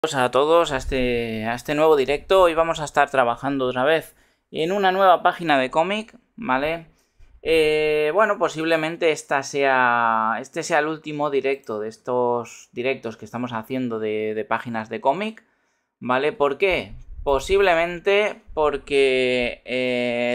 A todos a este nuevo directo. Hoy vamos a estar trabajando otra vez en una nueva página de cómic, ¿vale? Bueno, posiblemente este sea el último directo de estos directos que estamos haciendo de páginas de cómic, ¿vale? ¿Por qué? Posiblemente porque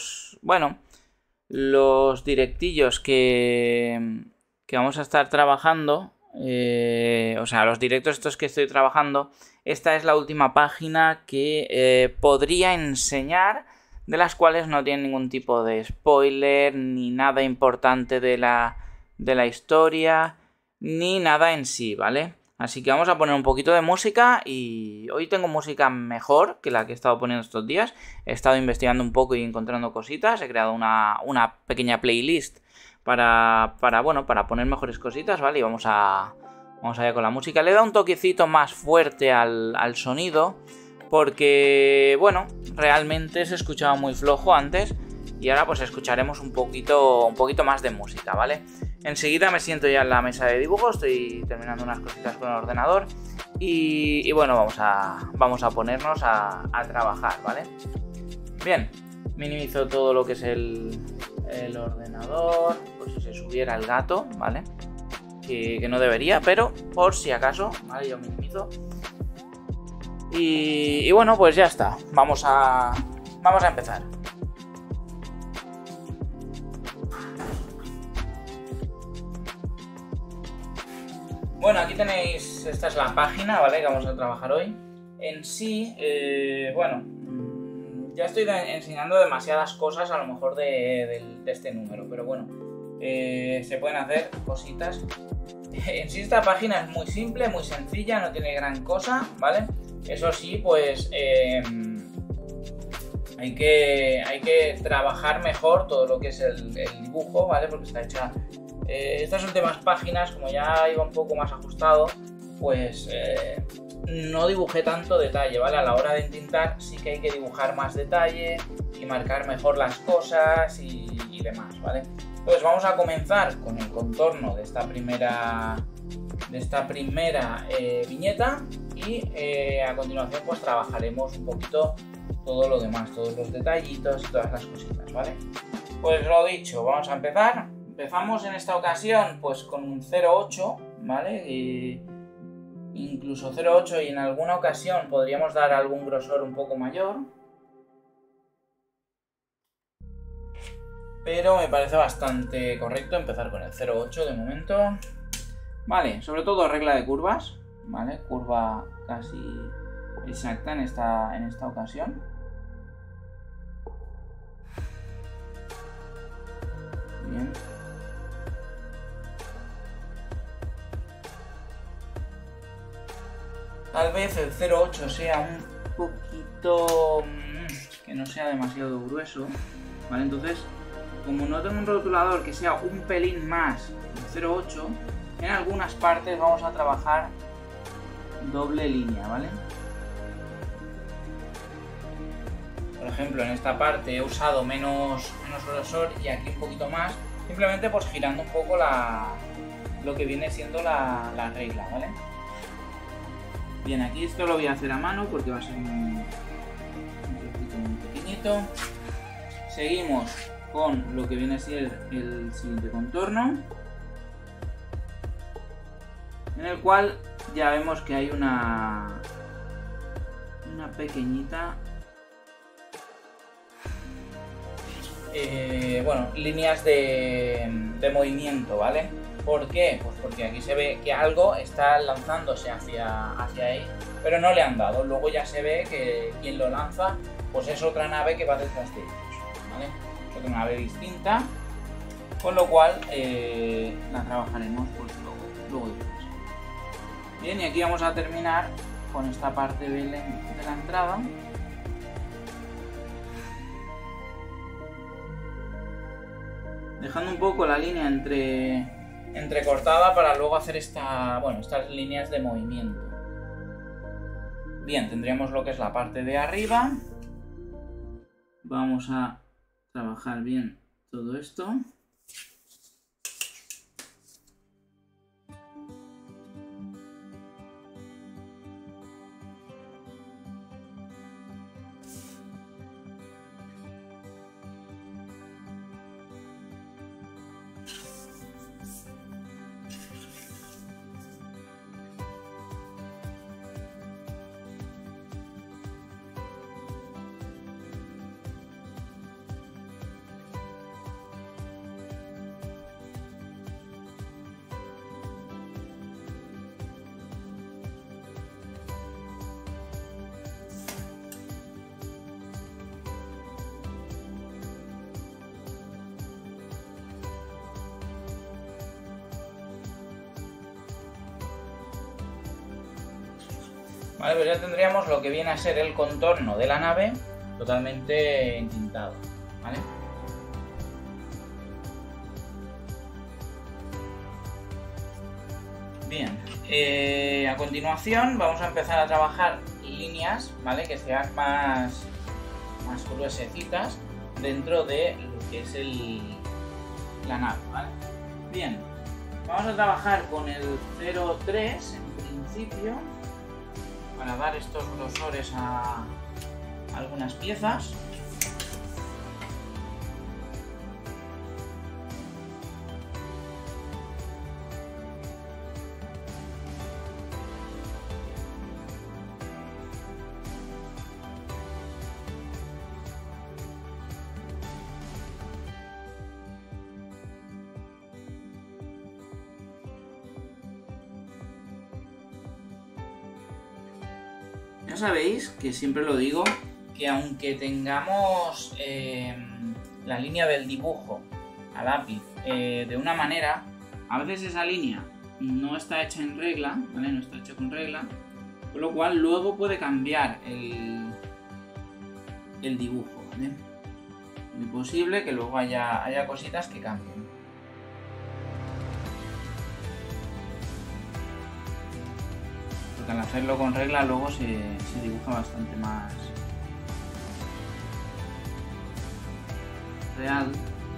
los directillos que vamos a estar trabajando, los directos estos que estoy trabajando, esta es la última página que podría enseñar, de las cuales no tiene ningún tipo de spoiler, ni nada importante de la historia, ni nada en sí, ¿vale? Así que vamos a poner un poquito de música y hoy tengo música mejor que la que he estado poniendo estos días. He estado investigando un poco y encontrando cositas, he creado una pequeña playlist para poner mejores cositas, ¿vale? Y vamos allá con la música. Le he dado un toquecito más fuerte al sonido porque, bueno, realmente se escuchaba muy flojo antes y ahora pues escucharemos un poquito más de música, ¿vale? Enseguida me siento ya en la mesa de dibujo, estoy terminando unas cositas con el ordenador y bueno, vamos a ponernos a trabajar, ¿vale? Bien, minimizo todo lo que es el ordenador, por si se subiera el gato, ¿vale? Que no debería, pero por si acaso, ¿vale? Yo minimizo. Y bueno, pues ya está. Vamos a empezar. Bueno, aquí tenéis, esta es la página, ¿vale? Que vamos a trabajar hoy. En sí, ya estoy enseñando demasiadas cosas a lo mejor de este número, pero bueno, se pueden hacer cositas. En sí esta página es muy simple, muy sencilla, no tiene gran cosa, ¿vale? Eso sí, pues hay que trabajar mejor todo lo que es el dibujo, ¿vale? Porque está hecha... estas últimas páginas, como ya iba un poco más ajustado, pues no dibujé tanto detalle, ¿vale? A la hora de entintar sí que hay que dibujar más detalle y marcar mejor las cosas y demás, ¿vale? Pues vamos a comenzar con el contorno de esta primera viñeta y a continuación pues trabajaremos un poquito todo lo demás, todos los detallitos y todas las cositas, ¿vale? Pues lo dicho, vamos a empezar. Empezamos en esta ocasión pues con un 0,8, ¿vale? Incluso 0,8 y en alguna ocasión podríamos dar algún grosor un poco mayor. Pero me parece bastante correcto empezar con el 0,8 de momento. Vale, sobre todo regla de curvas, ¿vale? Curva casi exacta en esta ocasión. Bien. Tal vez el 0,8 sea un poquito... que no sea demasiado grueso, ¿vale? Entonces, como no tengo un rotulador que sea un pelín más del 0,8, en algunas partes vamos a trabajar doble línea, ¿vale? Por ejemplo, en esta parte he usado menos grosor y aquí un poquito más, simplemente pues girando un poco lo que viene siendo la regla, ¿vale? Bien, aquí esto lo voy a hacer a mano porque va a ser un trocito muy pequeñito. Seguimos con lo que viene a ser el siguiente contorno, en el cual ya vemos que hay una pequeñita líneas de movimiento, ¿vale? ¿Por qué? Pues porque aquí se ve que algo está lanzándose hacia ahí, pero no le han dado. Luego ya se ve que quien lo lanza pues es otra nave que va detrás de ellos, ¿vale? Es otra nave distinta, con lo cual la trabajaremos pues luego después. Bien, y aquí vamos a terminar con esta parte de la entrada. Dejando un poco la línea entrecortada para luego hacer estas líneas de movimiento. Bien, tendríamos lo que es la parte de arriba. Vamos a trabajar bien todo esto. Vale, pues ya tendríamos lo que viene a ser el contorno de la nave totalmente entintado, ¿vale? Bien, a continuación vamos a empezar a trabajar líneas, ¿vale? Que sean más gruesecitas dentro de lo que es la nave, ¿vale? Bien, vamos a trabajar con el 0,3 en principio para dar estos grosores a algunas piezas. Ya sabéis que siempre lo digo, que aunque tengamos la línea del dibujo a lápiz de una manera, a veces esa línea no está hecha en regla, ¿vale? No está hecha con regla, con lo cual luego puede cambiar el dibujo, ¿vale? Muy posible que luego haya cositas que cambien. Porque al hacerlo con regla luego se dibuja bastante más real.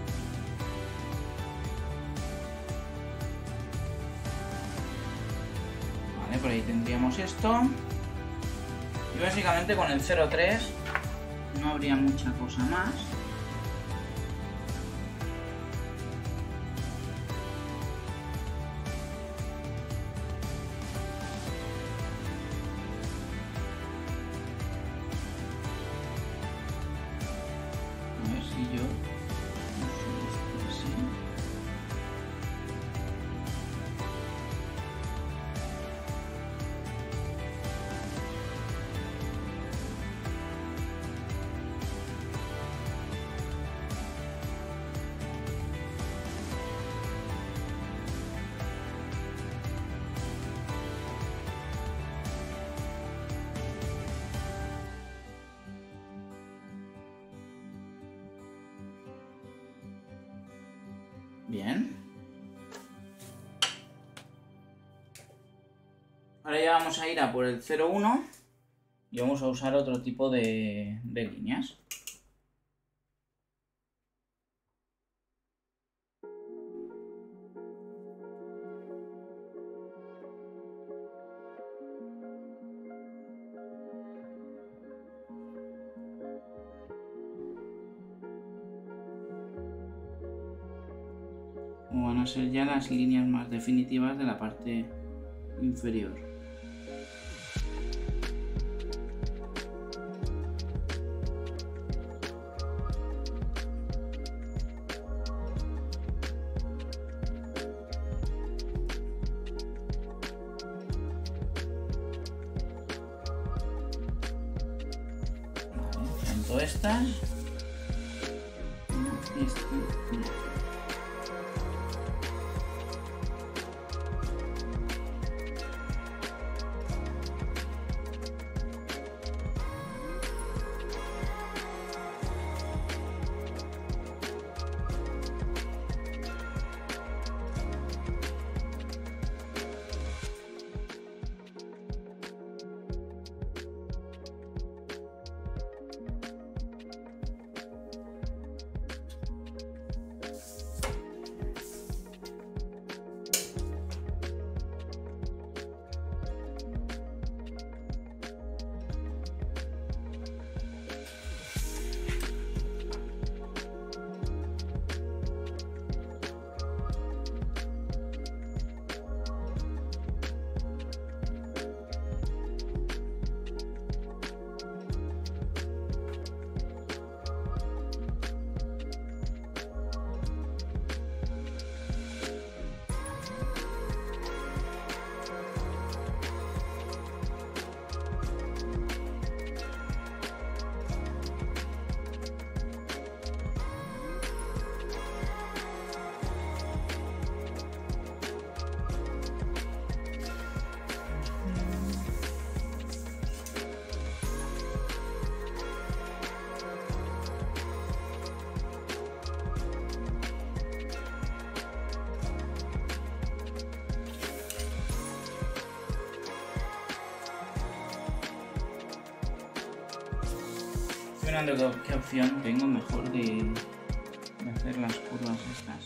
Vale, por ahí tendríamos esto. Y básicamente con el 0,3 no habría mucha cosa más. Bien. Ahora ya vamos a ir a por el 0,1 y vamos a usar otro tipo de líneas. Como van a ser ya las líneas más definitivas de la parte inferior. Vale, tanto estas como esta. mirando qué opción tengo mejor de hacer las curvas estas.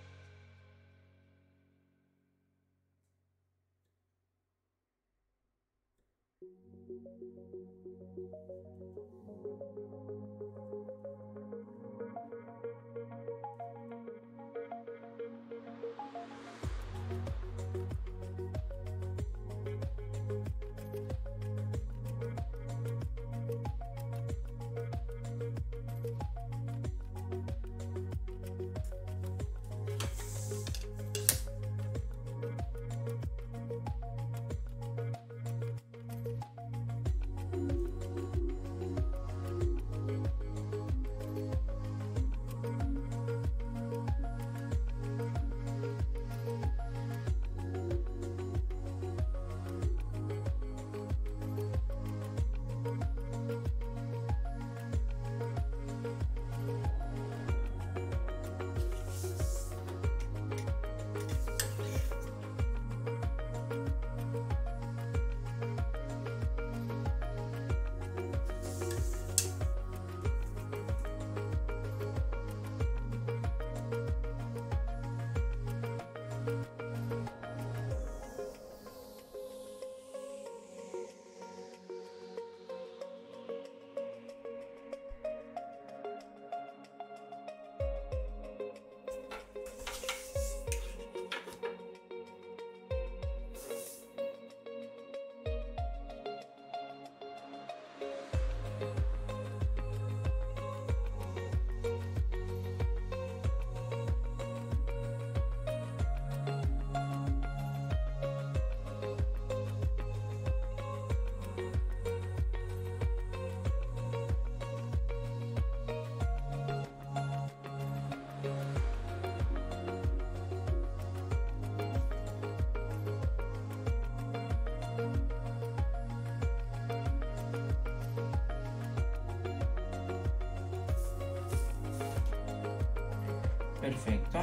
Perfecto.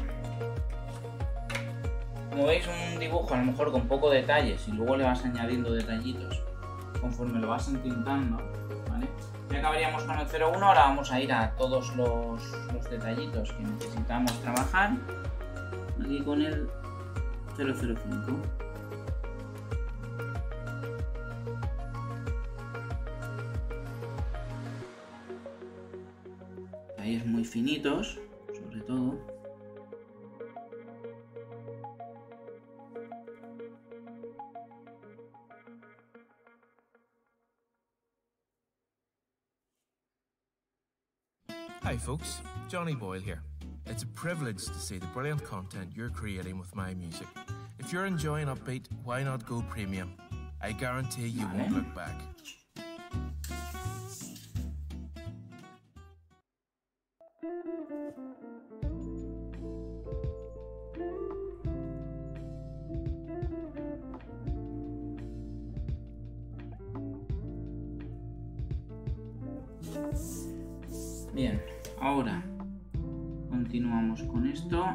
Como veis, un dibujo a lo mejor con poco detalles y luego le vas añadiendo detallitos conforme lo vas entintando, ¿vale? Ya acabaríamos con el 01, ahora vamos a ir a todos los detallitos que necesitamos trabajar. Aquí con el 005. Ahí es muy finitos, sobre todo. Hi folks, Johnny Boyle here. It's a privilege to see the brilliant content you're creating with my music. If you're enjoying Upbeat, why not go premium? I guarantee you won't look back. Bien, ahora continuamos con esto.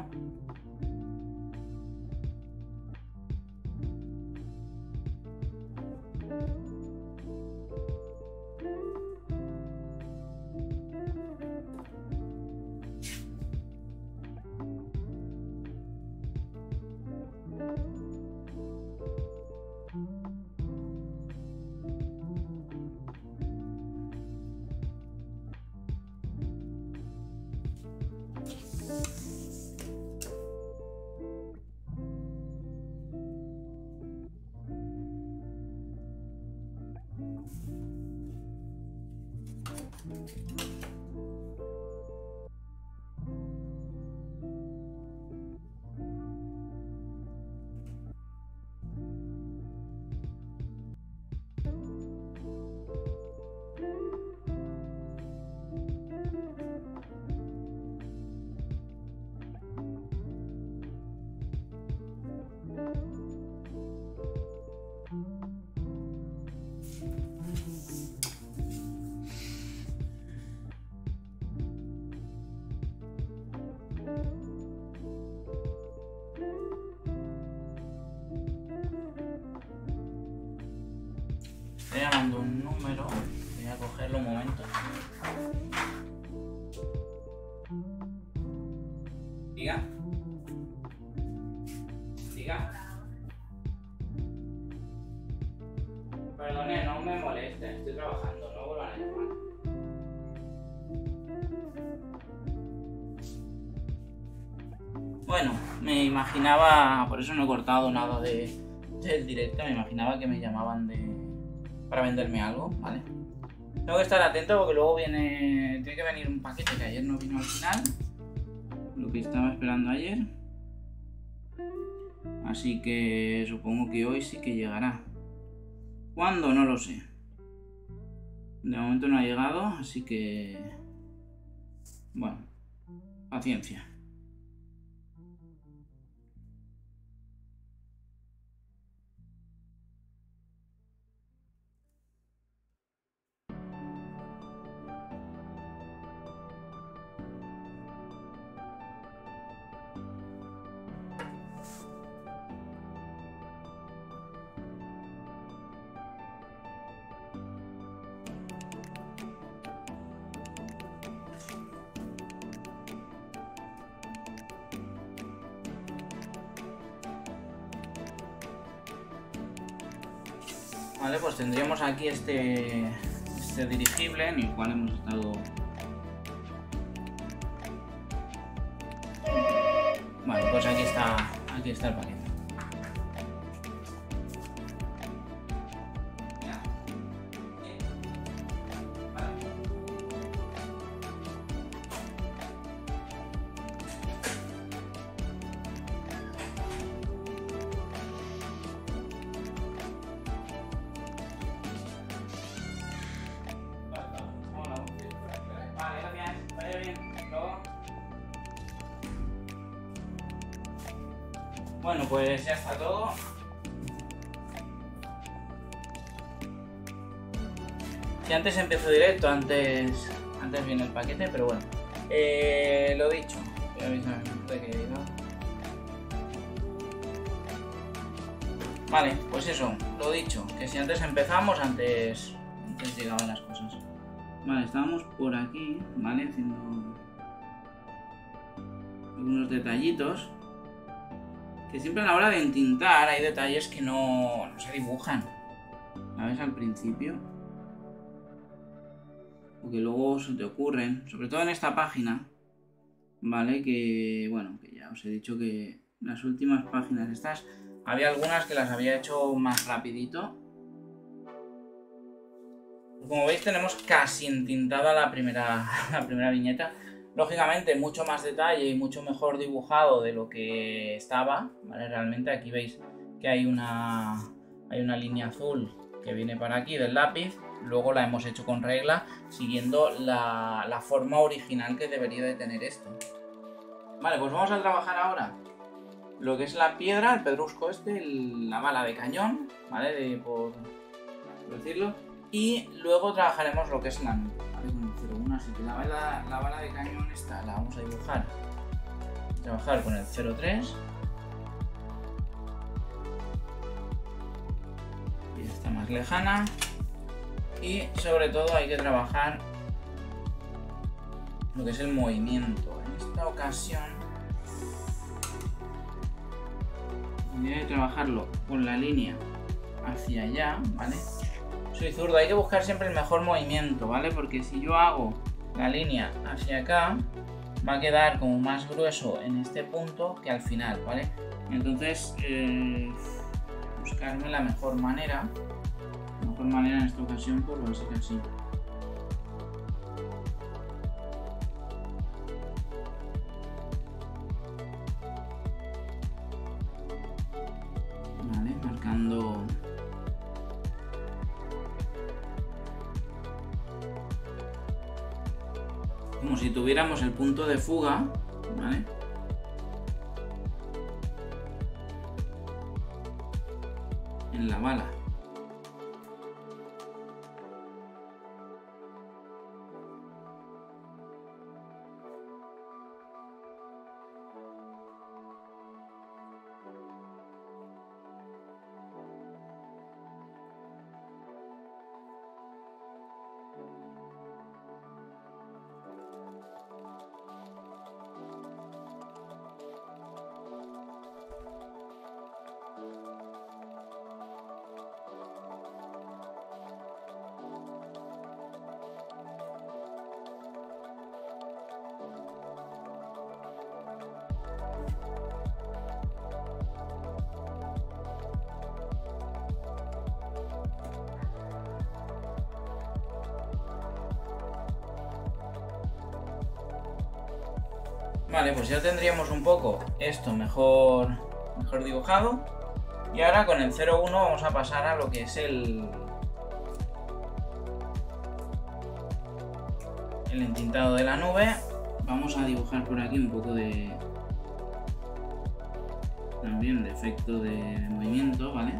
Estoy llamando un número, voy a cogerlo un momento. Diga. Diga. Perdone, no me moleste, estoy trabajando, no vuelvan a llamar. Bueno, me imaginaba, por eso no he cortado nada del directo, me imaginaba que me llamaban para venderme algo, ¿vale? Tengo que estar atento porque luego tiene que venir un paquete que ayer no vino al final, lo que estaba esperando ayer. Así que supongo que hoy sí que llegará. ¿Cuándo? No lo sé. De momento no ha llegado, así que... bueno, paciencia. Vale, pues tendríamos aquí este dirigible en el cual hemos estado... Vale, pues aquí está el paquete. Bueno, pues ya está todo. Si antes empiezo directo, antes viene el paquete, pero bueno. Lo dicho. Vale, pues eso, lo dicho. Que si antes empezamos, antes llegaban las cosas. Vale, estábamos por aquí, ¿vale? Haciendo algunos detallitos. Que siempre a la hora de entintar hay detalles que no se dibujan, ¿sabes? Al principio. O que luego se te ocurren, sobre todo en esta página, ¿vale? Que, bueno, que ya os he dicho que las últimas páginas estas, había algunas que las había hecho más rapidito. Como veis tenemos casi entintada la primera viñeta. Lógicamente mucho más detalle y mucho mejor dibujado de lo que estaba, ¿vale? Realmente aquí veis que hay una línea azul que viene para aquí del lápiz, luego la hemos hecho con regla siguiendo la forma original que debería de tener esto. Vale, pues vamos a trabajar ahora lo que es la piedra, el pedrusco la bala de cañón, ¿vale? Por decirlo, y luego trabajaremos lo que es la nuca. Así que la bala de cañón esta la vamos a dibujar. Trabajar con el 03. Y está más lejana. Y sobre todo hay que trabajar lo que es el movimiento. En esta ocasión voy a trabajarlo con la línea hacia allá, ¿vale? Soy zurdo, hay que buscar siempre el mejor movimiento, ¿vale? Porque si yo hago la línea hacia acá, va a quedar como más grueso en este punto que al final, ¿vale? Entonces, buscarme la mejor manera. La mejor manera en esta ocasión, pues va a ser así. Vale, marcando... como si tuviéramos el punto de fuga, ¿vale? En la bala. Vale, pues ya tendríamos un poco esto mejor dibujado. Y ahora con el 0,1 vamos a pasar a lo que es el entintado de la nube. Vamos a dibujar por aquí un poco de también de efecto de movimiento, ¿vale?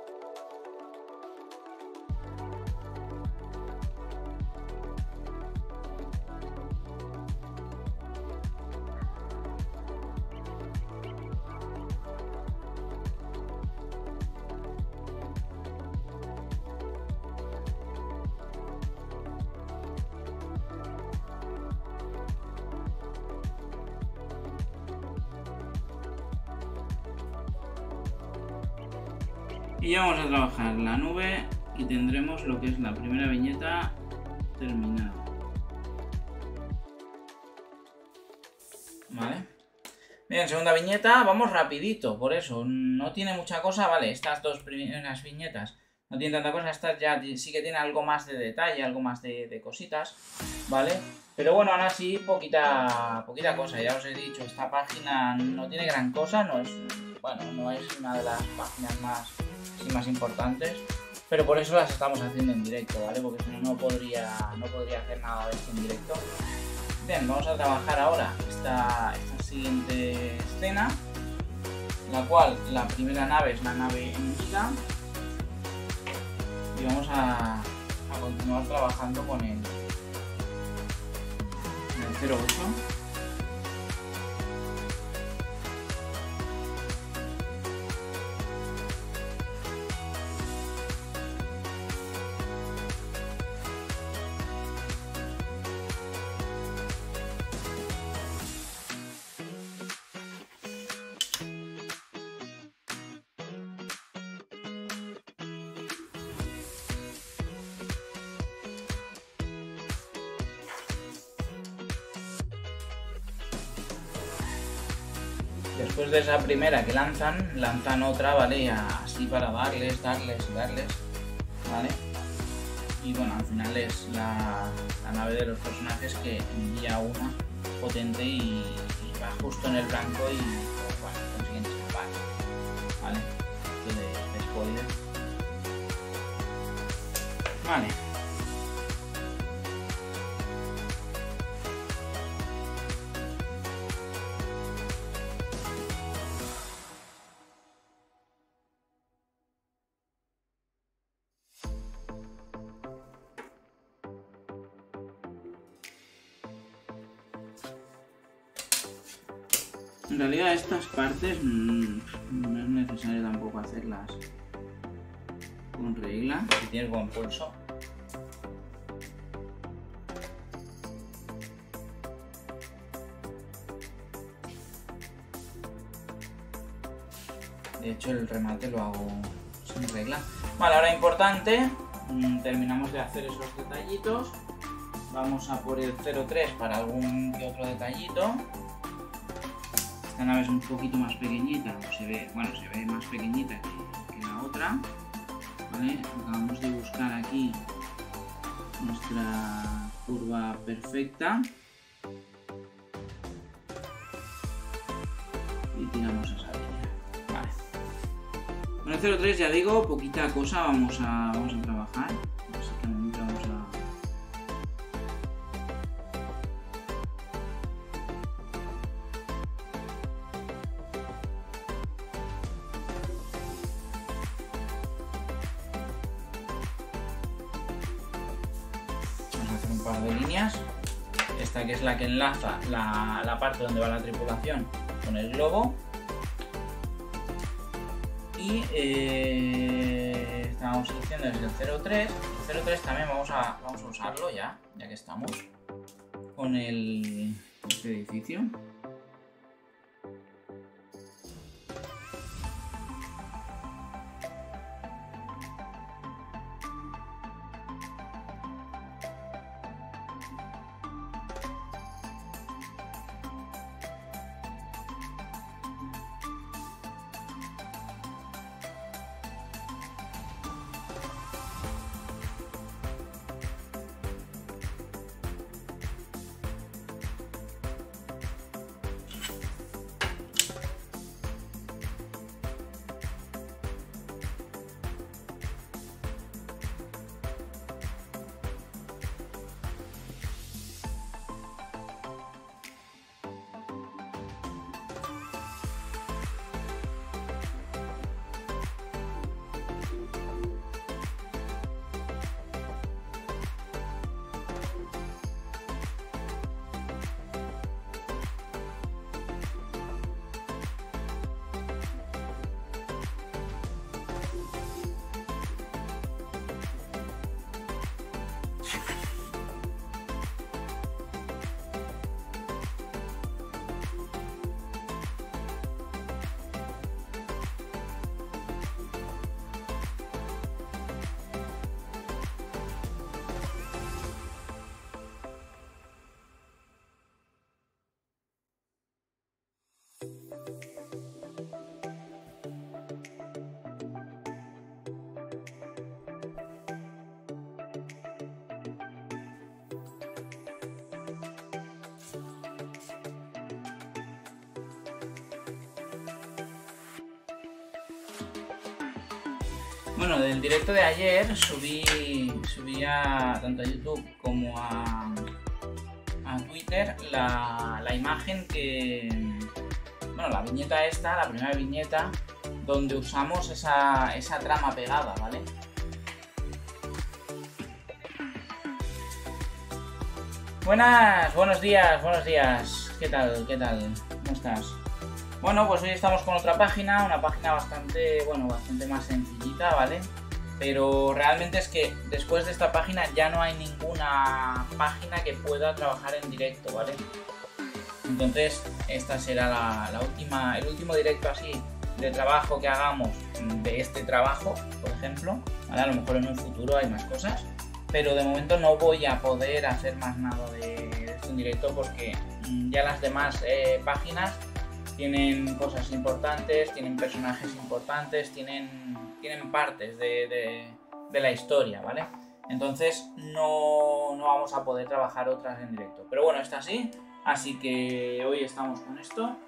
Y ya vamos a trabajar la nube y tendremos lo que es la primera viñeta terminada. Vale. Bien, segunda viñeta, vamos rapidito, por eso, no tiene mucha cosa, vale, estas dos primeras viñetas no tienen tanta cosa, estas ya sí que tienen algo más de detalle, algo más de cositas, ¿vale? Pero bueno, aún así, poquita cosa, ya os he dicho, esta página no tiene gran cosa, no es una de las páginas más importantes, pero por eso las estamos haciendo en directo, ¿vale? Porque si no podría hacer nada de esto en directo. Bien, vamos a trabajar ahora esta siguiente escena, la cual la primera nave es la nave enemiga, y vamos a continuar trabajando con el 08. Después de esa primera que lanzan otra, ¿vale? Así para darles, ¿vale? Y bueno, al final es la nave de los personajes que envía una potente y va justo en el blanco y bueno, consiguen escapar, ¿vale? Esto de spoiler. Vale. En realidad estas partes no es necesario tampoco hacerlas con regla, si tienes buen pulso. De hecho el remate lo hago sin regla. Vale, ahora importante, terminamos de hacer esos detallitos. Vamos a por el 03 para algún que otro detallito. Esta nave es un poquito más pequeñita, se ve más pequeñita que la otra, ¿vale? Acabamos de buscar aquí nuestra curva perfecta y tiramos esa línea, vale. Con el 03 ya digo, poquita cosa vamos a trabajar, básicamente vamos a hacer un par de líneas. Esta que es la que enlaza la parte donde va la tripulación con el globo. Y estábamos diciendo desde el 03. El 03 también vamos a usarlo ya que estamos con este edificio. Bueno, del directo de ayer subí tanto a YouTube como a Twitter la imagen que... Bueno, la viñeta esta, la primera viñeta, donde usamos esa trama pegada, ¿vale? Buenos días. ¿Qué tal? ¿Cómo estás? Bueno, pues hoy estamos con otra página, una página bastante más sencillita, ¿vale? Pero realmente es que después de esta página ya no hay ninguna página que pueda trabajar en directo, ¿vale? Entonces esta será el último directo así de trabajo que hagamos de este trabajo, por ejemplo, ¿vale? A lo mejor en un futuro hay más cosas, pero de momento no voy a poder hacer más nada de esto en directo porque ya las demás páginas tienen cosas importantes, tienen personajes importantes, tienen partes de la historia, ¿vale? Entonces no vamos a poder trabajar otras en directo. Pero bueno, esta sí, así que hoy estamos con esto.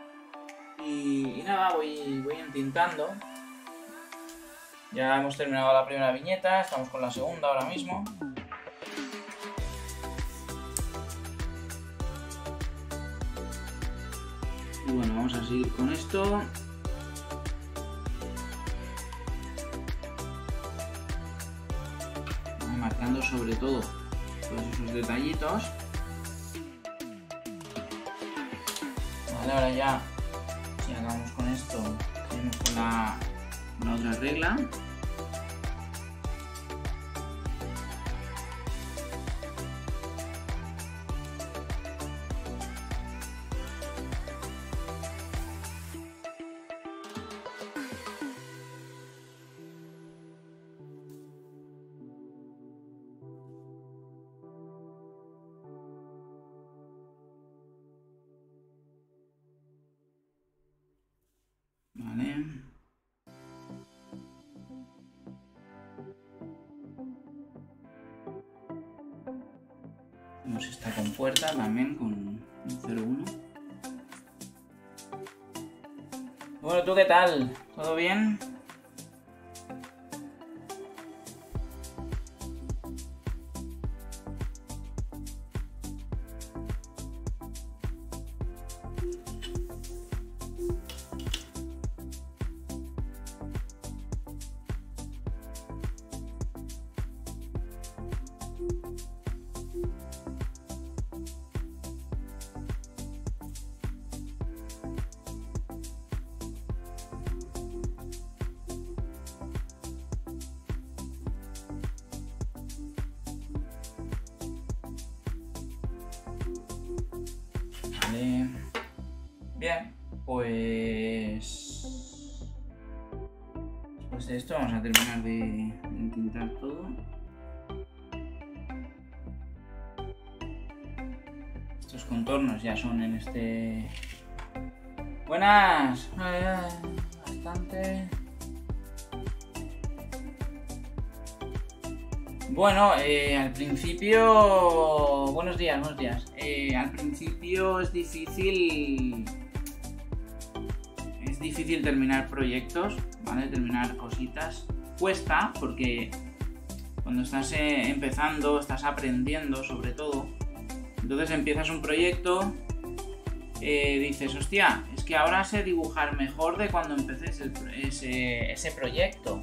Y nada, voy entintando. Ya hemos terminado la primera viñeta, estamos con la segunda ahora mismo. Y bueno, vamos a seguir con esto. Marcando sobre todo todos esos detallitos. Vale, ahora ya, si acabamos con esto, seguimos con la otra regla. Vale. Hacemos esta compuerta también con un 0,1. Bueno, ¿tú qué tal? ¿Todo bien? Bien, pues después de esto vamos a terminar de entintar todo. Estos contornos ya son en este... Buenas, bastante... Bueno, al principio... Buenos días. Al principio es difícil terminar proyectos, ¿vale? Terminar cositas. Cuesta porque cuando estás empezando, estás aprendiendo sobre todo. Entonces empiezas un proyecto, dices, hostia, es que ahora sé dibujar mejor de cuando empecé ese proyecto.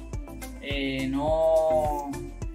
No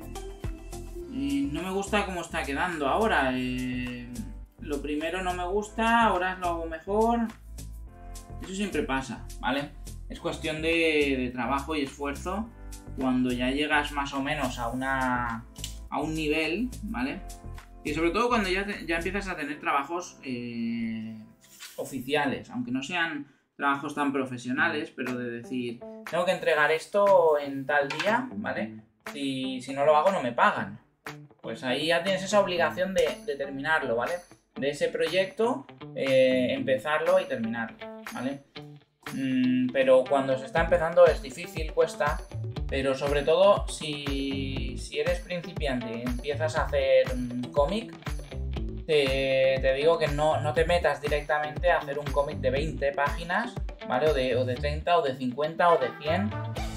me gusta cómo está quedando ahora. Lo primero no me gusta, ahora lo hago mejor. Eso siempre pasa, ¿vale? Es cuestión de trabajo y esfuerzo. Cuando ya llegas más o menos a un nivel, ¿vale? Y sobre todo cuando ya empiezas a tener trabajos oficiales, aunque no sean trabajos tan profesionales, pero de decir, tengo que entregar esto en tal día, ¿vale? Si no lo hago no me pagan. Pues ahí ya tienes esa obligación de terminarlo, ¿vale? De ese proyecto, empezarlo y terminarlo, ¿vale? Pero cuando se está empezando es difícil, cuesta, pero sobre todo si eres principiante y empiezas a hacer cómic, te digo que no te metas directamente a hacer un cómic de 20 páginas, ¿vale? O de 30, o de 50, o de 100,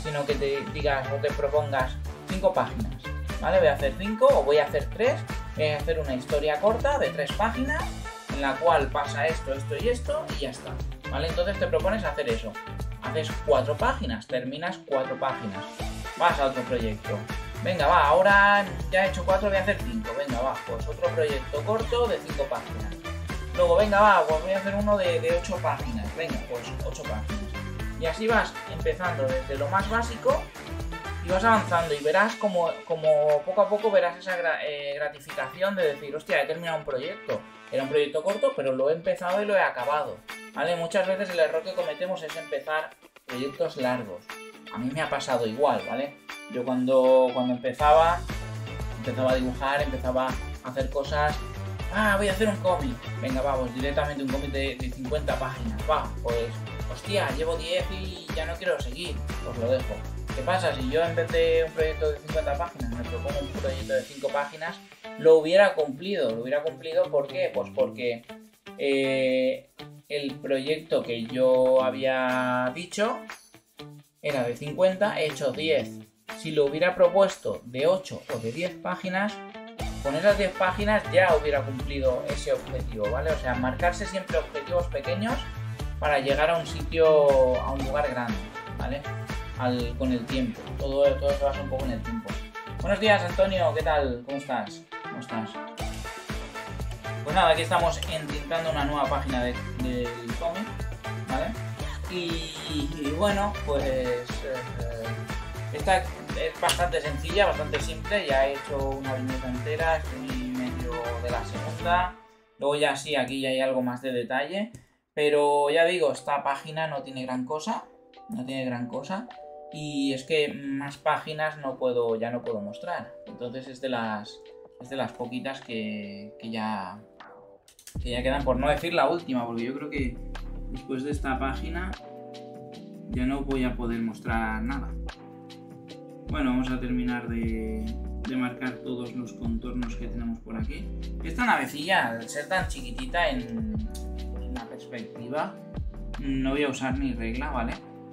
sino que te digas o te propongas 5 páginas, ¿vale? Voy a hacer 5 o voy a hacer 3, voy a hacer una historia corta de 3 páginas en la cual pasa esto, esto y esto y ya está, ¿vale? Entonces te propones hacer eso, haces 4 páginas, terminas 4 páginas, vas a otro proyecto. Venga, va, ahora ya he hecho 4, voy a hacer 5. Venga, va, pues otro proyecto corto de 5 páginas. Luego, venga, va, pues voy a hacer uno de 8 páginas. Venga, pues 8 páginas. Y así vas empezando desde lo más básico y vas avanzando y verás como poco a poco verás esa gratificación de decir, hostia, he terminado un proyecto. Era un proyecto corto, pero lo he empezado y lo he acabado, ¿vale? Muchas veces el error que cometemos es empezar proyectos largos. A mí me ha pasado igual, ¿vale? Yo cuando empezaba a dibujar, empezaba a hacer cosas. Voy a hacer un cómic. Venga, vamos, directamente un cómic de 50 páginas. Va, pues, hostia, llevo 10 y ya no quiero seguir. Pues lo dejo. ¿Qué pasa? Si yo en vez de un proyecto de 50 páginas me propongo un proyecto de 5 páginas, lo hubiera cumplido. ¿Por qué? Pues porque el proyecto que yo había dicho era de 50, he hecho 10. Si lo hubiera propuesto de 8 o de 10 páginas, con esas 10 páginas ya hubiera cumplido ese objetivo, ¿vale? O sea, marcarse siempre objetivos pequeños para llegar a un sitio, a un lugar grande, ¿vale? Con el tiempo, todo se basa un poco en el tiempo. Buenos días, Antonio, ¿qué tal? ¿Cómo estás? Pues nada, aquí estamos entintando una nueva página del cómic, ¿vale? Y bueno, pues esta es bastante sencilla, bastante simple. Ya he hecho una viñeta entera, estoy medio de la segunda. Luego ya sí, aquí ya hay algo más de detalle. Pero ya digo, esta página no tiene gran cosa. Y es que más páginas ya no puedo mostrar. Entonces es de las poquitas que ya quedan, por no decir la última, porque yo creo que después de esta página ya no voy a poder mostrar nada. Bueno, vamos a terminar de marcar todos los contornos que tenemos por aquí. Esta navecilla, al ser tan chiquitita en una perspectiva, no voy a usar ni regla, ¿vale?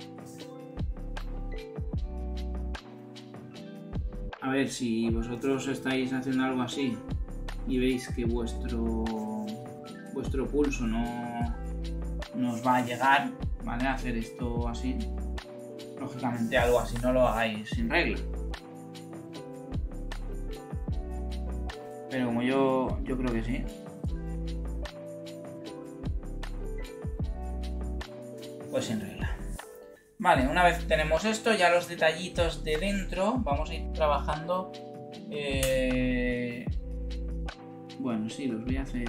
A ver, si vosotros estáis haciendo algo así y veis que vuestro pulso no os va a llegar, ¿vale? A hacer esto así. Lógicamente algo así no lo hagáis sin regla. Pero como yo creo que sí. Pues sin regla. Vale, una vez tenemos esto, ya los detallitos de dentro, vamos a ir trabajando. Bueno, sí, los voy a hacer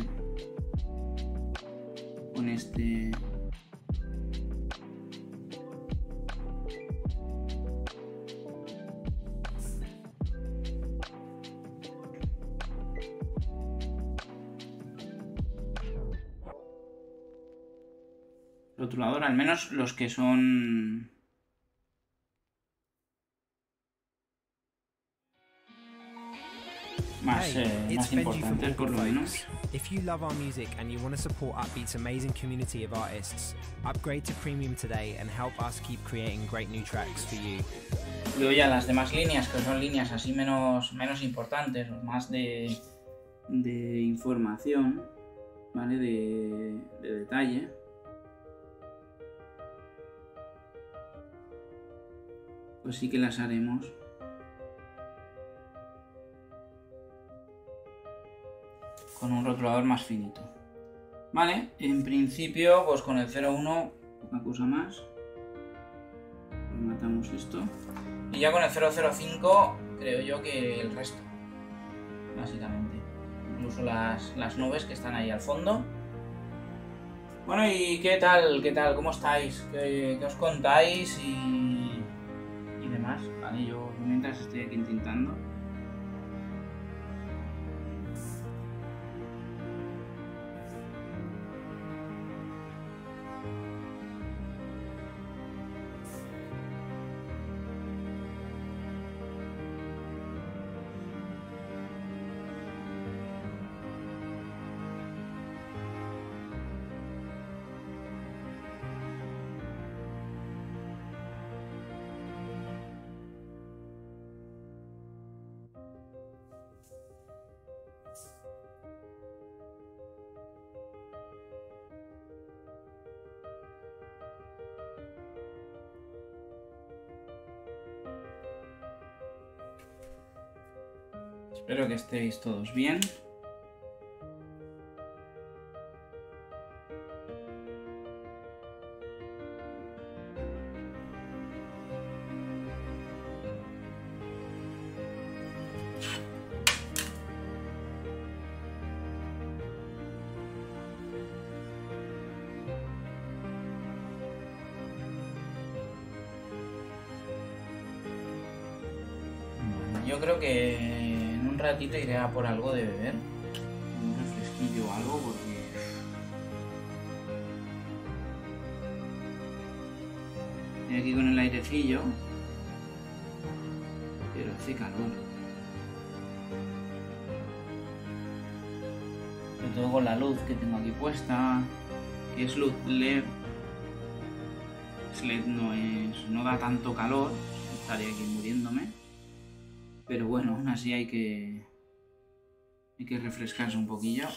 con este. Rotulador, al menos los que son más importantes, por lo menos. If you love our music and you want to support Upbeat's amazing community of artists, upgrade to Premium today and help us keep creating great new tracks for you. Luego ya las demás líneas, que son líneas así menos importantes, más de información, ¿vale? De detalle. Pues sí que las haremos. Con un rotulador más finito. Vale, en principio, pues con el 01, poca cosa más. Matamos esto. Y ya con el 005, creo yo que el resto. Básicamente. Incluso las nubes que están ahí al fondo. Bueno, ¿y qué tal? ¿Cómo estáis? ¿Qué os contáis? Y demás, ¿vale? Yo mientras estoy aquí intentando. Espero que estéis todos bien. Yo creo que en un ratito iré a por algo de beber, un refresquillo o algo, porque estoy aquí con el airecillo, pero hace calor, sobre todo con la luz que tengo aquí puesta, que es luz LED. LED no da tanto calor, estaría aquí muriéndome. Pero bueno, aún así hay que refrescarse un poquillo.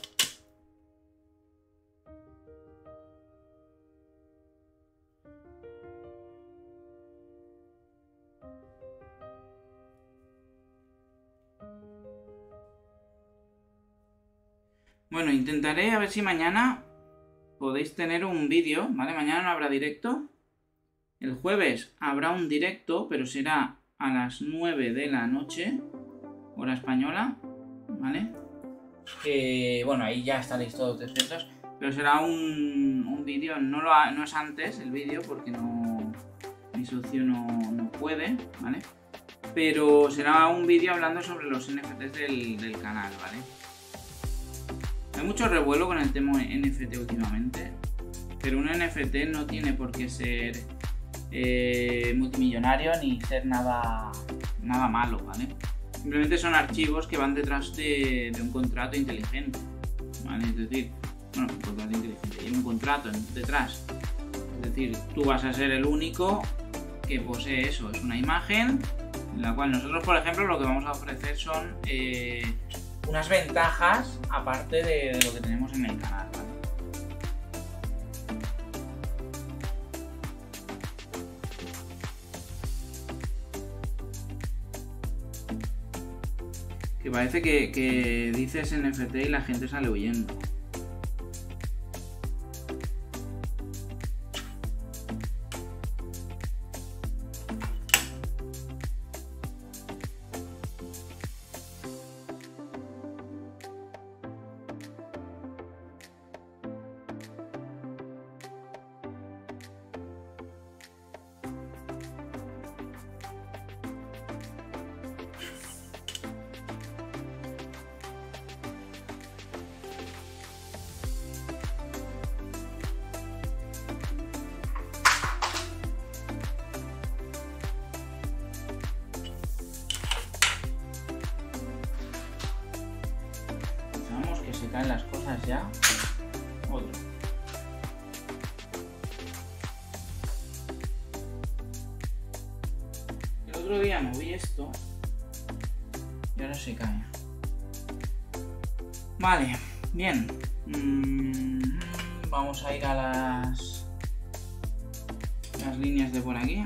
Bueno, intentaré a ver si mañana podéis tener un vídeo, ¿vale? Mañana no habrá directo. El jueves habrá un directo, pero será a las 9 de la noche, hora española, ¿vale? Bueno, ahí ya estaréis todos despiertos, pero será un vídeo, no es antes el vídeo porque mi socio no puede, ¿vale? Pero será un vídeo hablando sobre los NFTs del canal, ¿vale? Hay mucho revuelo con el tema NFT últimamente, pero un NFT no tiene por qué ser multimillonario ni ser nada malo, ¿vale? Simplemente son archivos que van detrás de un contrato inteligente, ¿vale? Es decir, bueno, un contrato inteligente y un contrato detrás. Es decir, tú vas a ser el único que posee eso, es una imagen en la cual nosotros, por ejemplo, lo que vamos a ofrecer son unas ventajas aparte de lo que tenemos en el canal, ¿vale? Que parece que dices NFT y la gente sale huyendo. Se caen las cosas ya. Otro. El otro día moví esto y ahora se cae. Vale, bien. Vamos a ir a las líneas de por aquí.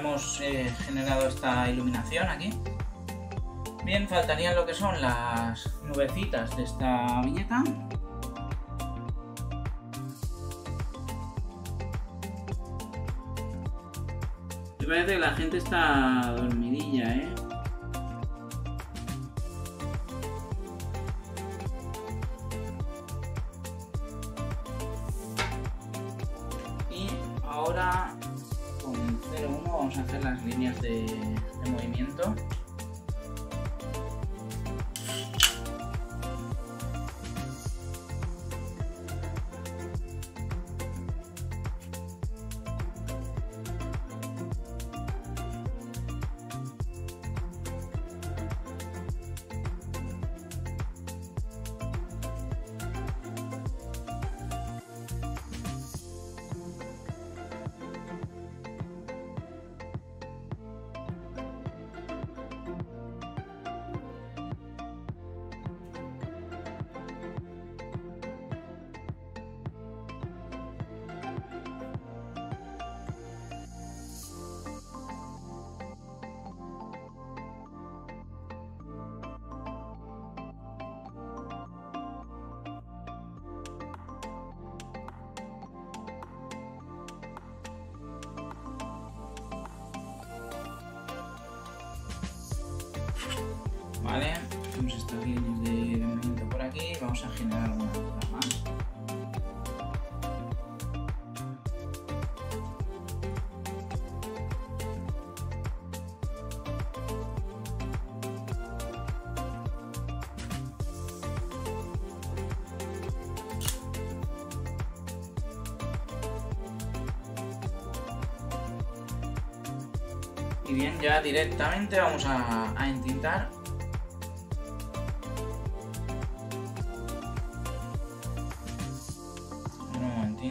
hemos generado esta iluminación aquí. Bien, faltarían lo que son las nubecitas de esta viñeta. Me parece que la gente está dormidilla, ¿eh? Y ahora con 0,1 vamos a hacer las líneas de movimiento. Vale, tenemos estas líneas de movimiento por aquí, vamos a generar alguna otra más. Y bien, ya directamente vamos a entintar. Un momentín.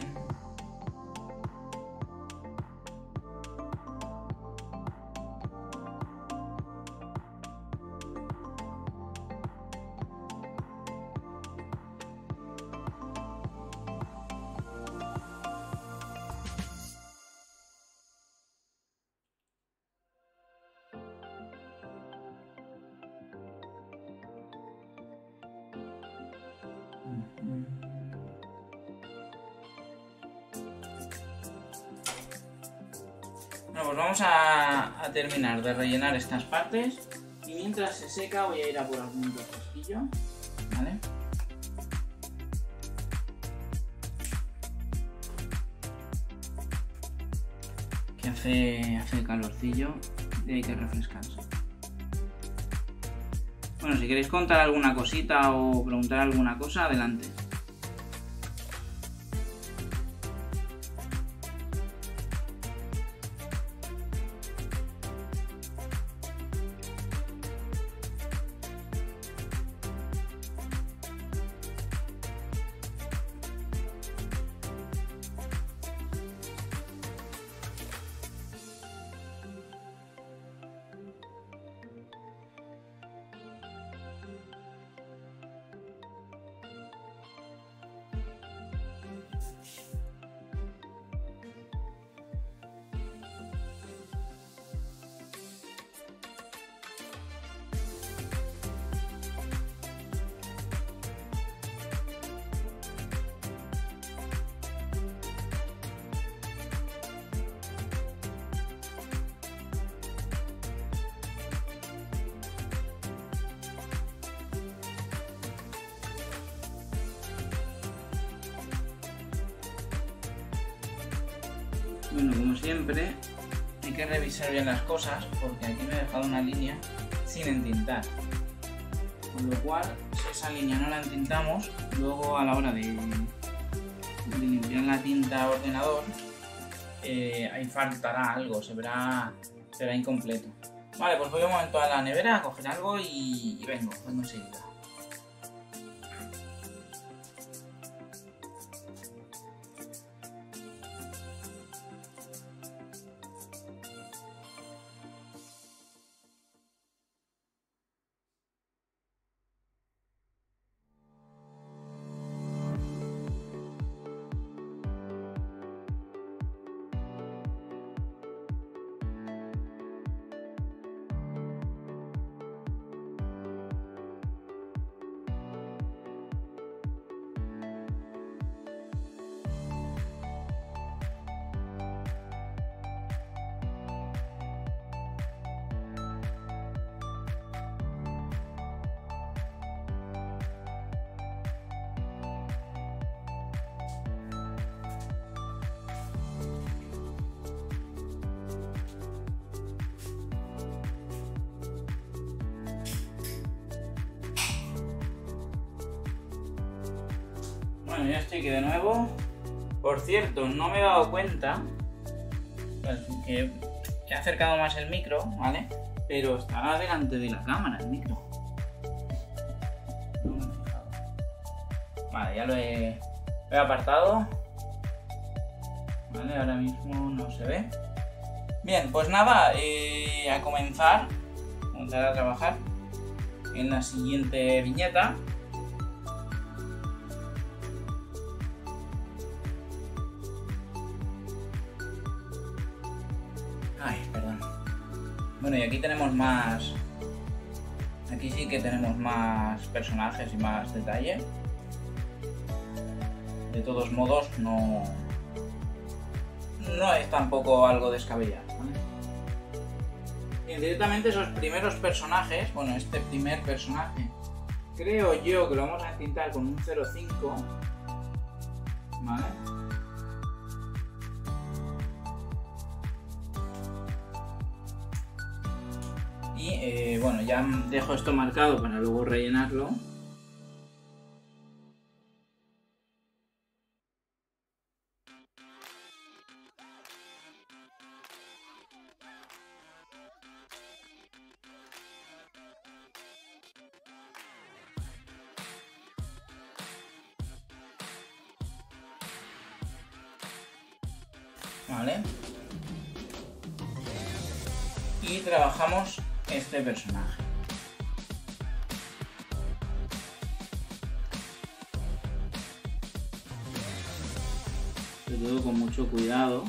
Bueno, pues vamos a terminar de rellenar estas partes y mientras se seca voy a ir a por algún refresquillo, ¿vale? Que hace calorcillo y hay que refrescarse. Bueno, si queréis contar alguna cosita o preguntar alguna cosa, adelante. Bueno, como siempre, hay que revisar bien las cosas porque aquí me he dejado una línea sin entintar. Con lo cual, si esa línea no la entintamos, luego a la hora de limpiar la tinta a ordenador, ahí faltará algo, será incompleto. Vale, pues voy un momento a la nevera a coger algo y vengo enseguida. Bueno, ya estoy aquí de nuevo. Por cierto, no me he dado cuenta que he acercado más el micro, ¿vale? Pero estará delante de la cámara el micro. No me he fijado. Vale, ya lo he apartado. Vale, ahora mismo no se ve. Bien, pues nada, a comenzar a trabajar en la siguiente viñeta. Ay, perdón. Bueno, y aquí tenemos más... Aquí sí que tenemos más personajes y más detalle. De todos modos, no es tampoco algo descabellado, ¿vale? Bien, directamente esos primeros personajes, bueno, este primer personaje, creo yo que lo vamos a entintar con un 0,5, ¿vale? Y bueno, ya dejo esto marcado para luego rellenarlo. ¿Vale? Y trabajamos este personaje. Sobre todo con mucho cuidado.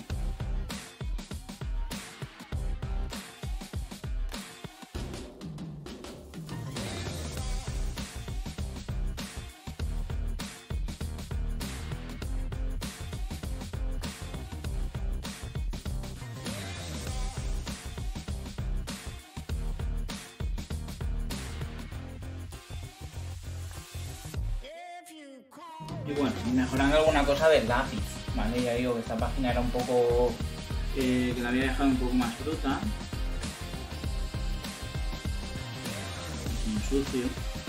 Y bueno, mejorando alguna cosa del lápiz, ¿vale? Ya digo que esta página era un poco... que la había dejado un poco más bruta. Un sucio.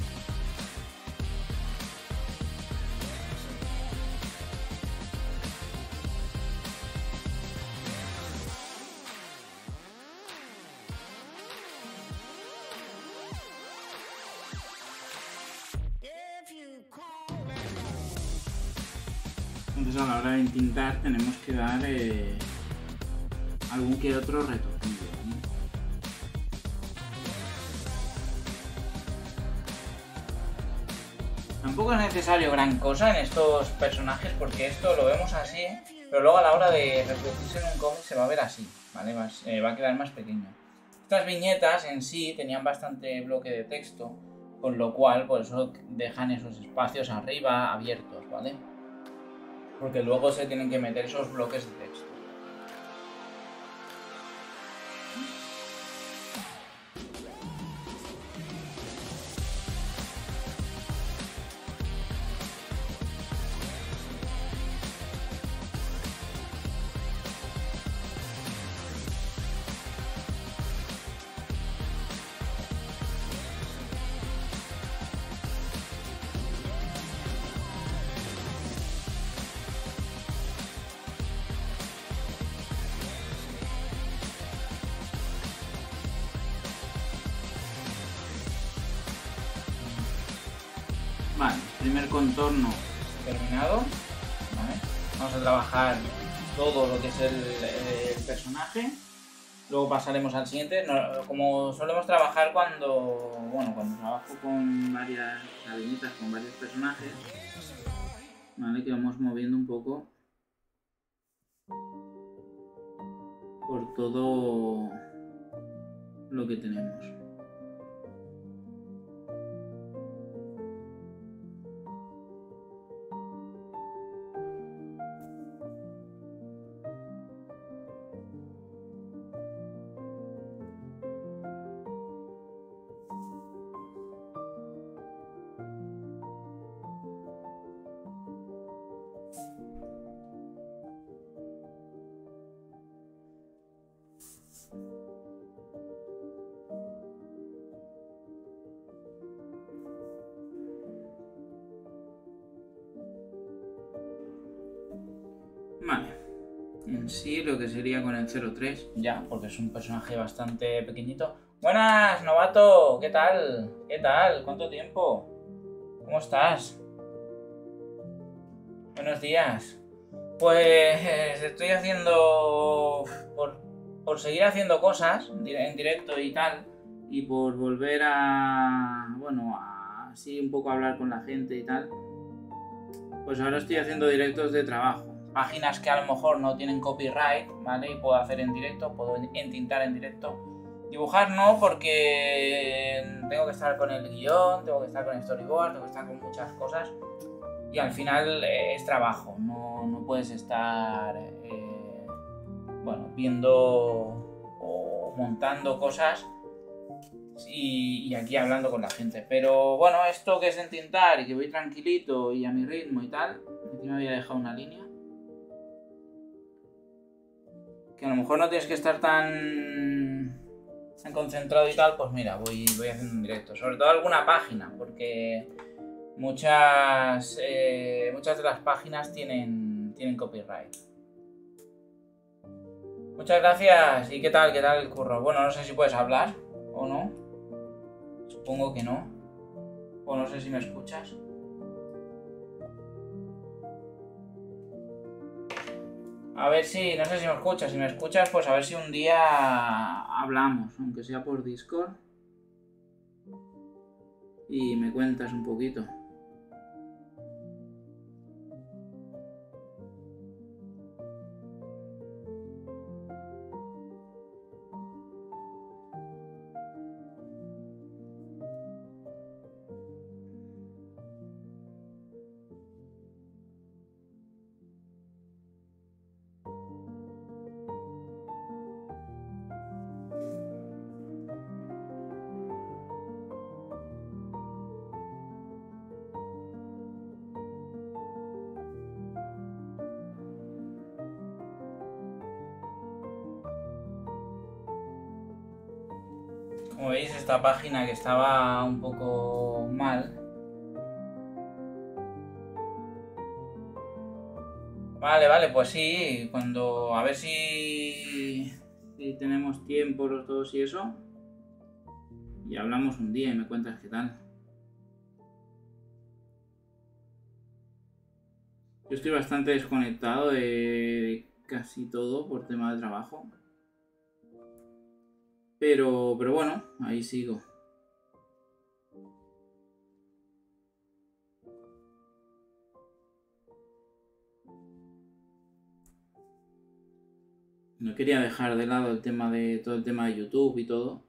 Entonces a la hora de entintar tenemos que dar algún que otro retoquillo, ¿no? Tampoco es necesario gran cosa en estos personajes porque esto lo vemos así, pero luego a la hora de reproducirse en un cómic se va a ver así, ¿vale? Va a quedar más pequeño. Estas viñetas en sí tenían bastante bloque de texto, con lo cual por eso dejan esos espacios arriba abiertos, ¿vale? Porque luego se tienen que meter esos bloques de texto. Vale, primer contorno terminado, ¿vale? Vamos a trabajar todo lo que es el personaje. Luego pasaremos al siguiente, como solemos trabajar cuando trabajo con varias viñetas, con varios personajes, ¿vale? Que vamos moviendo un poco por todo lo que tenemos. en sí lo que sería con el 03. Ya, porque es un personaje bastante pequeñito. Buenas, novato. ¿Qué tal? ¿Qué tal? ¿Cuánto tiempo? ¿Cómo estás? Buenos días. Pues estoy haciendo... Por seguir haciendo cosas en directo y tal, y por volver a... bueno, así un poco hablar con la gente y tal, pues ahora estoy haciendo directos de trabajo. Páginas que a lo mejor no tienen copyright, ¿vale? Y puedo hacer en directo, puedo entintar en directo. Dibujar no, porque tengo que estar con el guión, tengo que estar con el storyboard, tengo que estar con muchas cosas. Y al final es trabajo, no puedes estar bueno, viendo o montando cosas y aquí hablando con la gente. Pero bueno, esto que es entintar y que voy tranquilito y a mi ritmo y tal, aquí me había dejado una línea. Que a lo mejor no tienes que estar tan concentrado y tal, pues mira, voy haciendo un directo. Sobre todo alguna página, porque muchas de las páginas tienen copyright. Muchas gracias. ¿Y qué tal el curro? Bueno, no sé si puedes hablar o no. Supongo que no. O no sé si me escuchas. A ver si, no sé si me escuchas. Si me escuchas, pues a ver si un día hablamos, aunque sea por Discord. Y me cuentas un poquito. Como veis, esta página que estaba un poco mal. Vale, pues sí, cuando... a ver si tenemos tiempo los dos y eso. Y hablamos un día y me cuentas qué tal. Yo estoy bastante desconectado de casi todo por tema de trabajo. Pero bueno, ahí sigo. No quería dejar de lado el tema de todo el tema de YouTube y todo.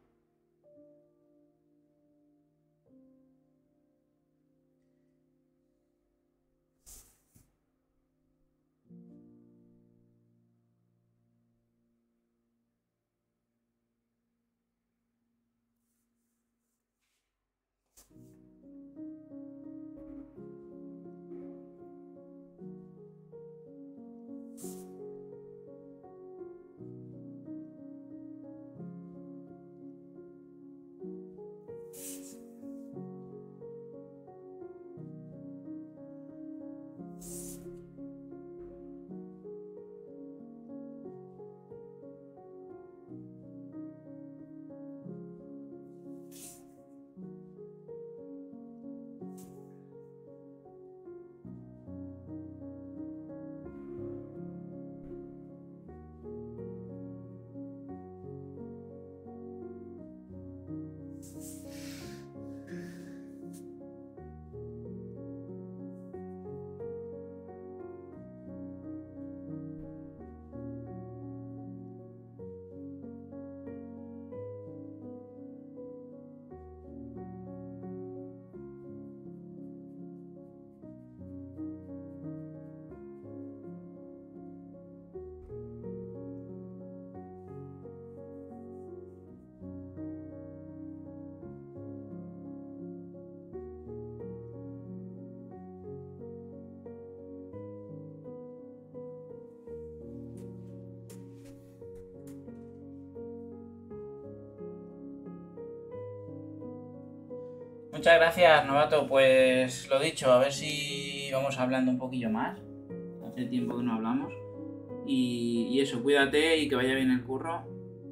Muchas gracias, novato. Pues lo dicho, a ver si vamos hablando un poquillo más. Hace tiempo que no hablamos. Y eso, cuídate y que vaya bien el curro.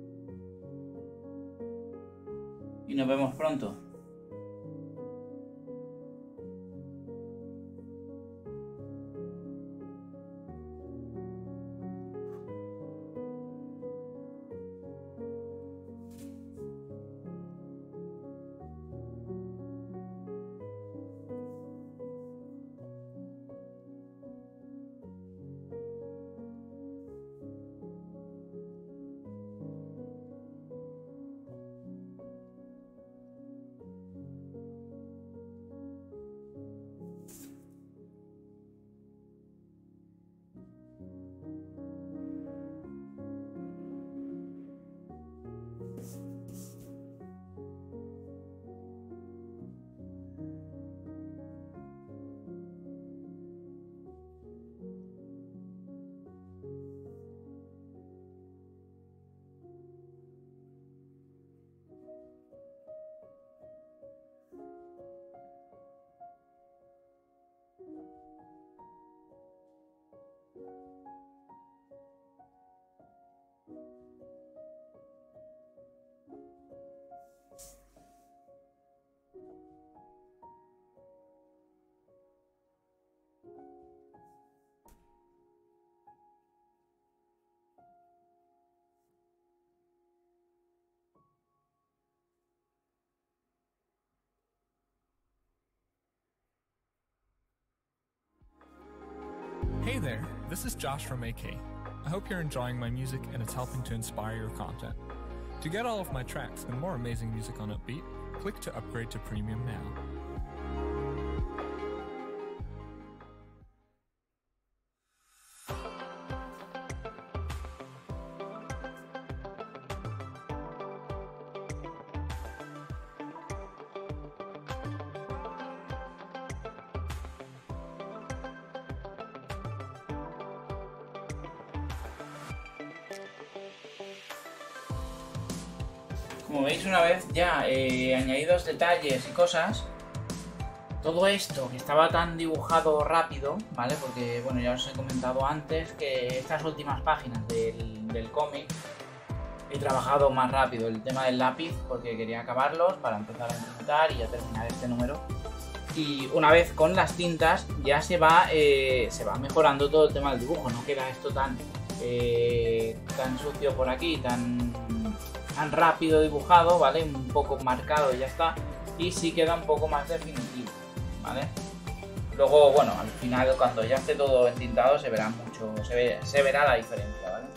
Y nos vemos pronto. Hey there, this is Josh from AK. I hope you're enjoying my music and it's helping to inspire your content. To get all of my tracks and more amazing music on Upbeat, click to upgrade to Premium now. Como veis, una vez ya añadidos detalles y cosas, todo esto que estaba tan dibujado rápido, ¿vale? Porque, bueno, ya os he comentado antes que estas últimas páginas del cómic he trabajado más rápido el tema del lápiz porque quería acabarlos para empezar a intentar y ya terminar este número. Y una vez con las tintas ya se va mejorando todo el tema del dibujo, no queda esto tan sucio por aquí, tan rápido dibujado, ¿vale? Un poco marcado y ya está. Y sí queda un poco más definitivo, ¿vale? Luego, bueno, al final cuando ya esté todo entintado se verá mucho, se verá la diferencia, ¿vale?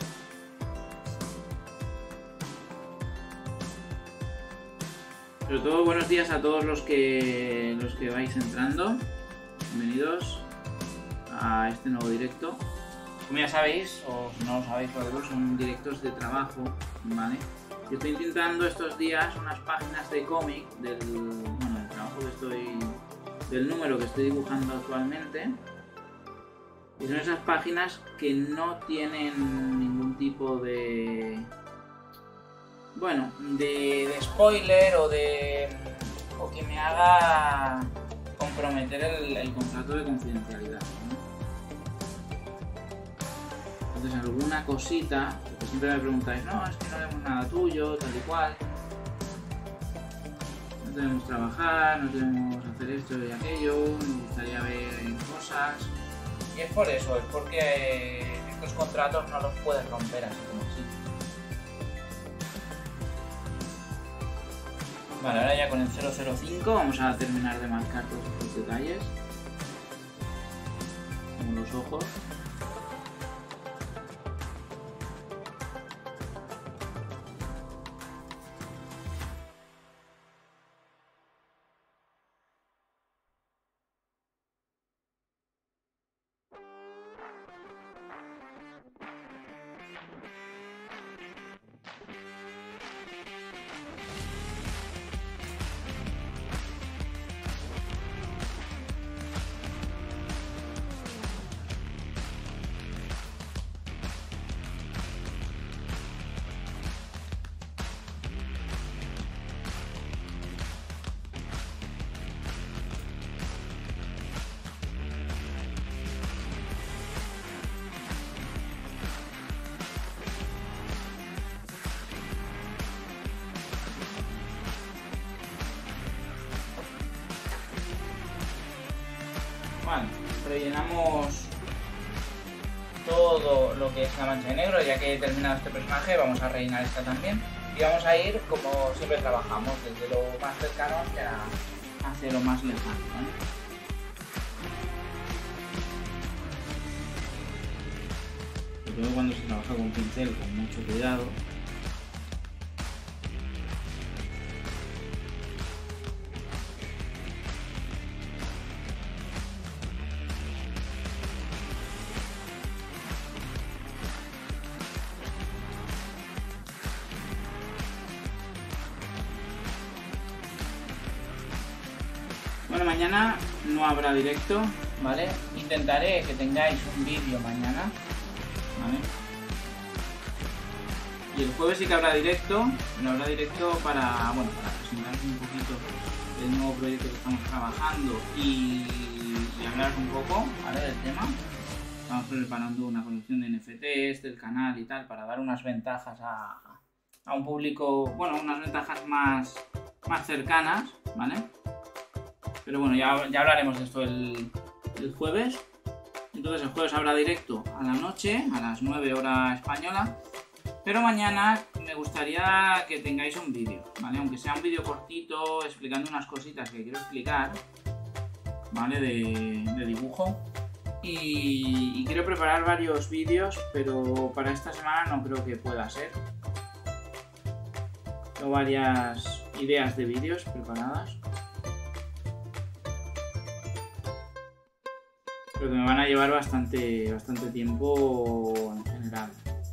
Sobre todo buenos días a todos los que vais entrando. Bienvenidos a este nuevo directo. Como ya sabéis, o si no lo sabéis, son directos de trabajo, ¿vale? Estoy intentando estos días unas páginas de cómic del trabajo del número que estoy dibujando actualmente. Y son esas páginas que no tienen ningún tipo de spoiler o que me haga comprometer el contrato de confidencialidad, ¿no? Entonces alguna cosita, porque siempre me preguntáis, no, es que no vemos nada tuyo, tal y cual, no debemos trabajar, no debemos hacer esto y aquello, me gustaría ver cosas, y es por eso, es porque estos contratos no los puedes romper así como así. Vale, ahora ya con el 005 vamos a terminar de marcar todos estos detalles, como los ojos. Vale, rellenamos todo lo que es la mancha de negro. Ya que he terminado este personaje, vamos a rellenar esta también. Y vamos a ir como siempre trabajamos, desde lo más cercano hacia lo más lejano, ¿vale? Sobre todo cuando se trabaja con pincel, con mucho cuidado. Bueno, mañana no habrá directo, ¿vale? Intentaré que tengáis un vídeo mañana, ¿vale? Y el jueves sí que habrá directo, pero habrá directo para presentaros un poquito el nuevo proyecto que estamos trabajando y hablar un poco, ¿vale? Del tema. Estamos preparando una colección de NFTs del canal y tal, para dar unas ventajas a un público, bueno, unas ventajas más cercanas, ¿vale? Pero bueno, ya hablaremos de esto el jueves. Entonces el jueves habrá directo a la noche, a las 9 hora española. Pero mañana me gustaría que tengáis un vídeo, ¿vale? Aunque sea un vídeo cortito explicando unas cositas que quiero explicar, ¿vale? De dibujo. Y quiero preparar varios vídeos, pero para esta semana no creo que pueda ser. Tengo varias ideas de vídeos preparadas, pero que me van a llevar bastante tiempo en general.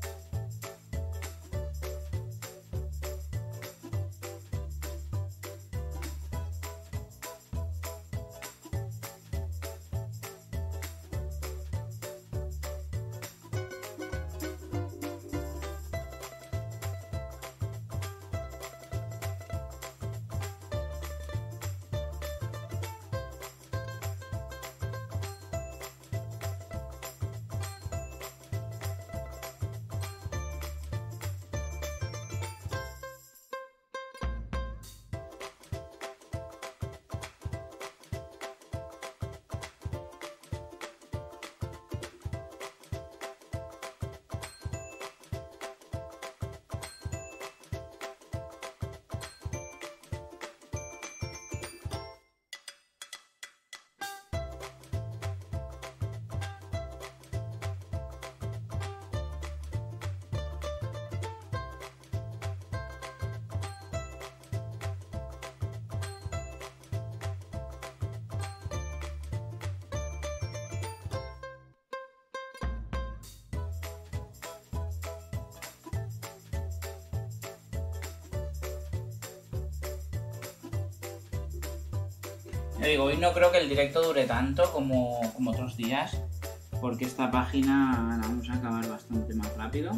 Ya digo, hoy no creo que el directo dure tanto como otros días, porque esta página la vamos a acabar bastante más rápido.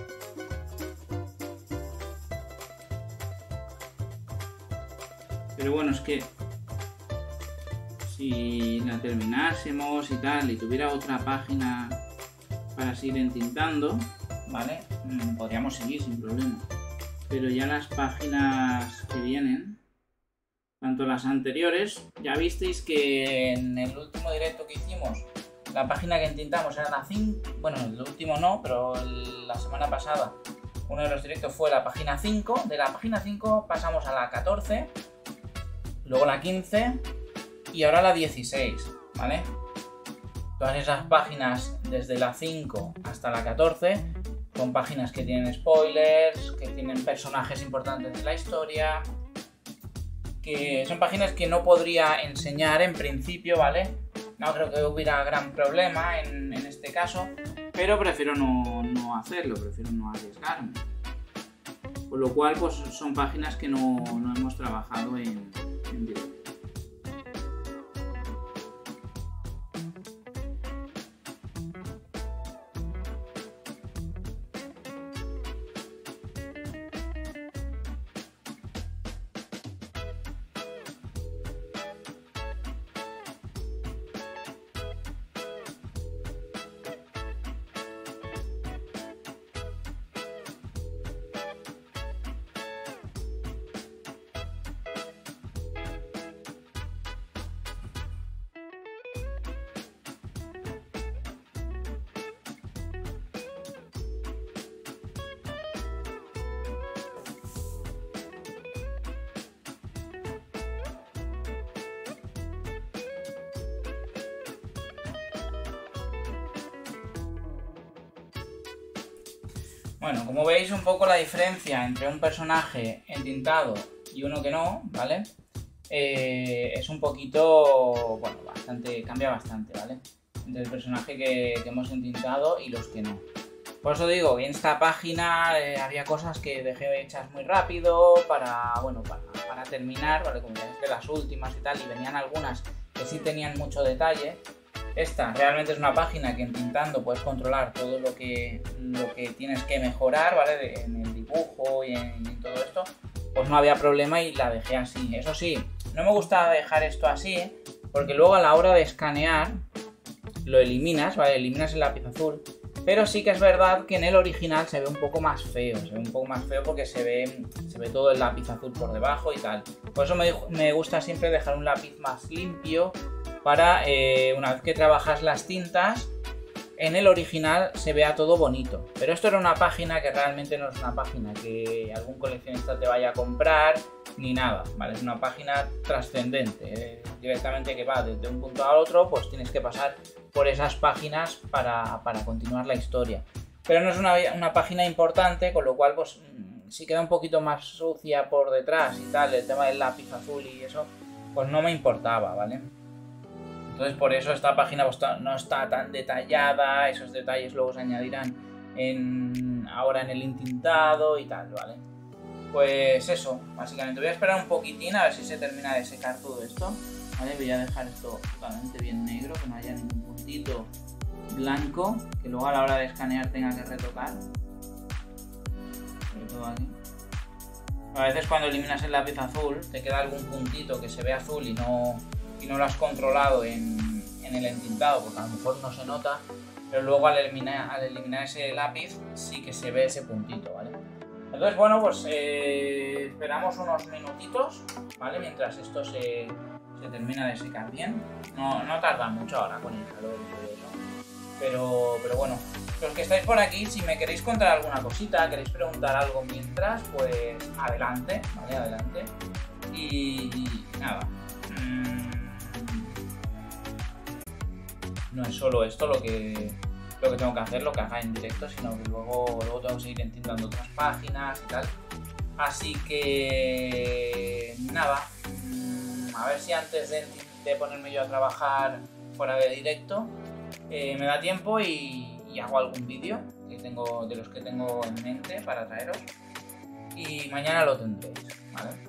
Pero bueno, es que si la terminásemos y tal, y tuviera otra página para seguir entintando, ¿vale? Podríamos seguir sin problema. Pero ya las páginas que vienen, tanto las anteriores, ya visteis que en el último directo que hicimos, la página que entintamos era la 5, bueno, el último no, pero la semana pasada uno de los directos fue la página 5, de la página 5 pasamos a la 14, luego la 15 y ahora la 16, ¿vale? Todas esas páginas desde la 5 hasta la 14 son páginas que tienen spoilers, que tienen personajes importantes de la historia, que son páginas que no podría enseñar en principio, ¿vale? No creo que hubiera gran problema en este caso, pero prefiero no hacerlo, prefiero no arriesgarme. Por lo cual, pues son páginas que no hemos trabajado en directo. Bueno, como veis un poco la diferencia entre un personaje entintado y uno que no, ¿vale? Es un poquito, bueno, cambia bastante, ¿vale? Entre el personaje que hemos entintado y los que no. Por eso digo, en esta página había cosas que dejé hechas muy rápido para terminar, ¿vale? Como ya es de las últimas y tal, y venían algunas que sí tenían mucho detalle. Esta realmente es una página que entintando puedes controlar todo lo que tienes que mejorar, ¿vale? En el dibujo y en todo esto, pues no había problema y la dejé así. Eso sí, no me gusta dejar esto así, porque luego a la hora de escanear lo eliminas, ¿vale? Eliminas el lápiz azul. Pero sí que es verdad que en el original se ve un poco más feo, porque se ve todo el lápiz azul por debajo y tal. Por eso me gusta siempre dejar un lápiz más limpio para una vez que trabajas las tintas, en el original se vea todo bonito. Pero esto era una página que realmente no es una página que algún coleccionista te vaya a comprar ni nada, ¿vale? Es una página trascendente, directamente que va desde un punto al otro, pues tienes que pasar por esas páginas para continuar la historia. Pero no es una página importante, con lo cual pues si queda un poquito más sucia por detrás y tal, el tema del lápiz azul y eso, pues no me importaba, ¿vale? Entonces por eso esta página pues, no está tan detallada, esos detalles luego se añadirán ahora en el entintado y tal, ¿vale? Pues eso, básicamente voy a esperar un poquitín a ver si se termina de secar todo esto, ¿vale? Voy a dejar esto totalmente bien negro, que no haya ningún puntito blanco, que luego a la hora de escanear tenga que retocar. Sobre todo aquí. A veces cuando eliminas el lápiz azul te queda algún puntito que se ve azul y no lo has controlado en el entintado, porque a lo mejor no se nota, pero luego al eliminar ese lápiz sí que se ve ese puntito, ¿vale? Entonces, bueno, pues esperamos unos minutitos, ¿vale? Mientras esto se termina de secar bien. No tarda mucho ahora con el calor y todo eso. Pero bueno, los que estáis por aquí, si me queréis contar alguna cosita, queréis preguntar algo mientras, pues adelante, ¿vale? Adelante. Y nada. No es solo esto lo que tengo que hacer, lo que haga en directo, sino que luego tengo que seguir entintando otras páginas y tal. Así que nada, a ver si antes de ponerme yo a trabajar fuera de directo me da tiempo y hago algún vídeo de los que tengo en mente para traeros, y mañana lo tendréis, ¿vale?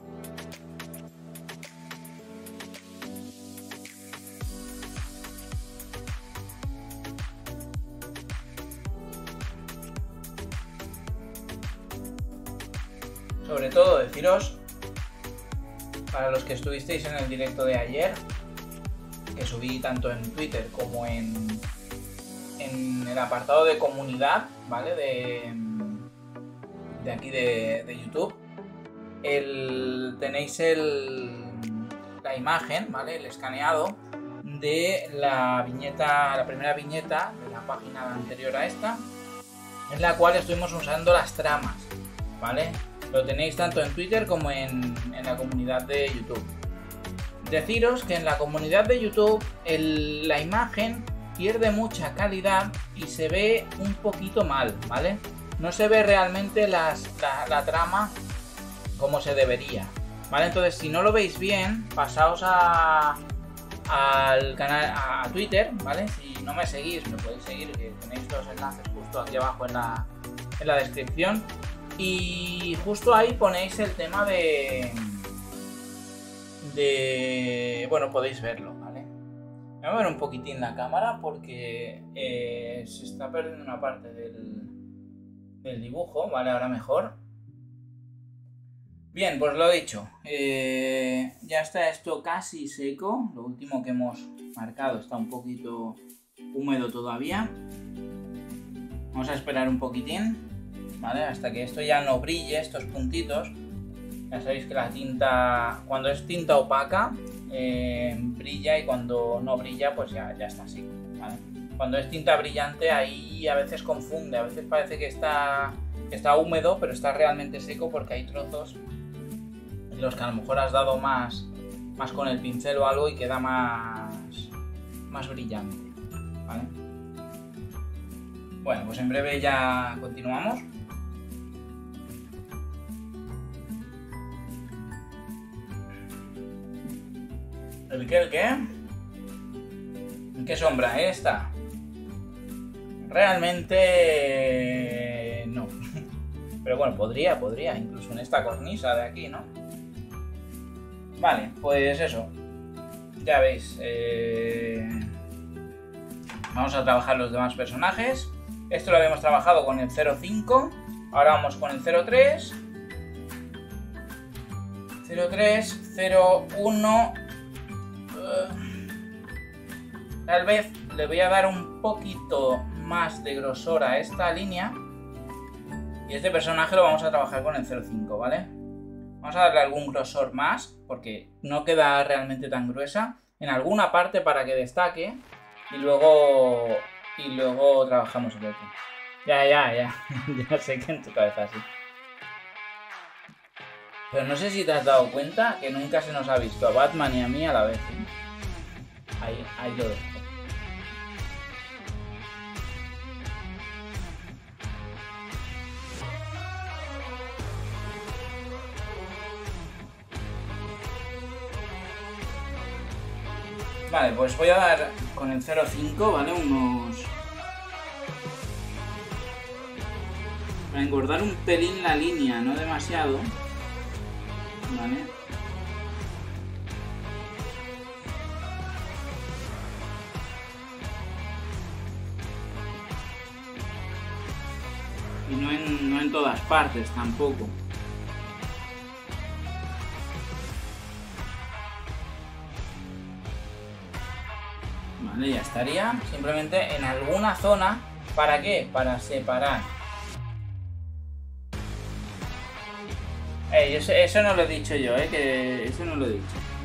Sobre todo deciros, para los que estuvisteis en el directo de ayer, que subí tanto en Twitter como en el apartado de comunidad, ¿vale? De aquí de YouTube, tenéis la imagen, ¿vale? El escaneado de la primera viñeta de la página anterior a esta, en la cual estuvimos usando las tramas, ¿vale? Lo tenéis tanto en Twitter como en la comunidad de YouTube. Deciros que en la comunidad de YouTube la imagen pierde mucha calidad y se ve un poquito mal, ¿vale? No se ve realmente la trama como se debería, ¿vale? Entonces, si no lo veis bien, pasaos al canal, a Twitter, ¿vale? Si no me seguís, me podéis seguir, que tenéis los enlaces justo aquí abajo en la descripción. Y justo ahí ponéis el tema bueno, podéis verlo, ¿vale? Voy a mover un poquitín la cámara porque se está perdiendo una parte del dibujo, ¿vale? Ahora mejor. Bien, pues lo dicho, ya está esto casi seco. Lo último que hemos marcado está un poquito húmedo todavía. Vamos a esperar un poquitín, ¿vale? Hasta que esto ya no brille, estos puntitos. Ya sabéis que la tinta, cuando es tinta opaca, brilla, y cuando no brilla, pues ya está seco, ¿vale? Cuando es tinta brillante, ahí a veces confunde, a veces parece que está húmedo, pero está realmente seco, porque hay trozos en los que a lo mejor has dado más con el pincel o algo y queda más brillante, ¿vale? Bueno, pues en breve ya continuamos. ¿El qué? ¿El qué? ¿En qué sombra esta? Realmente... no. Pero bueno, podría, incluso en esta cornisa de aquí, ¿no? Vale, pues eso. Ya veis. Vamos a trabajar los demás personajes. Esto lo habíamos trabajado con el 05. Ahora vamos con el 03. 03, 01. Tal vez le voy a dar un poquito más de grosor a esta línea. Y este personaje lo vamos a trabajar con el 05, ¿vale? Vamos a darle algún grosor más, porque no queda realmente tan gruesa. En alguna parte para que destaque. Y luego trabajamos el otro. Ya. Ya sé que en tu cabeza sí. Pero no sé si te has dado cuenta que nunca se nos ha visto a Batman y a mí a la vez, ¿eh? Ahí lo dejo. Vale, pues voy a dar con el 0,5, ¿vale? Para engordar un pelín la línea, no demasiado. Vale. Y no en todas partes tampoco. Vale, ya estaría. Simplemente en alguna zona. ¿Para qué? Para separar. Eso no lo he dicho yo, que eso no lo he dicho.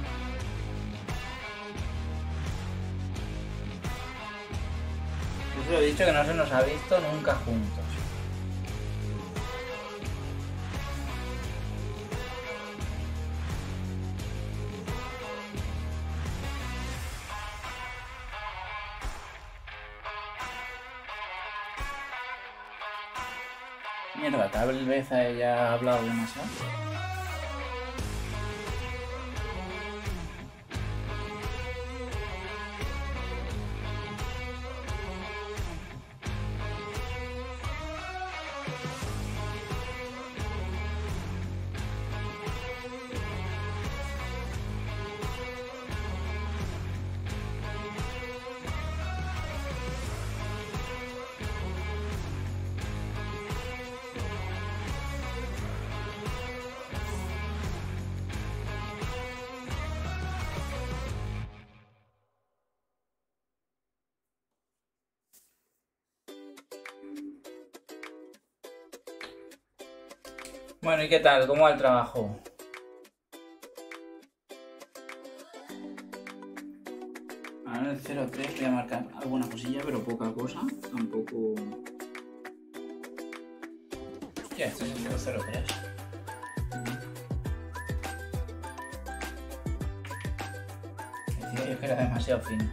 Eso lo he dicho, que no se nos ha visto nunca juntos. Mierda, tal vez haya hablado demasiado. Bueno, ¿y qué tal? ¿Cómo va el trabajo? Ahora en el 03 voy a marcar alguna cosilla, pero poca cosa. Tampoco... Hostia, este es el 03. Decía yo que era demasiado fino.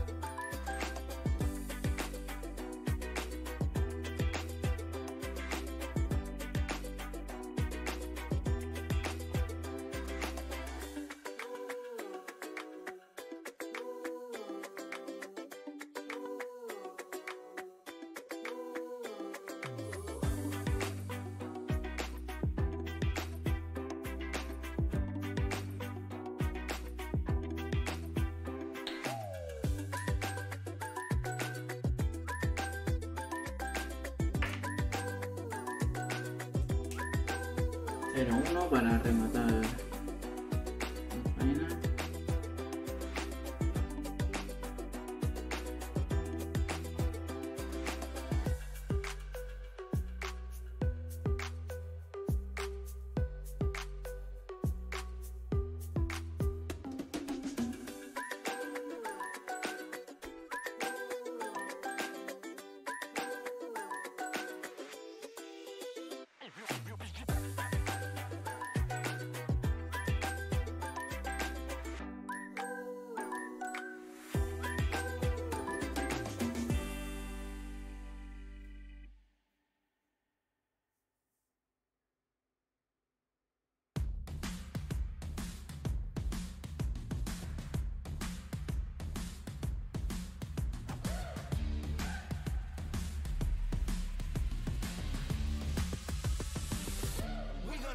Pero uno para rematar la faena.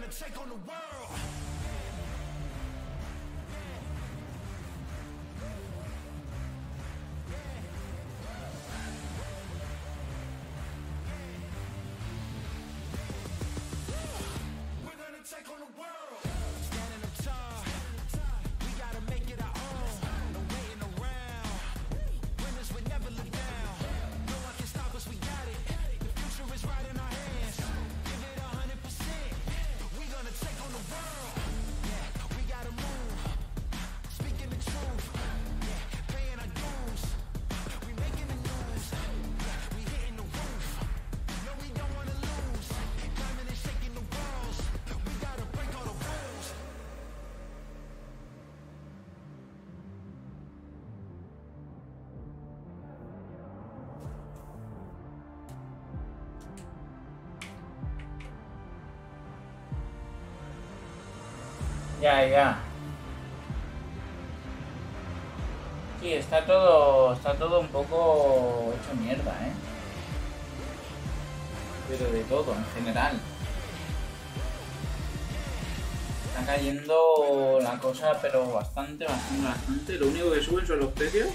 Ya. Sí, está todo un poco hecho mierda, ¿eh? Pero de todo, en general. Está cayendo la cosa, pero bastante. Lo único que suben son los precios.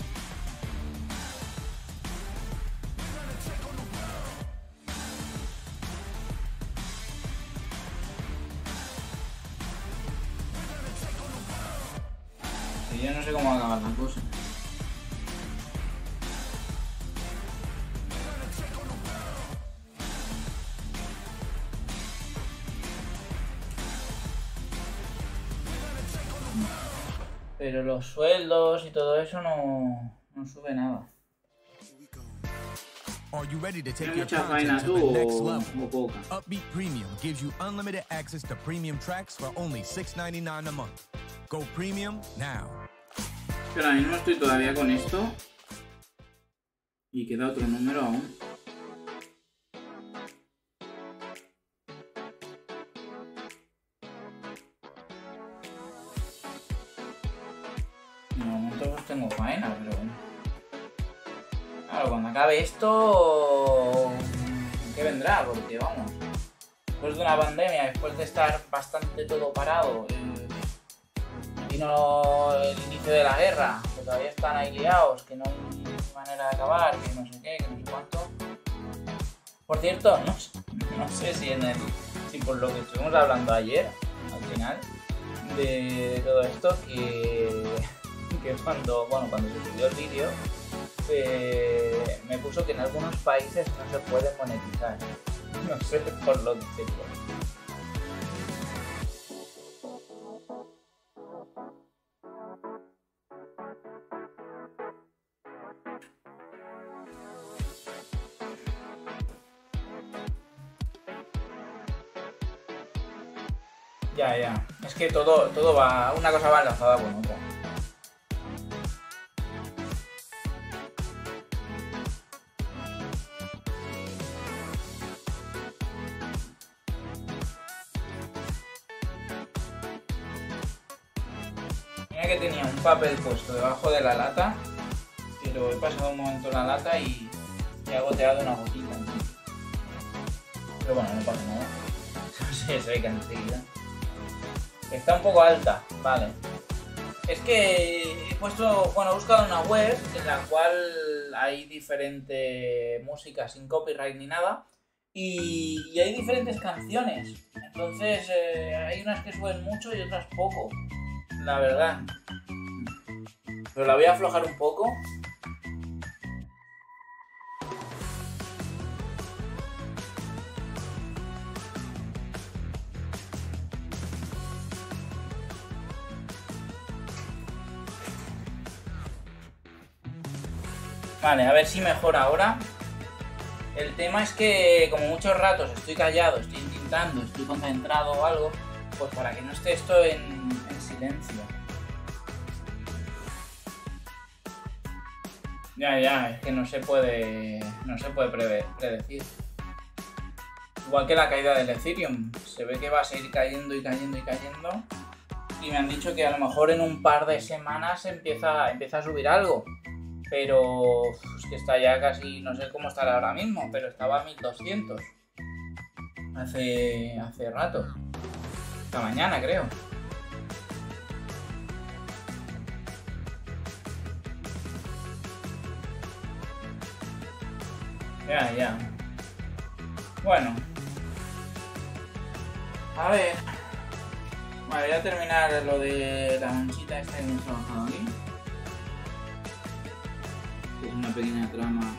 Y yo no sé cómo va a acabar la cosa. Pero los sueldos y todo eso no sube nada. Are you ready to take ¿Tienes your mucha content faena to tú the next o level? poca? Upbeat Premium gives you unlimited access to premium tracks for only $6.99 a month. Go premium now. Pero ahora mismo estoy todavía con esto. Y queda otro número aún. De momento pues tengo faena, pero bueno. Claro, cuando acabe esto... ¿Qué vendrá? Porque vamos... Después de una pandemia, después de estar bastante todo parado... Vino el inicio de la guerra, que todavía están ahí liados, que no hay manera de acabar, que no sé qué, que no sé cuánto. Por cierto, no sé si por lo que estuvimos hablando ayer, al final, de todo esto, que cuando se subió el vídeo, me puso que en algunos países no se puede monetizar. No sé por lo que se puede. Ya. Es que todo va... Una cosa va enlazada con otra. Mira que tenía un papel puesto debajo de la lata, pero he pasado un momento la lata y ha goteado una gotita. Pero bueno, no pasa nada. Se ve que enseguida. Está un poco alta, vale. Es que he buscado una web en la cual hay diferente música sin copyright ni nada y hay diferentes canciones. Entonces hay unas que suben mucho y otras poco, la verdad. Pero la voy a aflojar un poco. Vale, a ver si mejora ahora. El tema es que como muchos ratos estoy callado, estoy intentando, estoy concentrado o algo, pues para que no esté esto en silencio. Ya, es que no se puede predecir. Igual que la caída del Ethereum, se ve que va a seguir cayendo y cayendo y cayendo. Y me han dicho que a lo mejor en un par de semanas empieza a subir algo. Pero es que está ya casi, no sé cómo estará ahora mismo, pero estaba a 1200 hace rato. esta mañana, creo. Ya. Bueno. A ver. Vale, voy a terminar lo de la manchita esta que hemos trabajado aquí. Que es una pequeña trama.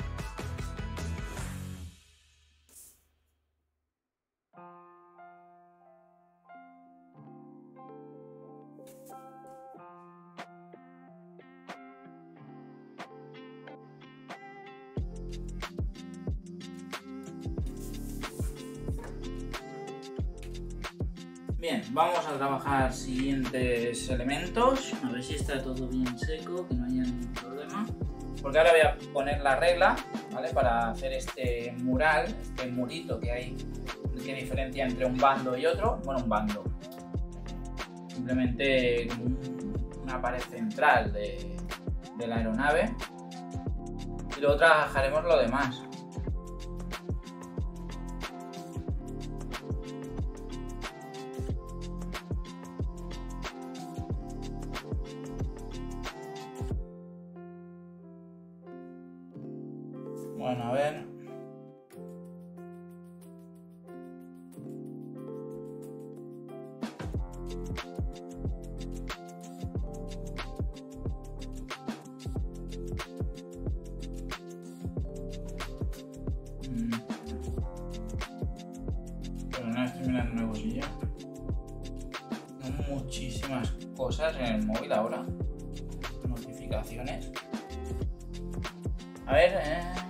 Bien, vamos a trabajar siguientes elementos. A ver si está todo bien seco, que no haya ningún problema. Porque ahora voy a poner la regla, ¿vale? Para hacer este mural, este murito que hay, que diferencia entre un bando y otro. Bueno, un bando. Simplemente una pared central de la aeronave. Y luego trabajaremos lo demás. Bueno, a ver. Pero no estoy mirando una cosilla. Muchísimas cosas en el móvil ahora. Notificaciones. A ver,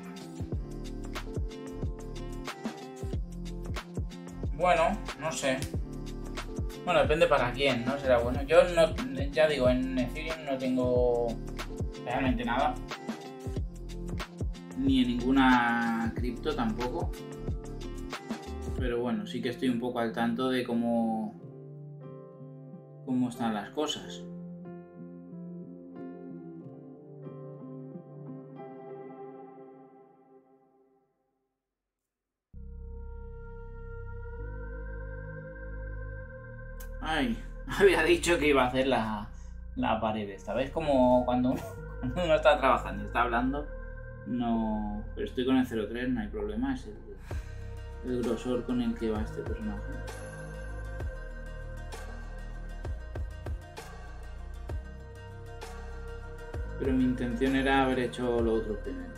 Bueno, no sé. Bueno, depende para quién, ¿no? Será bueno. Yo no, ya digo, en Ethereum no tengo realmente nada. Ni en ninguna cripto tampoco. Pero bueno, sí que estoy un poco al tanto de cómo están las cosas. Ay, había dicho que iba a hacer la pared esta vez, como cuando uno está trabajando y está hablando, no... Pero estoy con el 03, no hay problema, es el grosor con el que va este personaje. Pero mi intención era haber hecho lo otro primero.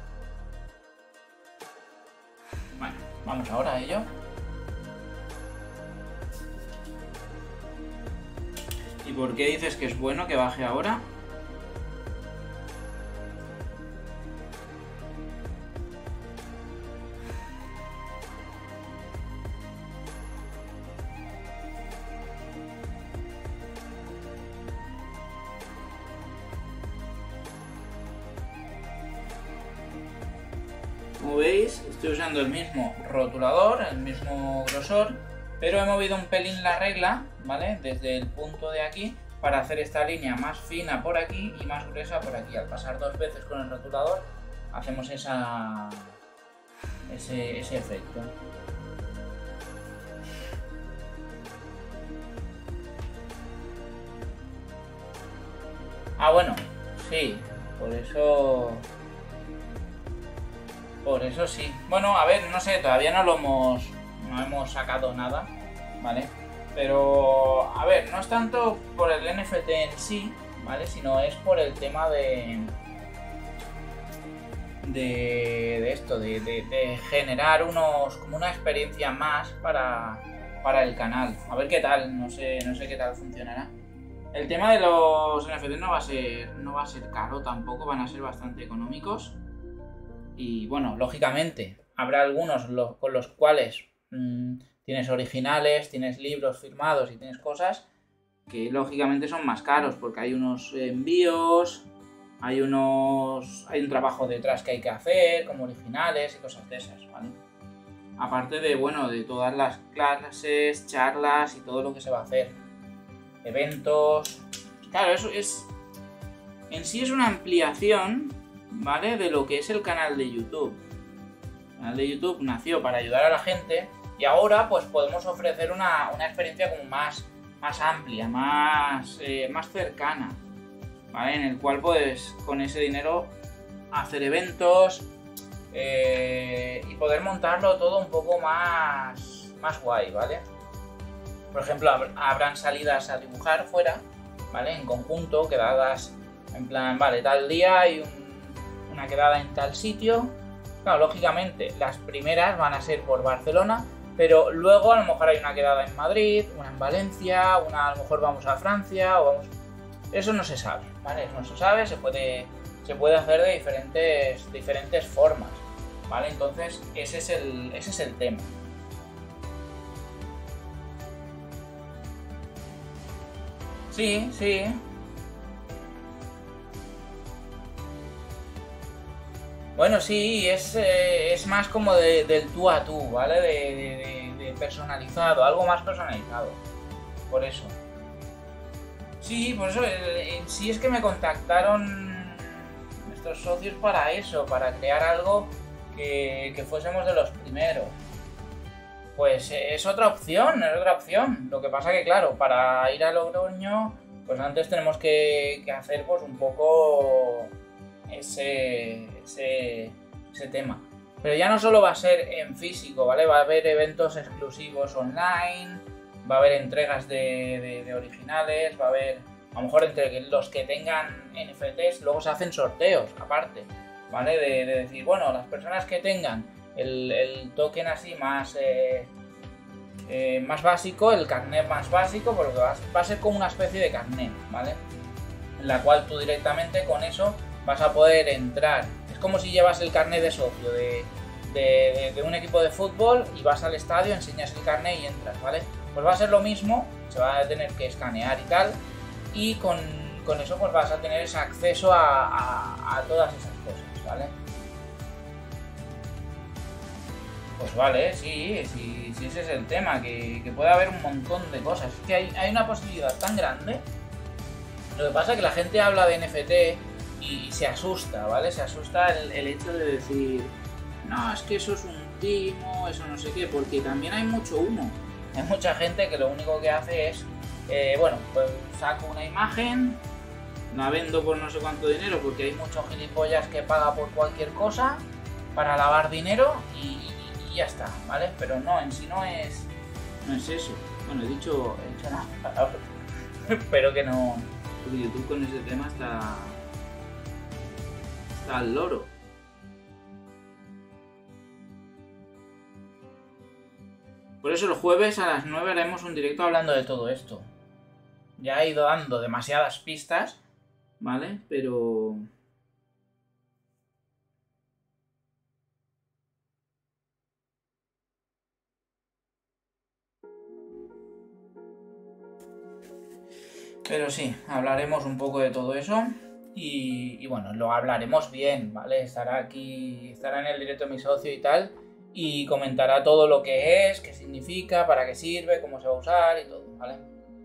Bueno, vamos ahora a ello. ¿Y por qué dices que es bueno que baje ahora? Como veis, estoy usando el mismo rotulador, el mismo grosor, pero he movido un pelín la regla, ¿vale? Desde el punto de aquí para hacer esta línea más fina por aquí y más gruesa por aquí. Al pasar dos veces con el rotulador hacemos ese efecto. Ah, bueno, sí, por eso sí. Bueno, a ver, no sé, todavía no hemos sacado nada, ¿vale? Pero, a ver, no es tanto por el NFT en sí, ¿vale? Sino es por el tema de esto, de generar como una experiencia más para el canal. A ver qué tal, no sé qué tal funcionará. El tema de los NFT no va a ser caro tampoco, van a ser bastante económicos. Y bueno, lógicamente, habrá algunos con los cuales tienes originales, tienes libros firmados y tienes cosas que lógicamente son más caros porque hay unos envíos, hay un trabajo detrás que hay que hacer como originales y cosas de esas, ¿vale? Aparte de, bueno, de todas las clases, charlas y todo lo que se va a hacer, eventos. Claro, eso en sí es una ampliación, ¿vale? De lo que es el canal de YouTube. El canal de YouTube nació para ayudar a la gente Y ahora pues podemos ofrecer una experiencia como más amplia, más cercana, ¿vale? En el cual pues con ese dinero hacer eventos y poder montarlo todo un poco más guay, ¿vale? Por ejemplo, habrán salidas a dibujar fuera, ¿vale? En conjunto, quedadas en plan, vale, tal día hay una quedada en tal sitio. Claro, lógicamente las primeras van a ser por Barcelona, pero luego a lo mejor hay una quedada en Madrid, una en Valencia, una a lo mejor vamos a Francia o vamos... Eso no se sabe, ¿vale? Eso no se sabe, se puede hacer de diferentes formas, ¿vale? Entonces ese es el tema. Sí, sí. Bueno, sí, es más como del tú a tú, ¿vale? De personalizado, algo más personalizado. Por eso. Sí, por eso en sí es que me contactaron nuestros socios para eso, para crear algo que fuésemos de los primeros. Pues es otra opción, es otra opción. Lo que pasa que, claro, para ir a Logroño, pues antes tenemos que hacer pues un poco ese tema. Pero ya no solo va a ser en físico, ¿vale? Va a haber eventos exclusivos online, va a haber entregas de originales, va a haber, a lo mejor entre los que tengan NFTs, luego se hacen sorteos aparte, ¿vale? De decir, bueno, las personas que tengan el token así más básico, el carnet más básico, porque va a ser como una especie de carnet, ¿vale? En la cual tú directamente con eso vas a poder entrar. Es como si llevas el carnet de socio de un equipo de fútbol y vas al estadio, enseñas el carnet y entras, ¿vale? Pues va a ser lo mismo, se va a tener que escanear y tal, y con eso pues vas a tener ese acceso a todas esas cosas, ¿vale? Pues vale, sí, ese es el tema, que puede haber un montón de cosas. Es que hay una posibilidad tan grande. Lo que pasa es que la gente habla de NFT y se asusta, ¿vale? Se asusta el hecho de decir, no, es que eso es un timo, eso no sé qué, porque también hay mucho humo. Hay mucha gente que lo único que hace es, bueno, pues saco una imagen, la vendo por no sé cuánto dinero, porque hay muchos gilipollas que paga por cualquier cosa para lavar dinero y ya está, ¿vale? Pero no, en sí no es eso. Bueno, he dicho una palabra, pero que no, porque YouTube con ese tema está al loro. Por eso el jueves a las 9 haremos un directo hablando de todo esto. Ya he ido dando demasiadas pistas, ¿vale? Pero sí, hablaremos un poco de todo eso y bueno, lo hablaremos bien, ¿vale? Estará en el directo mi socio y tal, y comentará todo lo que es, qué significa, para qué sirve, cómo se va a usar y todo, ¿vale?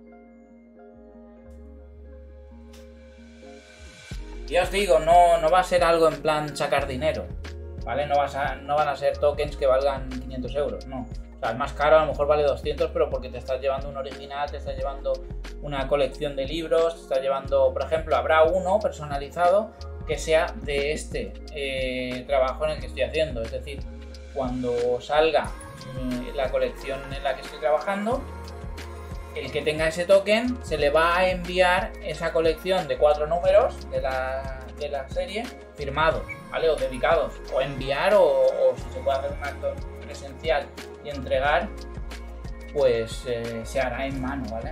Ya os digo, no va a ser algo en plan sacar dinero, ¿vale? No van a ser tokens que valgan 500 euros, no. O sea, el más caro a lo mejor vale 200, pero porque te estás llevando un original, te estás llevando una colección de libros, te estás llevando, por ejemplo, habrá uno personalizado que sea de este trabajo en el que estoy haciendo. Es decir, cuando salga la colección en la que estoy trabajando, el que tenga ese token se le va a enviar esa colección de 4 números de la serie firmados, ¿vale? O dedicados, o enviar o si se puede hacer un acto presencial y entregar, pues se hará en mano, ¿vale?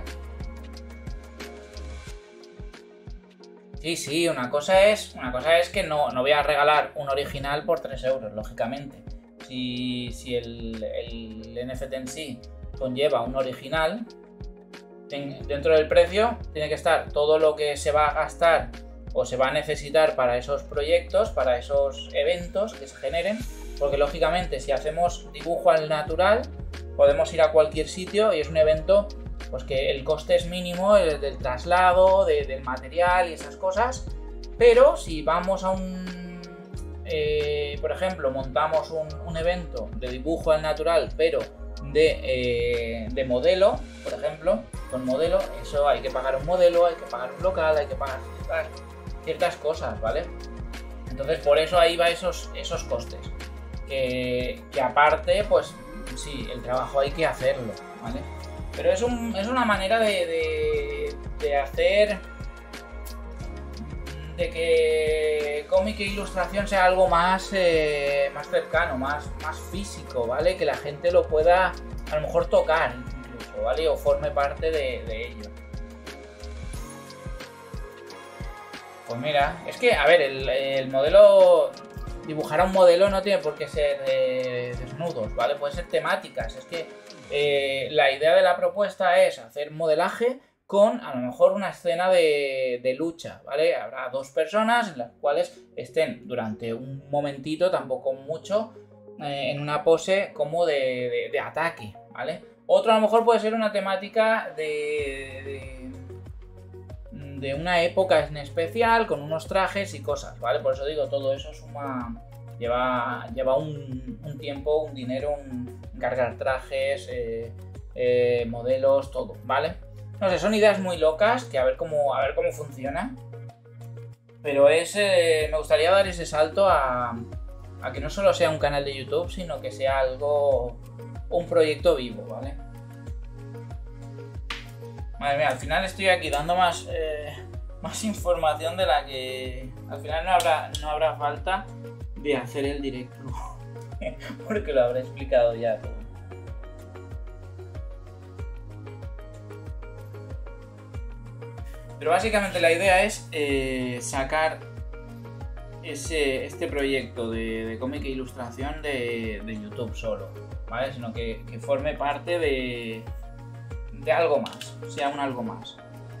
Sí, una cosa es que no voy a regalar un original por 3 euros, lógicamente. Si el NFT en sí conlleva un original, dentro del precio tiene que estar todo lo que se va a gastar o se va a necesitar para esos proyectos, para esos eventos que se generen, porque lógicamente si hacemos dibujo al natural podemos ir a cualquier sitio y es un evento pues que el coste es mínimo, el del traslado, del material y esas cosas, pero si vamos a por ejemplo, montamos un evento de dibujo al natural, pero de modelo, por ejemplo, con modelo, eso hay que pagar un modelo, hay que pagar un local, hay que pagar ciertas cosas, ¿vale? Entonces por eso ahí va esos costes. Que aparte, pues sí, el trabajo hay que hacerlo, ¿vale? Pero es una manera de hacer de que cómic e ilustración sea algo más cercano, más físico, ¿vale? Que la gente lo pueda a lo mejor tocar incluso, ¿vale? O forme parte de ello. Pues mira, es que, a ver, el modelo... Dibujar a un modelo no tiene por qué ser desnudos, ¿vale? Puede ser temáticas. Es que la idea de la propuesta es hacer modelaje con a lo mejor una escena de lucha, ¿vale? Habrá dos personas en las cuales estén durante un momentito, tampoco mucho, en una pose como de ataque, ¿vale? Otro a lo mejor puede ser una temática de una época en especial, con unos trajes y cosas, ¿vale? Por eso digo, todo eso lleva un tiempo, un dinero, encargar trajes, modelos, todo, ¿vale? No sé, son ideas muy locas que a ver cómo funciona. Pero me gustaría dar ese salto a que no solo sea un canal de YouTube, sino que sea un proyecto vivo, ¿vale? Madre mía, al final estoy aquí dando más información de la que al final no habrá falta de hacer el directo. Porque lo habré explicado ya todo. Pero básicamente la idea es sacar este proyecto de cómic e ilustración de YouTube solo, ¿vale? Sino que forme parte de algo más, sea un algo más.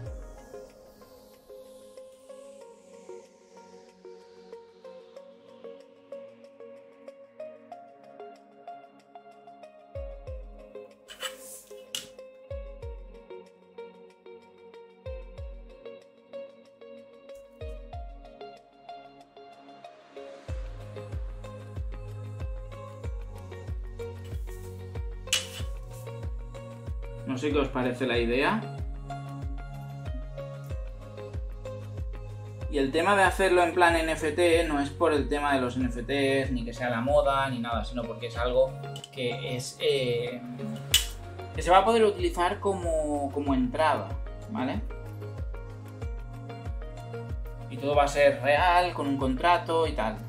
No sé qué os parece la idea. Y el tema de hacerlo en plan NFT no es por el tema de los NFTs, ni que sea la moda, ni nada, sino porque es algo que que se va a poder utilizar como entrada, ¿vale? Y todo va a ser real, con un contrato y tal.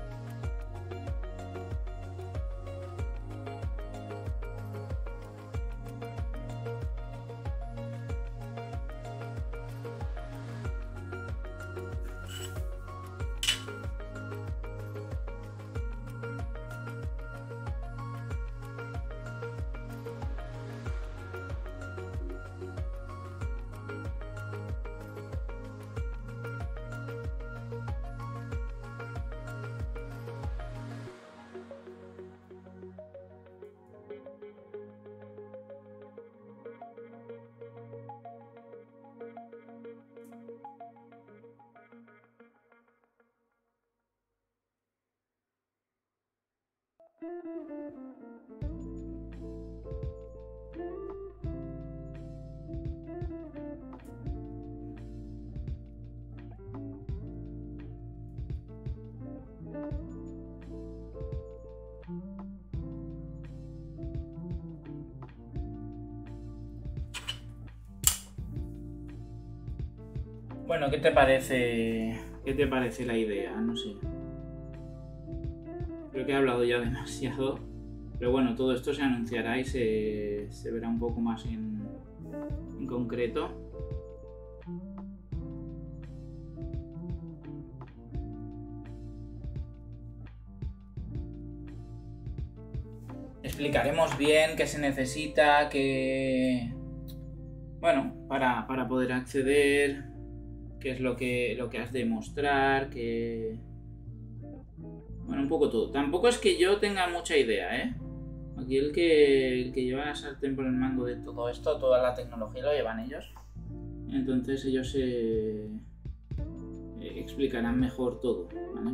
Bueno, ¿qué te parece la idea? No sé. Creo que he hablado ya demasiado. Pero bueno, todo esto se anunciará y se verá un poco más en concreto. Explicaremos bien qué se necesita, bueno, para poder acceder, qué es lo que has de mostrar, bueno, un poco todo. Tampoco es que yo tenga mucha idea, ¿eh? Aquí el que lleva la sartén por el mango de todo esto, toda la tecnología lo llevan ellos. Entonces ellos explicarán mejor todo, ¿vale?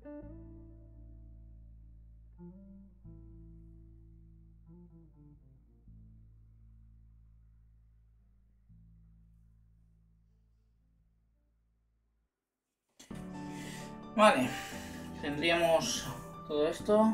Vale, tendríamos todo esto.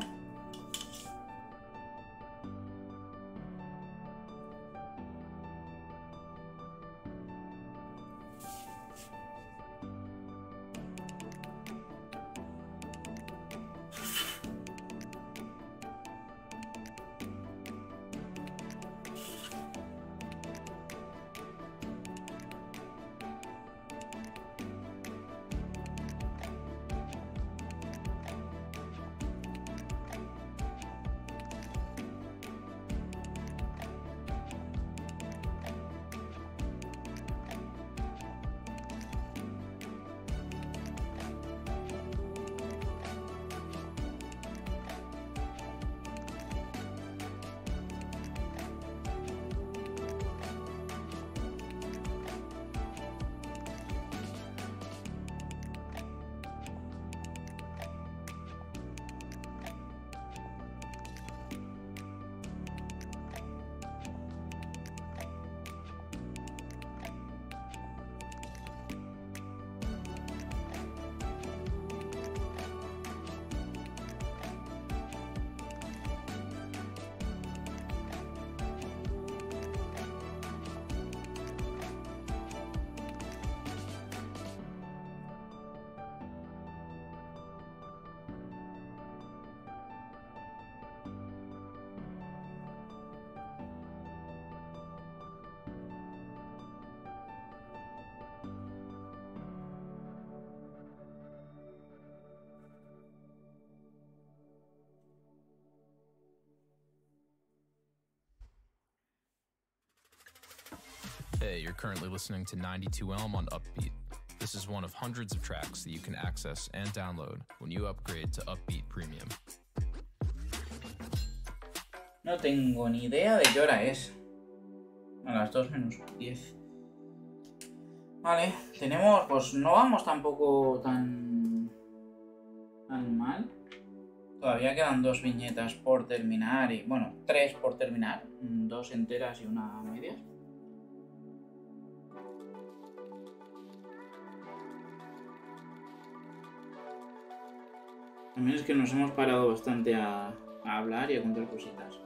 Hey, you're currently listening to 92 Elm on Upbeat. This is one of hundreds of tracks that you can access and download when you upgrade to Upbeat Premium. No tengo ni idea de qué hora es. A las 2 menos 10. Vale, tenemos, pues no vamos tampoco tan mal. Todavía quedan 2 viñetas por terminar y, bueno, 3 por terminar. 2 enteras y una a medias. También es que nos hemos parado bastante a hablar y a contar cositas.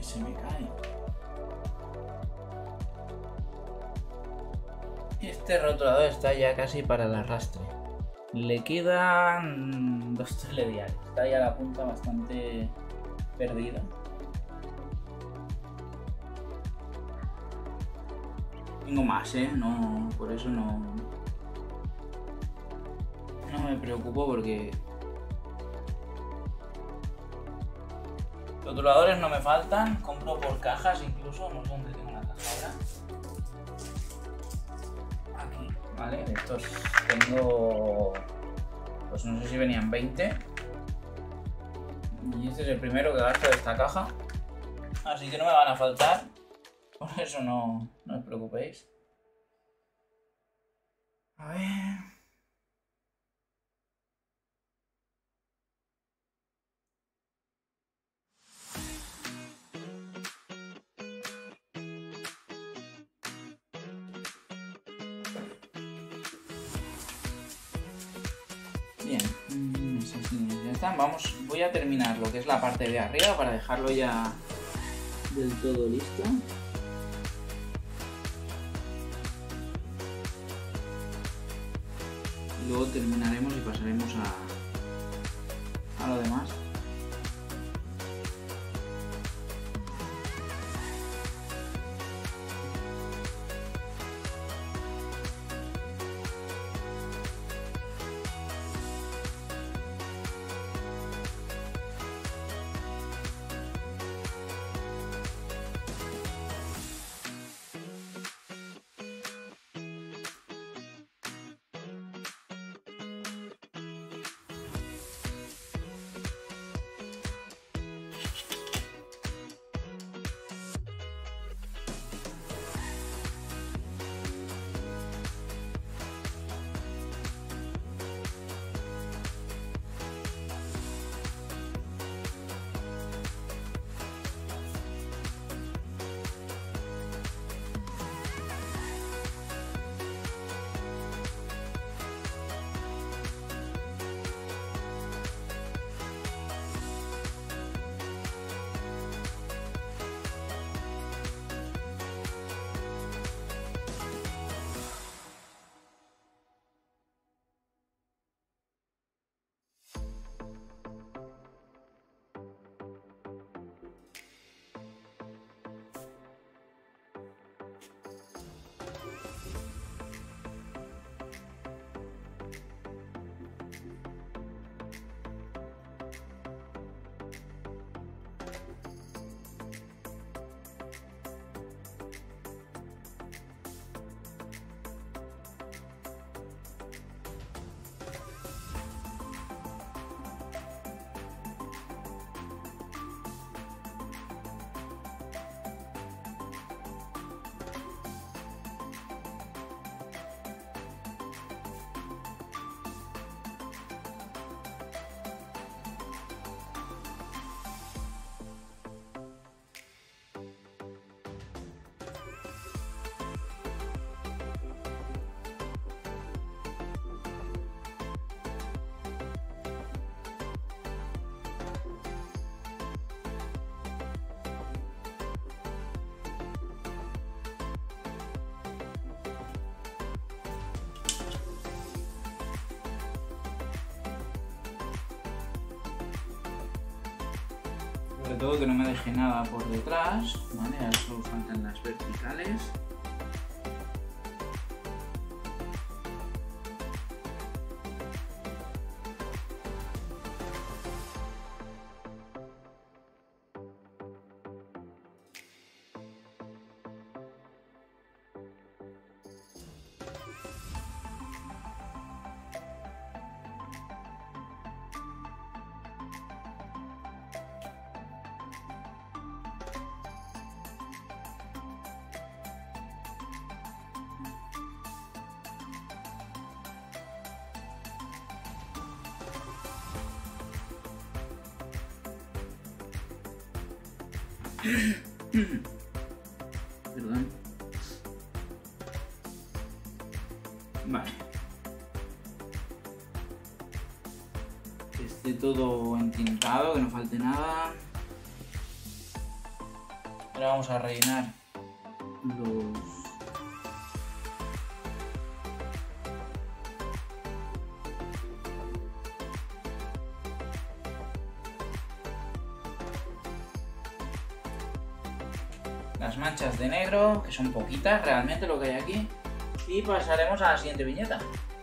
se me cae. Este rotulador está ya casi para el arrastre. Le quedan 2 telediarios. Está ya la punta bastante perdida. Tengo más, no, por eso no me preocupo porque rotuladores no me faltan. Compro por cajas incluso, no sé dónde tengo una caja ahora. Aquí, vale, de estos tengo, pues no sé si venían 20. Y este es el primero que gasto de esta caja. Así que no me van a faltar. Por eso no os preocupéis. A ver. Bien, ya está. Voy a terminar lo que es la parte de arriba para dejarlo ya del todo listo. Luego terminaremos y pasaremos a lo demás. Sobre todo que no me deje nada por detrás, ¿vale? Ahora solo faltan las verticales. Perdón. Vale. Que esté todo entintado, que no falte nada. Ahora vamos a rellenar las manchas de negro, que son poquitas realmente lo que hay aquí, y pasaremos a la siguiente viñeta.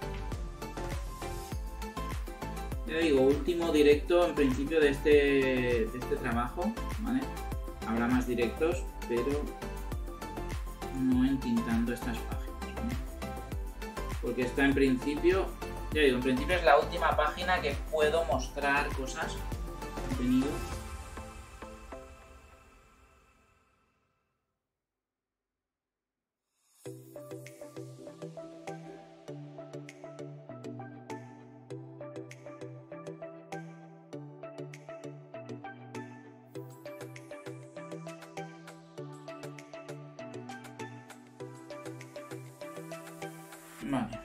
Ya digo, último directo en principio de este trabajo, ¿vale? Habrá más directos, pero no entintando estas páginas, ¿vale? Porque esta en principio, ya digo, en principio es la última página que puedo mostrar cosas, contenido. Vale.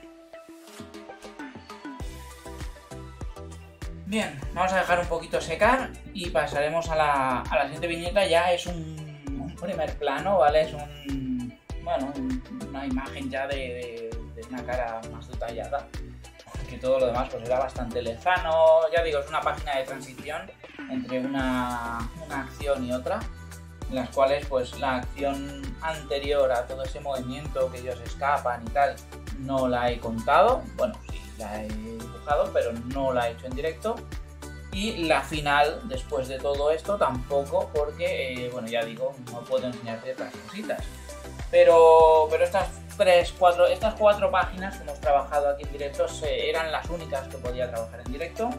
Bien, vamos a dejar un poquito secar y pasaremos a la siguiente viñeta. Ya es un primer plano, ¿vale? Es una imagen ya de una cara más detallada. Porque todo lo demás pues era bastante lejano. Ya digo, es una página de transición entre una acción y otra, en las cuales pues la acción anterior a todo ese movimiento que ellos escapan y tal no la he contado, bueno, sí, la he dibujado, pero no la he hecho en directo. Y la final, después de todo esto, tampoco, porque, bueno, ya digo, no puedo enseñarte otras cositas. Pero estas cuatro páginas que hemos trabajado aquí en directo eran las únicas que podía trabajar en directo.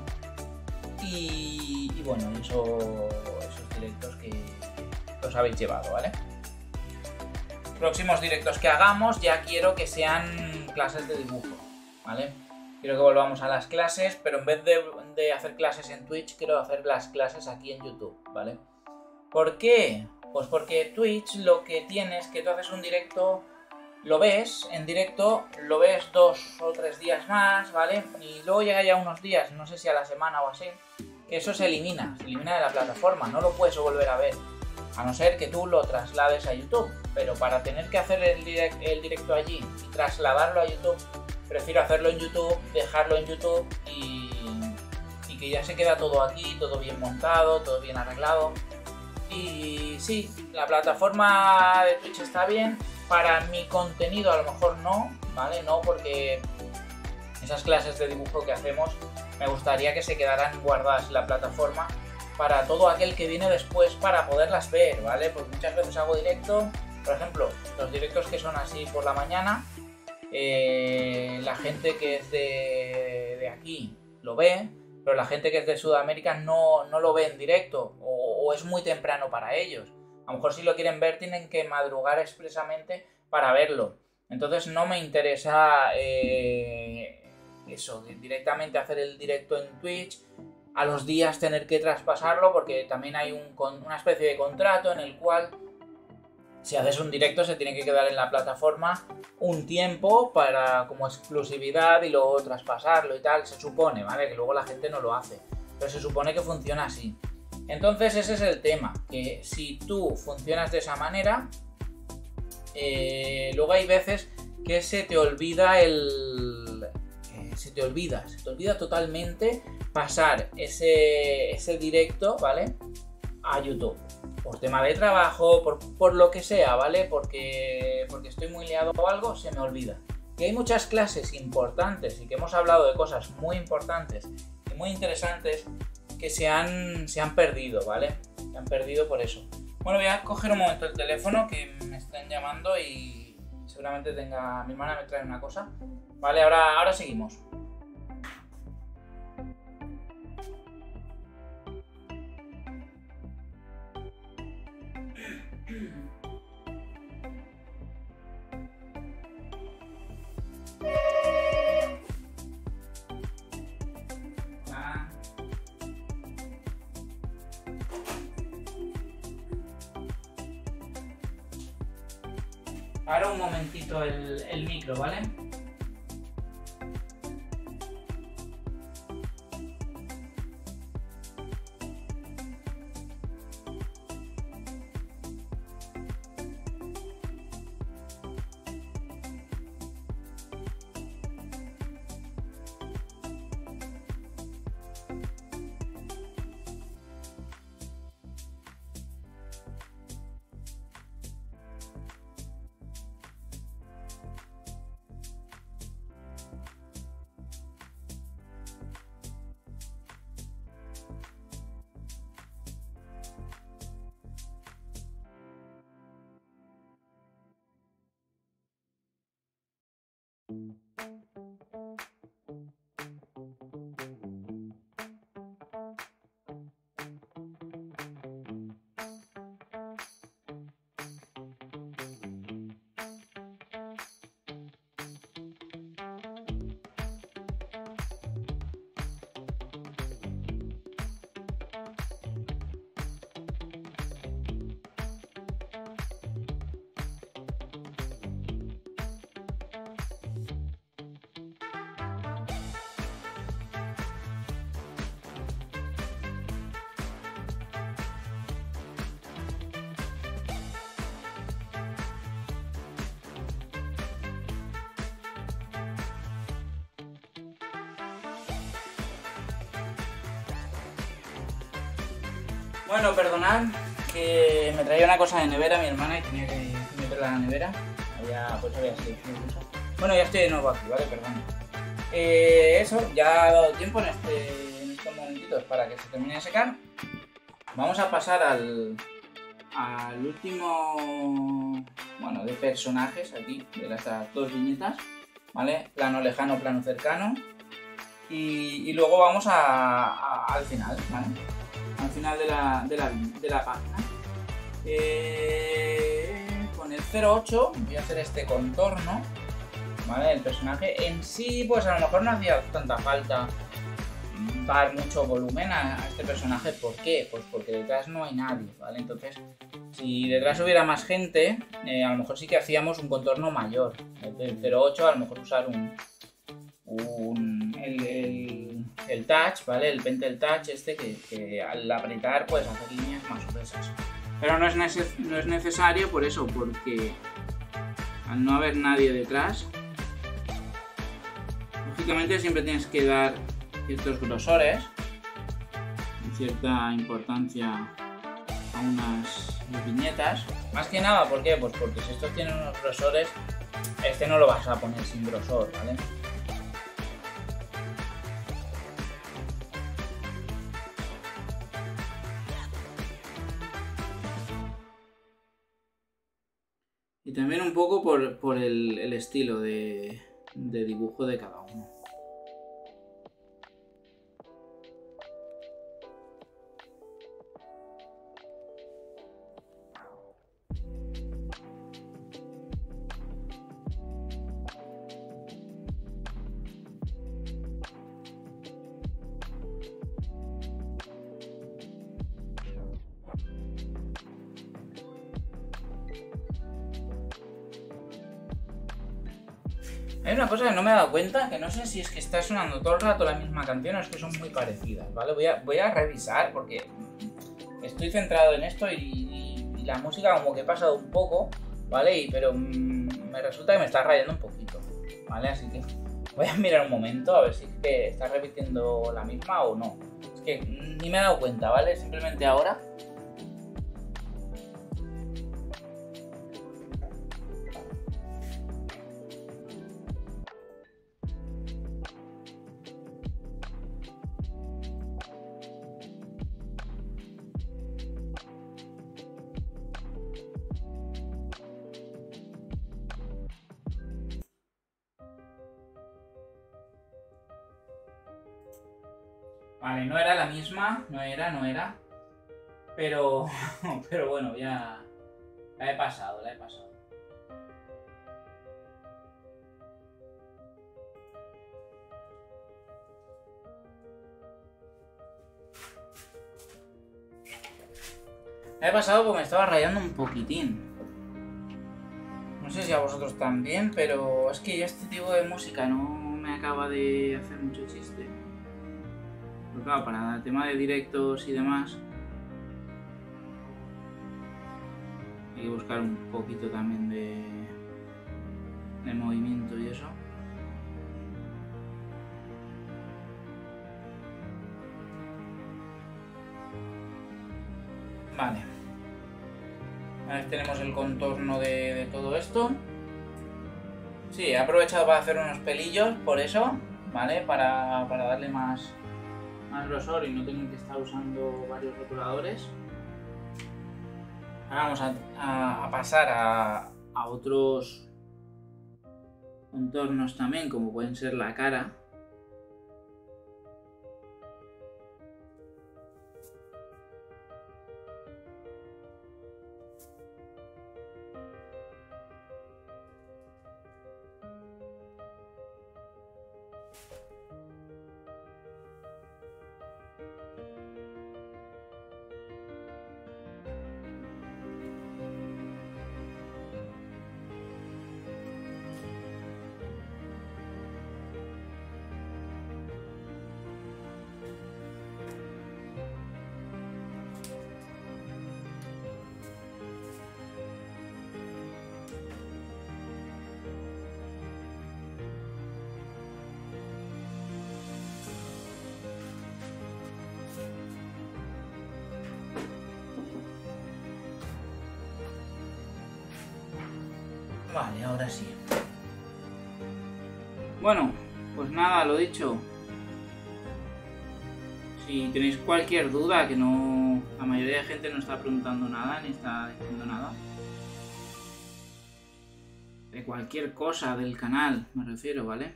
Y bueno, esos directos que os habéis llevado, ¿vale? Próximos directos que hagamos ya quiero que sean clases de dibujo, ¿vale? Quiero que volvamos a las clases, pero en vez de hacer clases en Twitch, quiero hacer las clases aquí en YouTube, ¿vale? ¿Por qué? Pues porque Twitch lo que tiene es que tú haces un directo, lo ves en directo, lo ves 2 o 3 días más, ¿vale? Y luego llega ya unos días, no sé si a la semana o así, que eso se elimina de la plataforma, no lo puedes volver a ver. A no ser que tú lo traslades a YouTube, pero para tener que hacer el directo allí y trasladarlo a YouTube, prefiero hacerlo en YouTube, dejarlo en YouTube y que ya se queda todo aquí, todo bien montado, todo bien arreglado. Y sí, la plataforma de Twitch está bien, para mi contenido a lo mejor no, ¿vale? No, porque esas clases de dibujo que hacemos me gustaría que se quedaran guardadas en la plataforma para todo aquel que viene después para poderlas ver, ¿vale? Porque muchas veces hago directo, por ejemplo, los directos que son así por la mañana, la gente que es de aquí lo ve, pero la gente que es de Sudamérica no lo ve en directo o es muy temprano para ellos. A lo mejor si lo quieren ver tienen que madrugar expresamente para verlo. Entonces no me interesa eso, directamente hacer el directo en Twitch, a los días tener que traspasarlo, porque también hay una especie de contrato en el cual si haces un directo se tiene que quedar en la plataforma un tiempo como exclusividad y luego traspasarlo y tal, se supone, ¿vale? Que luego la gente no lo hace, pero se supone que funciona así. Entonces ese es el tema, que si tú funcionas de esa manera, luego hay veces que se te olvida se te olvida totalmente pasar ese directo, ¿vale? A YouTube. Por tema de trabajo, por lo que sea, ¿vale? Porque estoy muy liado o algo, se me olvida. Y hay muchas clases importantes y que hemos hablado de cosas muy importantes y muy interesantes que se han perdido, ¿vale? Se han perdido por eso. Bueno, voy a coger un momento el teléfono que me están llamando y seguramente mi hermana me trae una cosa. Vale, ahora seguimos. Ahora un momentito el micro, ¿vale? Bueno, perdonad que me traía una cosa de nevera mi hermana y tenía que meterla en la nevera. Pues había sido incluso. Bueno, ya estoy de nuevo aquí, ¿vale? Perdón. Eso, ya ha dado tiempo en estos momentitos para que se termine de secar. Vamos a pasar al último, bueno, de personajes aquí, de estas dos viñetas, ¿vale? Plano lejano, plano cercano. Y luego vamos al final, ¿vale? Al final de la página. Con el 08 voy a hacer este contorno, ¿vale? El personaje en sí, pues a lo mejor no hacía tanta falta dar mucho volumen a este personaje. ¿Por qué? Pues porque detrás no hay nadie, ¿vale? Entonces, si detrás hubiera más gente, a lo mejor sí que hacíamos un contorno mayor. El 08 a lo mejor usar el touch, ¿vale? El pentel touch este que al apretar puedes hacer líneas más gruesas. Pero no es necesario por eso, porque al no haber nadie detrás, lógicamente siempre tienes que dar ciertos grosores y cierta importancia a unas viñetas. Más que nada, ¿por qué? Pues porque si estos tienen unos grosores, este no lo vas a poner sin grosor, ¿vale? Y también un poco por el estilo de dibujo de cada uno. Hay una cosa que no me he dado cuenta, que no sé si es que está sonando todo el rato la misma canción o es que son muy parecidas, ¿vale? Voy a revisar porque estoy centrado en esto y la música como que he pasado un poco, ¿vale? Pero me resulta que me está rayando un poquito, ¿vale? Así que voy a mirar un momento a ver si es que está repitiendo la misma o no. Es que ni me he dado cuenta, ¿vale? Simplemente ahora. Vale, no era la misma, no era. Pero bueno, ya la he pasado. La he pasado porque me estaba rayando un poquitín. No sé si a vosotros también, pero es que ya este tipo de música no me acaba de hacer mucho chiste. Pero claro, para el tema de directos y demás, hay que buscar un poquito también de movimiento y eso. Vale. A ver, tenemos el contorno de todo esto. Sí, he aprovechado para hacer unos pelillos, por eso, ¿vale? Para darle más grosor y no tengo que estar usando varios rotuladores. Ahora vamos a pasar a otros contornos también, como pueden ser la cara. Vale, ahora sí. Bueno, pues nada, lo dicho. Si tenéis cualquier duda, que no, la mayoría de gente no está preguntando nada, ni está diciendo nada. De cualquier cosa del canal, me refiero, ¿vale?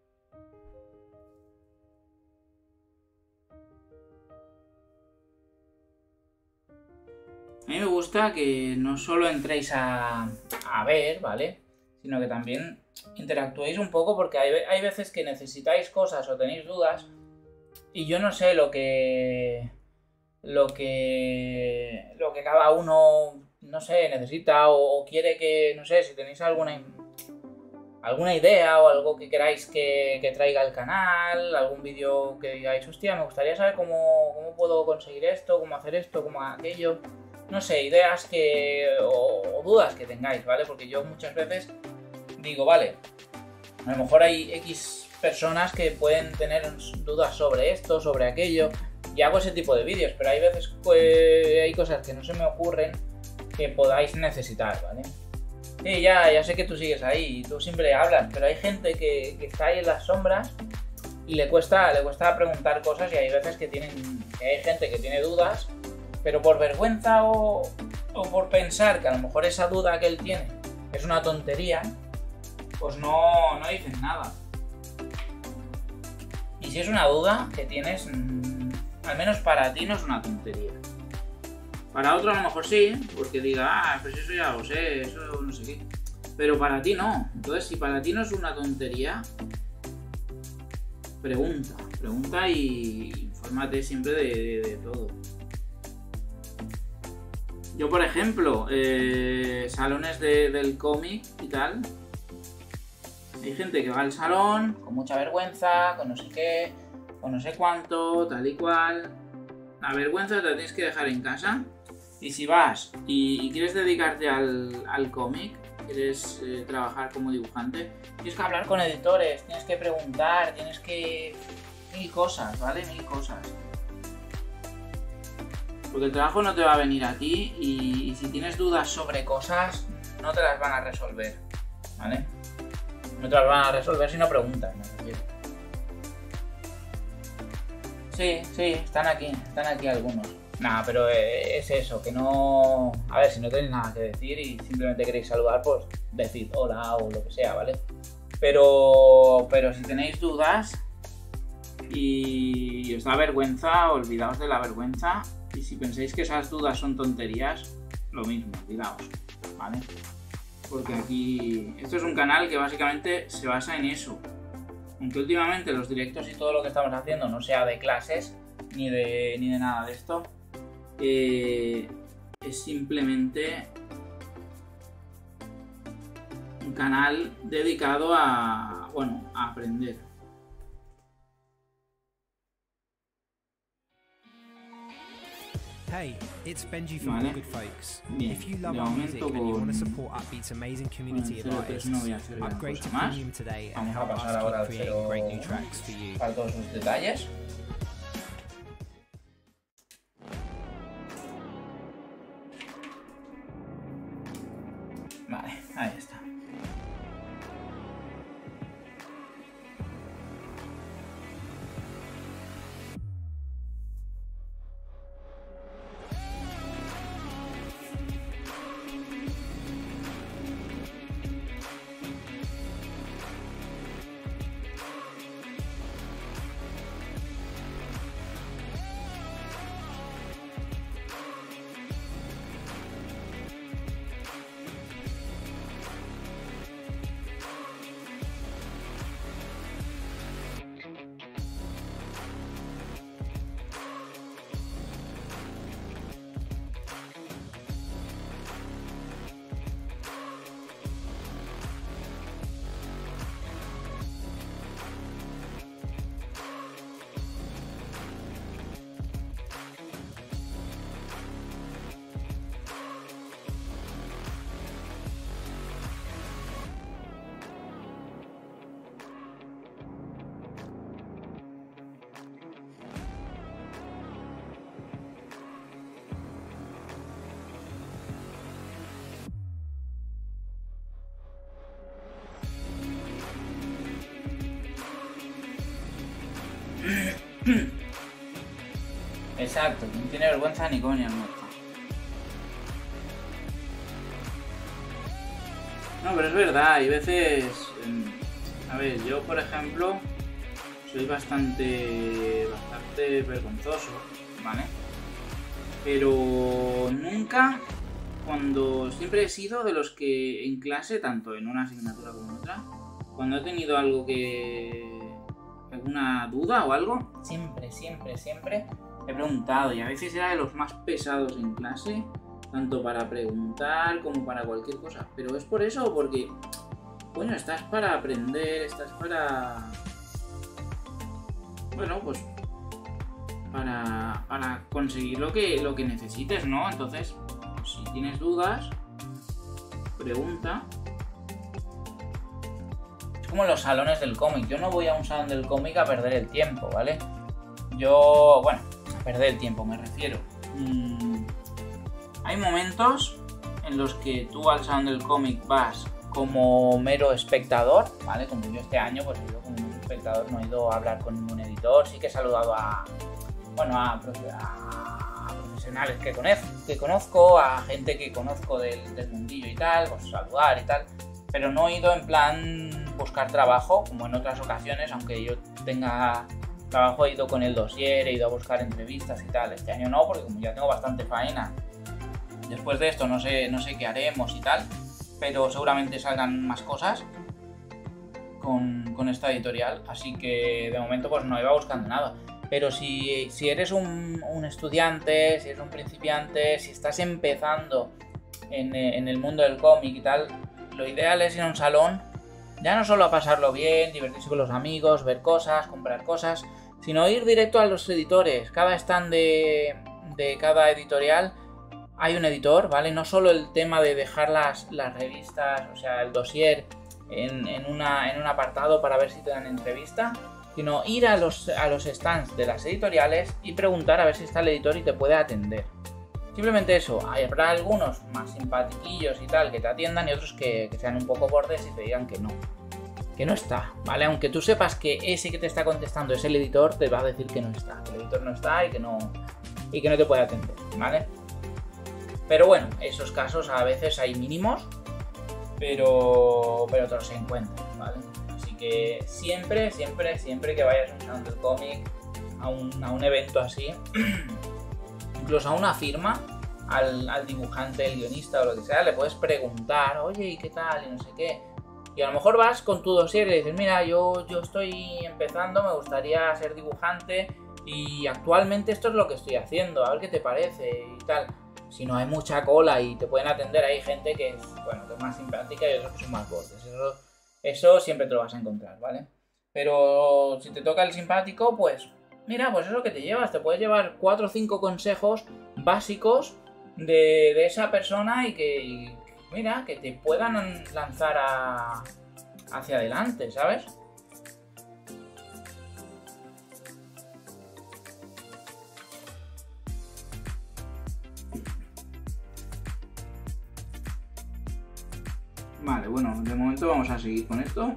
A mí me gusta que no solo entréis a ver, ¿vale? Sino que también interactuéis un poco, porque hay veces que necesitáis cosas o tenéis dudas y yo no sé lo que cada uno, no sé, necesita o quiere que, no sé, si tenéis alguna idea o algo que queráis que traiga al canal, algún vídeo que digáis, hostia, me gustaría saber cómo puedo conseguir esto, cómo hacer esto, cómo aquello. No sé, ideas o dudas que tengáis, ¿vale? Porque yo muchas veces digo, vale, a lo mejor hay X personas que pueden tener dudas sobre esto, sobre aquello, y hago ese tipo de vídeos, pero hay veces que hay cosas que no se me ocurren que podáis necesitar, ¿vale? Sí, ya sé que tú sigues ahí y tú siempre hablas, pero hay gente que está ahí en las sombras y le cuesta preguntar cosas, y hay veces que hay gente que tiene dudas, pero por vergüenza o por pensar que a lo mejor esa duda que él tiene es una tontería, pues no dicen nada. Y si es una duda que tienes, al menos para ti no es una tontería. Para otro a lo mejor sí, porque diga, pues eso ya lo sé, eso no sé qué. Pero para ti no. Entonces, si para ti no es una tontería, pregunta y infórmate siempre de todo. Yo, por ejemplo, salones del cómic y tal, hay gente que va al salón con mucha vergüenza, con no sé qué, con no sé cuánto, tal y cual. La vergüenza te la tienes que dejar en casa. Y si vas y quieres dedicarte al cómic, quieres trabajar como dibujante, tienes que hablar con editores, tienes que preguntar, tienes que... Mil cosas, ¿vale? Mil cosas. Porque el trabajo no te va a venir a ti y si tienes dudas sobre cosas, no te las van a resolver, ¿vale? No te las van a resolver si no preguntas, me refiero. Sí, están aquí algunos. Nada, pero es eso, que no... A ver, si no tenéis nada que decir y simplemente queréis saludar, pues decid hola o lo que sea, ¿vale? Pero si tenéis dudas y os da vergüenza, olvidaos de la vergüenza. Y si pensáis que esas dudas son tonterías, lo mismo, olvidaos, ¿vale? Porque aquí... Esto es un canal que básicamente se basa en eso. Aunque últimamente los directos y todo lo que estamos haciendo no sea de clases, ni de nada de esto, es simplemente un canal dedicado a aprender. Hey, it's Benji from Vale. All Good Folks. Bien, If you love de our music and you momento want to con- support Upbeat's amazing community of con el 03 artists, no voy a hacer gran upgrade cosa to más. premium today and Vamos a help pasar us ahora keep al creating great 0 new tracks for you. para todos sus detalles. Vale, ahí está. Exacto, no tiene vergüenza ni come ni almuerza. No, pero es verdad, hay veces... A ver, yo por ejemplo soy bastante vergonzoso, ¿vale? Pero nunca, siempre he sido de los que en clase, tanto en una asignatura como en otra, cuando he tenido alguna duda o algo, siempre he preguntado, y a veces era de los más pesados en clase, tanto para preguntar como para cualquier cosa. Pero es por eso, porque, bueno, estás para aprender, estás para... Bueno, pues para conseguir lo que necesites, ¿no? Entonces, pues, si tienes dudas, pregunta. Es como los salones del cómic. Yo no voy a un salón del cómic a perder el tiempo, ¿vale? Bueno, a perder el tiempo me refiero. Hay momentos en los que tú al salón del cómic vas como mero espectador, ¿vale? Como yo este año pues he ido como mero espectador, no he ido a hablar con ningún editor, sí que he saludado a profesionales que conozco, a gente que conozco del mundillo y tal, pues saludar y tal, pero no he ido en plan buscar trabajo, como en otras ocasiones, aunque yo tenga trabajo, he ido con el dossier, he ido a buscar entrevistas y tal. Este año no, porque como ya tengo bastante faena, después de esto no sé qué haremos y tal, pero seguramente salgan más cosas con esta editorial, así que de momento pues no iba buscando nada. Pero si eres un estudiante, si eres un principiante, si estás empezando en el mundo del cómic y tal, lo ideal es ir a un salón, ya no solo a pasarlo bien, divertirse con los amigos, ver cosas, comprar cosas, sino ir directo a los editores. Cada stand de cada editorial hay un editor, ¿vale? No solo el tema de dejar las revistas, o sea, el dossier en un apartado para ver si te dan entrevista, sino ir a los stands de las editoriales y preguntar a ver si está el editor y te puede atender. Simplemente eso. Habrá algunos más simpatiquillos y tal que te atiendan, y otros que sean un poco bordes y te digan que no está, ¿vale? Aunque tú sepas que ese que te está contestando es el editor, te va a decir que no está, que el editor no está y que no te puede atender, ¿vale? Pero bueno, esos casos a veces hay mínimos, pero te los encuentras, ¿vale? Así que siempre que vayas a un salón del cómic, a un evento así, incluso a una firma, al dibujante, el guionista o lo que sea, le puedes preguntar, oye, ¿y qué tal? Y no sé qué. Y a lo mejor vas con tu dossier y le dices, mira, yo estoy empezando, me gustaría ser dibujante y actualmente esto es lo que estoy haciendo, a ver qué te parece y tal. Si no hay mucha cola y te pueden atender, hay gente que es más simpática y otros que son más bordes. Eso siempre te lo vas a encontrar, ¿vale? Pero si te toca el simpático, pues mira, pues es lo que te llevas. Te puedes llevar 4 o 5 consejos básicos de esa persona y que te puedan lanzar hacia adelante, ¿sabes? Vale, bueno, de momento vamos a seguir con esto.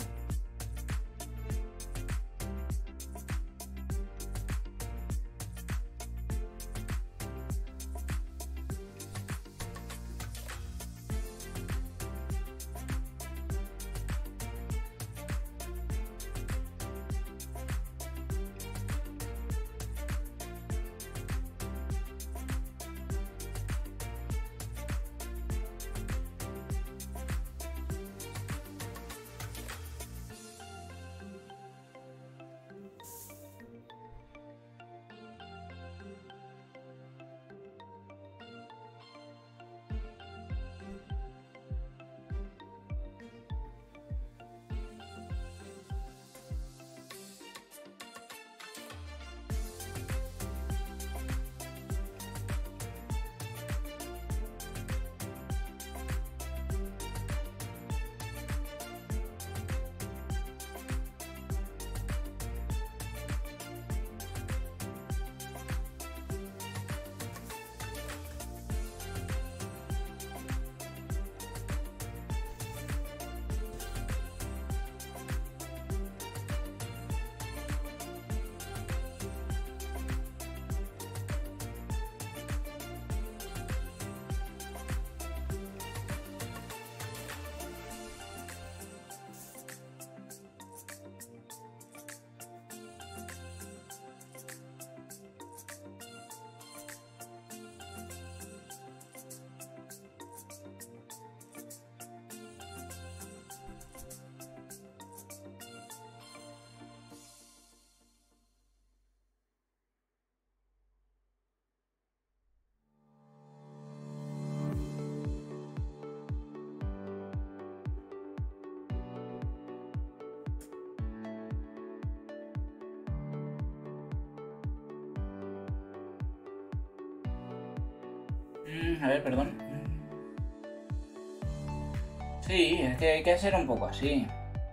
A ver, perdón. Sí, es que hay que ser un poco así.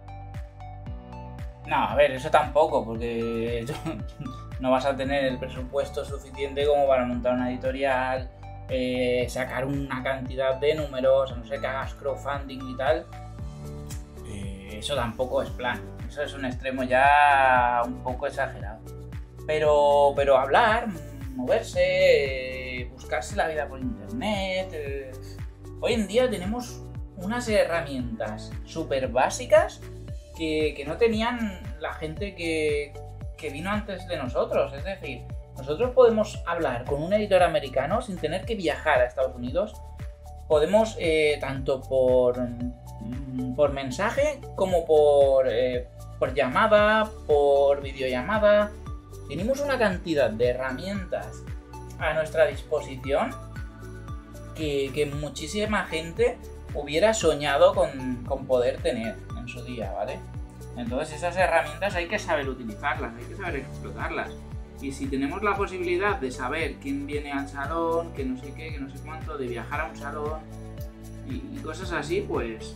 No, a ver, eso tampoco, porque no vas a tener el presupuesto suficiente como para montar una editorial, sacar una cantidad de números, a no ser que hagas crowdfunding y tal. Eso tampoco es plan. Eso es un extremo ya un poco exagerado. Pero hablar, moverse, buscarse la vida por internet. Hoy en día tenemos unas herramientas súper básicas que no tenían la gente que vino antes de nosotros. Es decir, nosotros podemos hablar con un editor americano sin tener que viajar a Estados Unidos. Podemos, tanto por mensaje como por llamada, por videollamada. Tenemos una cantidad de herramientas a nuestra disposición que muchísima gente hubiera soñado con poder tener en su día, ¿vale? Entonces esas herramientas hay que saber utilizarlas, hay que saber explotarlas. Y si tenemos la posibilidad de saber quién viene al salón, que no sé qué, que no sé cuánto, de viajar a un salón y cosas así, pues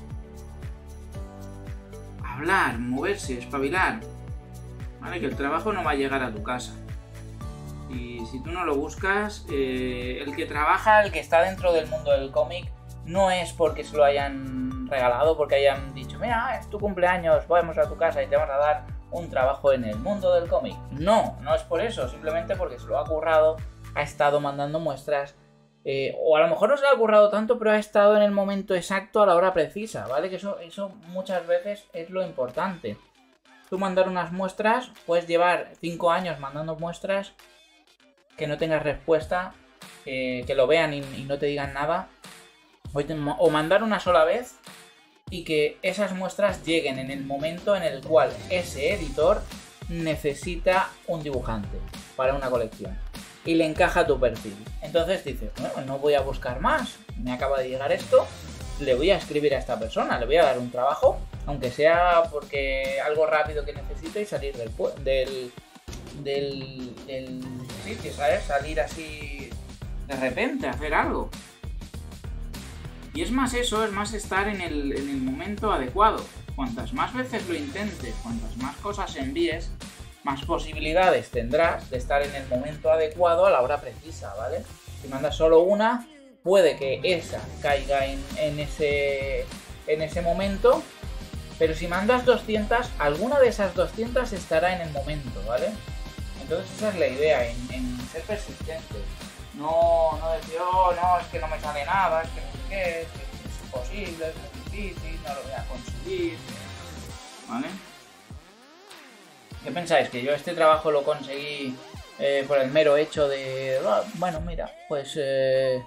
hablar, moverse, espabilar, ¿vale? Que el trabajo no va a llegar a tu casa. Y si tú no lo buscas, el que trabaja, el que está dentro del mundo del cómic, no es porque se lo hayan regalado, porque hayan dicho, mira, es tu cumpleaños, vamos a tu casa y te vamos a dar un trabajo en el mundo del cómic. No, no es por eso, simplemente porque se lo ha currado, ha estado mandando muestras, o a lo mejor no se lo ha currado tanto, pero ha estado en el momento exacto a la hora precisa, ¿vale? Que eso muchas veces es lo importante. Tú mandar unas muestras, puedes llevar 5 años mandando muestras, que no tengas respuesta, que lo vean y no te digan nada, o mandar una sola vez y que esas muestras lleguen en el momento en el cual ese editor necesita un dibujante para una colección y le encaja tu perfil. Entonces dices, bueno, no voy a buscar más, me acaba de llegar esto, le voy a escribir a esta persona, le voy a dar un trabajo, aunque sea porque algo rápido que necesito y salir del sitio, ¿sabes? Salir así de repente, hacer algo. Y es más eso, es más estar en el momento adecuado. Cuantas más veces lo intentes, cuantas más cosas envíes, más posibilidades tendrás de estar en el momento adecuado a la hora precisa, ¿vale? Si mandas solo una, puede que esa caiga en ese momento, pero si mandas 200, alguna de esas 200 estará en el momento, ¿vale? Entonces esa es la idea, en ser persistente. No decir, oh, no, es que no me sale nada, es que no sé qué, es que es imposible, es muy difícil, no lo voy a conseguir, ¿vale? ¿Qué pensáis? ¿Que yo este trabajo lo conseguí por el mero hecho de, bueno, mira, pues les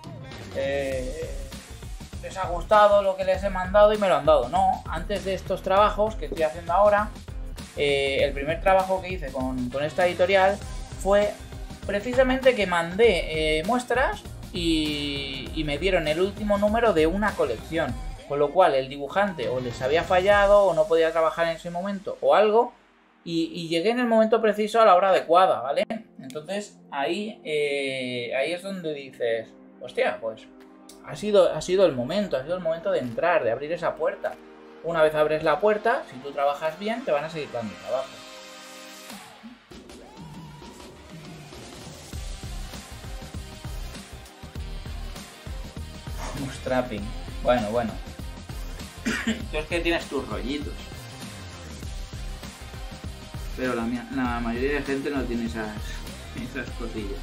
ha gustado lo que les he mandado y me lo han dado? No, antes de estos trabajos que estoy haciendo ahora, el primer trabajo que hice con esta editorial fue precisamente que mandé muestras y me dieron el último número de una colección, con lo cual el dibujante o les había fallado o no podía trabajar en ese momento o algo, y llegué en el momento preciso a la hora adecuada, ¿vale? Entonces ahí es donde dices, hostia, pues ha sido el momento de entrar, de abrir esa puerta. Una vez abres la puerta, si tú trabajas bien, te van a seguir dando trabajo. Bootstrapping. Bueno. Tú es que tienes tus rollitos. Pero la mayoría de gente no tiene esas cosillas.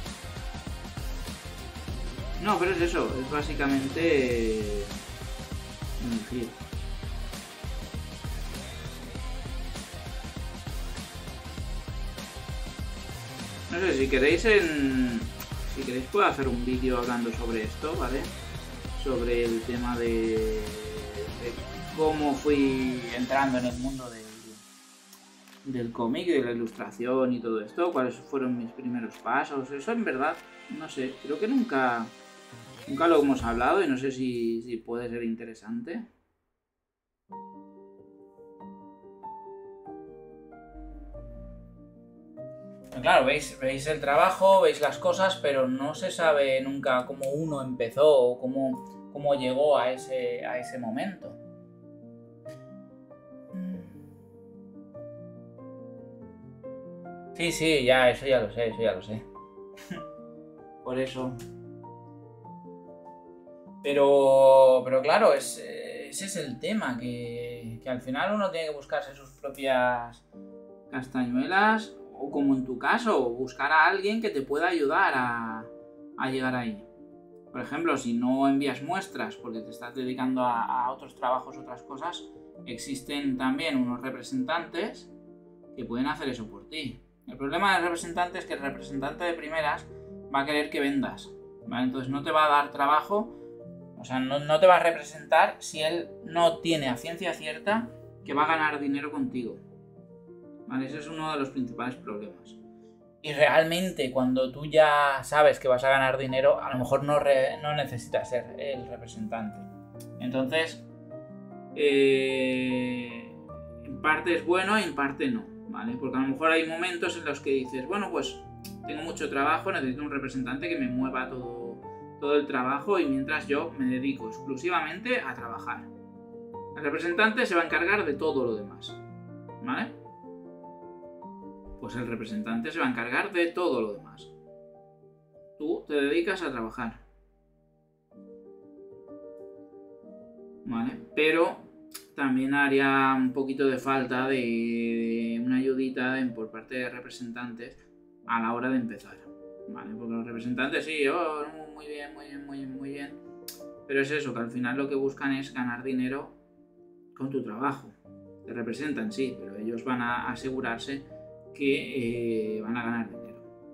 No, pero es eso. Es básicamente elegir. No sé, si queréis puedo hacer un vídeo hablando sobre esto, ¿vale? Sobre el tema de cómo fui entrando en el mundo del cómic, de la ilustración y todo esto, cuáles fueron mis primeros pasos. Eso en verdad, no sé, creo que nunca lo hemos hablado y no sé si puede ser interesante. Claro, veis el trabajo, veis las cosas, pero no se sabe nunca cómo uno empezó o cómo llegó a ese momento. Sí, ya, eso ya lo sé. Por eso. Pero claro, ese es el tema, que al final uno tiene que buscarse sus propias castañuelas, o como en tu caso, buscar a alguien que te pueda ayudar a llegar ahí. Por ejemplo, si no envías muestras porque te estás dedicando a otros trabajos, otras cosas, existen también unos representantes que pueden hacer eso por ti. El problema del representante es que el representante de primeras va a querer que vendas, ¿vale? Entonces no te va a dar trabajo, o sea, no te va a representar si él no tiene a ciencia cierta que va a ganar dinero contigo, ¿vale? Ese es uno de los principales problemas. Y realmente cuando tú ya sabes que vas a ganar dinero, a lo mejor no necesitas ser el representante. Entonces, en parte es bueno y en parte no, ¿vale? Porque a lo mejor hay momentos en los que dices, bueno, pues tengo mucho trabajo, necesito un representante que me mueva todo el trabajo y mientras yo me dedico exclusivamente a trabajar. El representante se va a encargar de todo lo demás, ¿vale? Pues el representante se va a encargar de todo lo demás. Tú te dedicas a trabajar, ¿vale? Pero también haría un poquito de falta de una ayudita por parte de representantes a la hora de empezar, ¿vale? Porque los representantes sí, muy bien, pero es eso, que al final lo que buscan es ganar dinero con tu trabajo. Te representan, sí, pero ellos van a asegurarse que van a ganar dinero.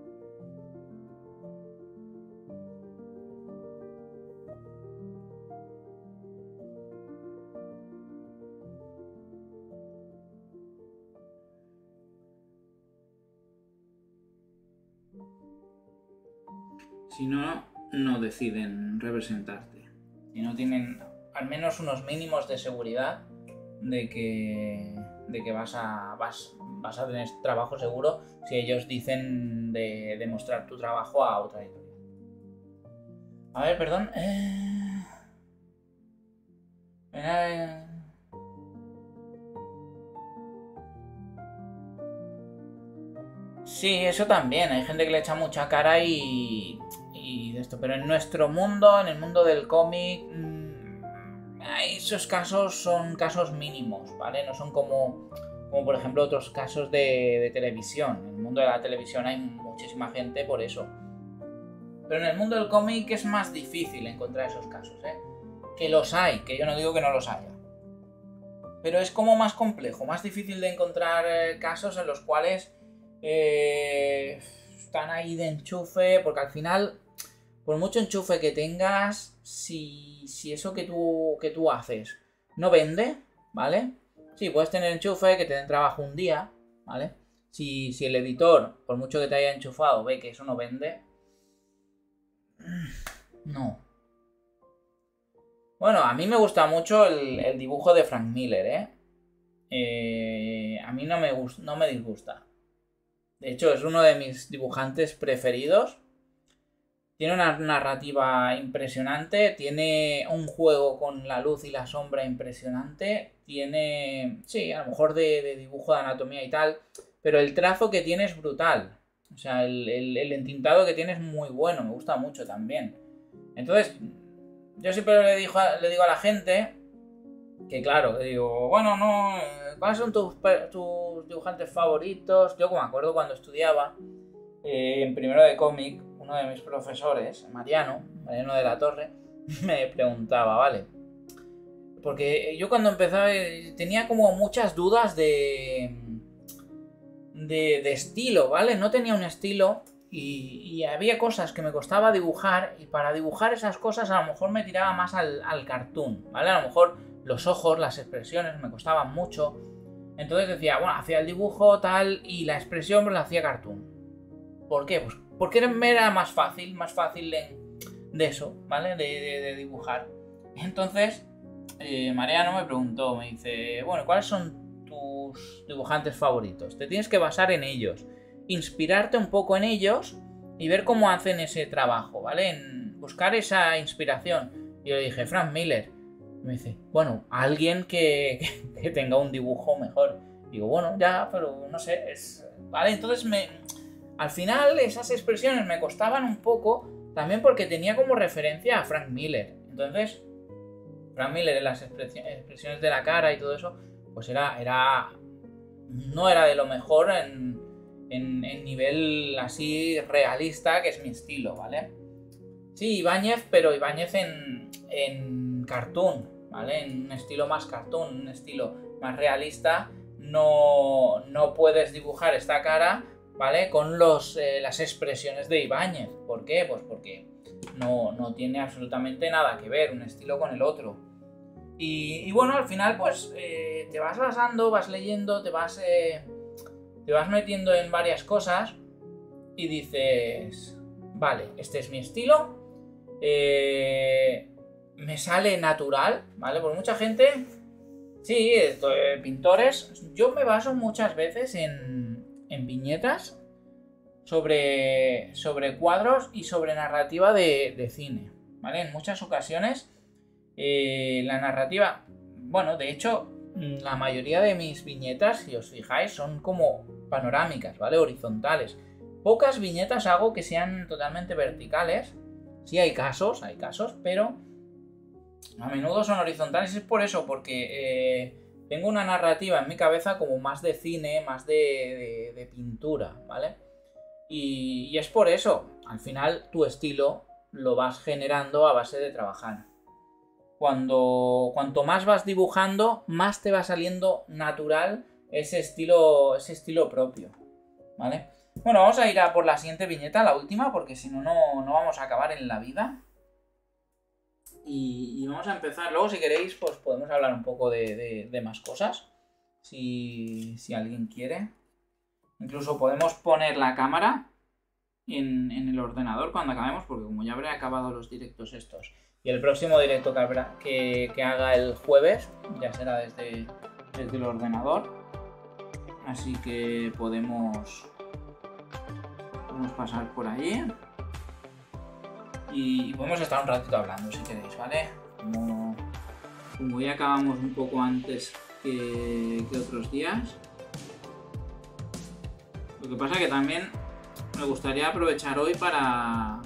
Si no, no deciden representarte. Si no tienen al menos unos mínimos de seguridad de que vas a tener trabajo seguro si ellos dicen de mostrar tu trabajo a otra editorial. A ver, perdón. Sí, eso también. Hay gente que le echa mucha cara y de esto. Pero en nuestro mundo, en el mundo del cómic, esos casos son casos mínimos, ¿vale? No son como por ejemplo otros casos de televisión. En el mundo de la televisión hay muchísima gente por eso. Pero en el mundo del cómic es más difícil encontrar esos casos, ¿eh? Que los hay, que yo no digo que no los haya. Pero es como más complejo, más difícil de encontrar casos en los cuales están ahí de enchufe, porque al final, por mucho enchufe que tengas, si eso que tú haces no vende, ¿vale? Sí, puedes tener enchufe, que te den trabajo un día, ¿vale? Si el editor, por mucho que te haya enchufado, ve que eso no vende, no. Bueno, a mí me gusta mucho el dibujo de Frank Miller, a mí no me disgusta. De hecho, es uno de mis dibujantes preferidos. Tiene una narrativa impresionante, tiene un juego con la luz y la sombra impresionante, tiene, sí, a lo mejor de dibujo de anatomía y tal, pero el trazo que tiene es brutal. O sea, el entintado que tiene es muy bueno, me gusta mucho también. Entonces, yo siempre le digo a la gente que, claro, le digo, bueno, no, ¿cuáles son tus dibujantes favoritos? Yo, como me acuerdo cuando estudiaba en primero de cómic, uno de mis profesores, Mariano de la Torre, me preguntaba, ¿vale? Porque yo cuando empezaba tenía como muchas dudas de estilo, ¿vale? No tenía un estilo y había cosas que me costaba dibujar y para dibujar esas cosas a lo mejor me tiraba más al cartoon, ¿vale? A lo mejor los ojos, las expresiones me costaban mucho. Entonces decía, bueno, hacía el dibujo tal y la expresión me la hacía cartoon. ¿Por qué? Pues porque me era más fácil de eso, ¿vale? De dibujar. Entonces, Mariano me preguntó, me dice, bueno, ¿cuáles son tus dibujantes favoritos? Te tienes que basar en ellos. inspirarte un poco en ellos y ver cómo hacen ese trabajo, ¿vale? En buscar esa inspiración. Y yo le dije, Frank Miller. Me dice, bueno, alguien que tenga un dibujo mejor. Digo, bueno, ya, pero no sé, ¿vale? Entonces al final esas expresiones me costaban un poco, también porque tenía como referencia a Frank Miller. Entonces, Frank Miller en las expresiones de la cara y todo eso, pues no era de lo mejor en nivel así realista, que es mi estilo, ¿vale? Sí, Ibáñez, pero Ibáñez en cartoon, ¿vale? En un estilo más cartoon, un estilo más realista. No puedes dibujar esta cara, ¿vale? Con las expresiones de Ibáñez. ¿Por qué? Pues porque no tiene absolutamente nada que ver un estilo con el otro. Y bueno, al final pues te vas basando, vas leyendo, te vas metiendo en varias cosas y dices, vale, este es mi estilo, me sale natural, ¿vale? Porque mucha gente, sí, pintores, yo me baso muchas veces en viñetas sobre cuadros y sobre narrativa de cine, ¿vale? En muchas ocasiones la narrativa, bueno, de hecho, la mayoría de mis viñetas, si os fijáis, son como panorámicas, ¿vale? Horizontales. Pocas viñetas hago que sean totalmente verticales. Sí hay casos, pero a menudo son horizontales. Es por eso, porque tengo una narrativa en mi cabeza como más de cine, más de pintura, ¿vale? Y es por eso, al final tu estilo lo vas generando a base de trabajar. Cuanto más vas dibujando, más te va saliendo natural ese estilo propio, ¿vale? Bueno, vamos a ir a por la siguiente viñeta, la última, porque si no vamos a acabar en la vida. Y vamos a empezar. Luego, si queréis, pues podemos hablar un poco de más cosas, si alguien quiere. Incluso podemos poner la cámara en el ordenador cuando acabemos, porque como ya habré acabado los directos estos, y el próximo directo que haga el jueves ya será desde el ordenador. Así que podemos pasar por allí. Y podemos estar un ratito hablando si queréis, ¿vale? Como ya acabamos un poco antes que otros días. Lo que pasa que también me gustaría aprovechar hoy para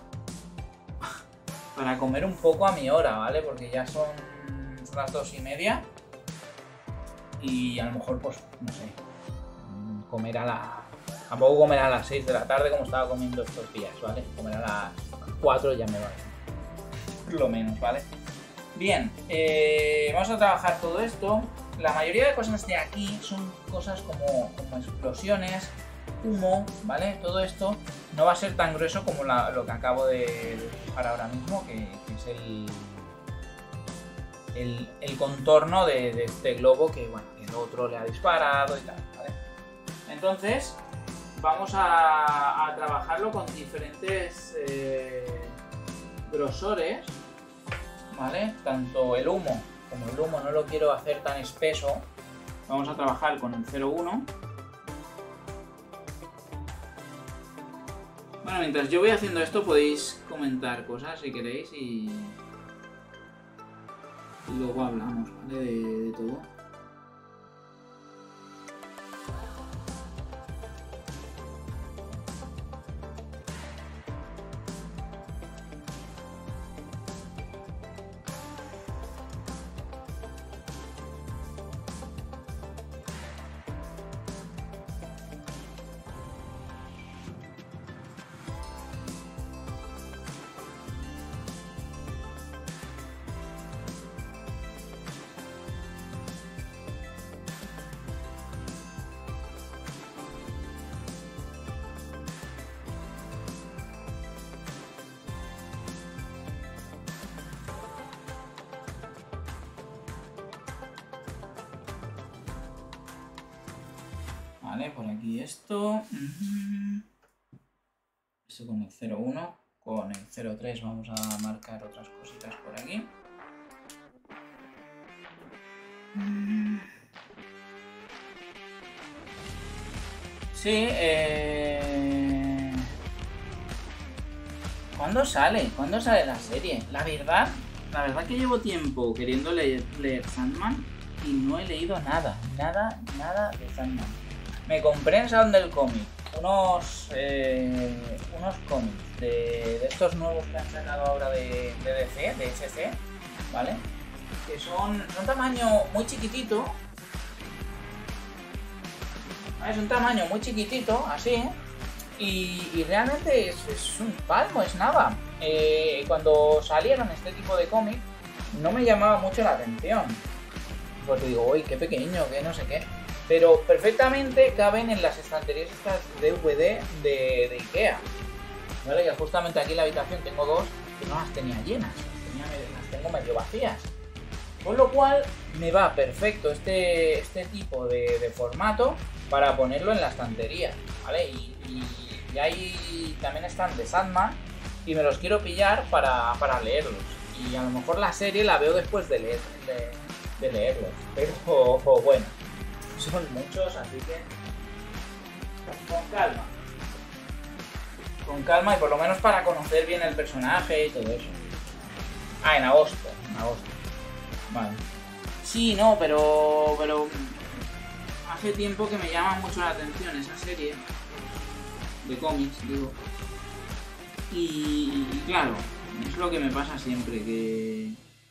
comer un poco a mi hora, ¿vale? Porque ya son las 2:30 y a lo mejor, pues, no sé, tampoco comer a las 6 de la tarde como estaba comiendo estos días, ¿vale? Comer a las 4 ya me va bien, lo menos, ¿vale? Bien, vamos a trabajar todo esto. La mayoría de cosas de aquí son cosas como explosiones, humo, ¿vale? Todo esto no va a ser tan grueso como lo que acabo de dibujar ahora mismo, que es el contorno de este globo que, bueno, el otro le ha disparado y tal, ¿vale? Entonces vamos a trabajarlo con diferentes grosores, ¿vale? Tanto el humo, como el humo no lo quiero hacer tan espeso, vamos a trabajar con el 0,1. Bueno, mientras yo voy haciendo esto podéis comentar cosas si queréis y luego hablamos, ¿vale? De todo. Vale, por aquí esto. Esto con el 0,1. Con el 0,3 vamos a marcar otras cositas por aquí. Sí, ¿Cuándo sale? ¿Cuándo sale la serie? La verdad que llevo tiempo queriendo leer Sandman y no he leído nada de Sandman. Me compré en Salón del Cómic unos cómics de estos nuevos que han sacado ahora de DC, de SC, ¿vale? Que son tamaño muy chiquitito. Es un tamaño muy chiquitito, así, y realmente es un palmo, es nada. Cuando salieron este tipo de cómics no me llamaba mucho la atención, porque digo, uy, qué pequeño, que no sé qué, pero perfectamente caben en las estanterías estas DVD de Ikea, ¿vale? Que justamente aquí en la habitación tengo dos que no las tenía llenas, las tengo medio vacías, con lo cual me va perfecto este tipo de formato para ponerlo en la estantería, ¿vale? Y ahí también están de Sandman y me los quiero pillar para leerlos. Y a lo mejor la serie la veo después de leerlos. Pero bueno, son muchos, así que con calma. Con calma y por lo menos para conocer bien el personaje y todo eso. Ah, en agosto. Vale. Sí, no, pero hace tiempo que me llama mucho la atención esa serie de cómics, digo. Y claro, es lo que me pasa siempre, que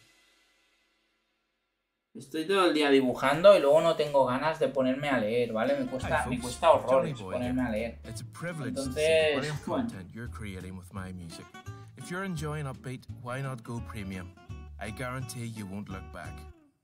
estoy todo el día dibujando y luego no tengo ganas de ponerme a leer, ¿vale? Me cuesta horrores ponerme a leer. Entonces, bueno. If you're enjoying Upbeat, why not go premium? I guarantee you won't look back.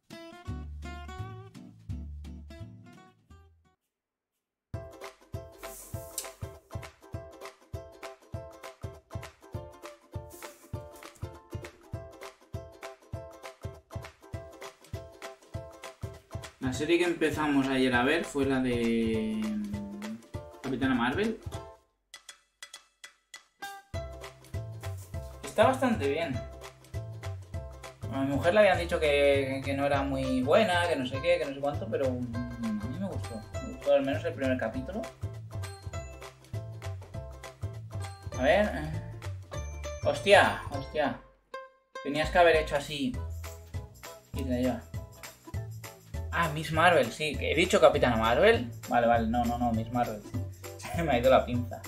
La serie que empezamos ayer a ver fue la de Capitana Marvel. Está bastante bien. A mi mujer le habían dicho que no era muy buena, que no sé qué, que no sé cuánto, pero a mí me gustó. Me gustó al menos el primer capítulo. A ver. Hostia. Tenías que haber hecho así. Y te lleva. Ah, Miss Marvel, sí. ¿He dicho Capitana Marvel? Vale. No, Miss Marvel. Se me ha ido la pinza.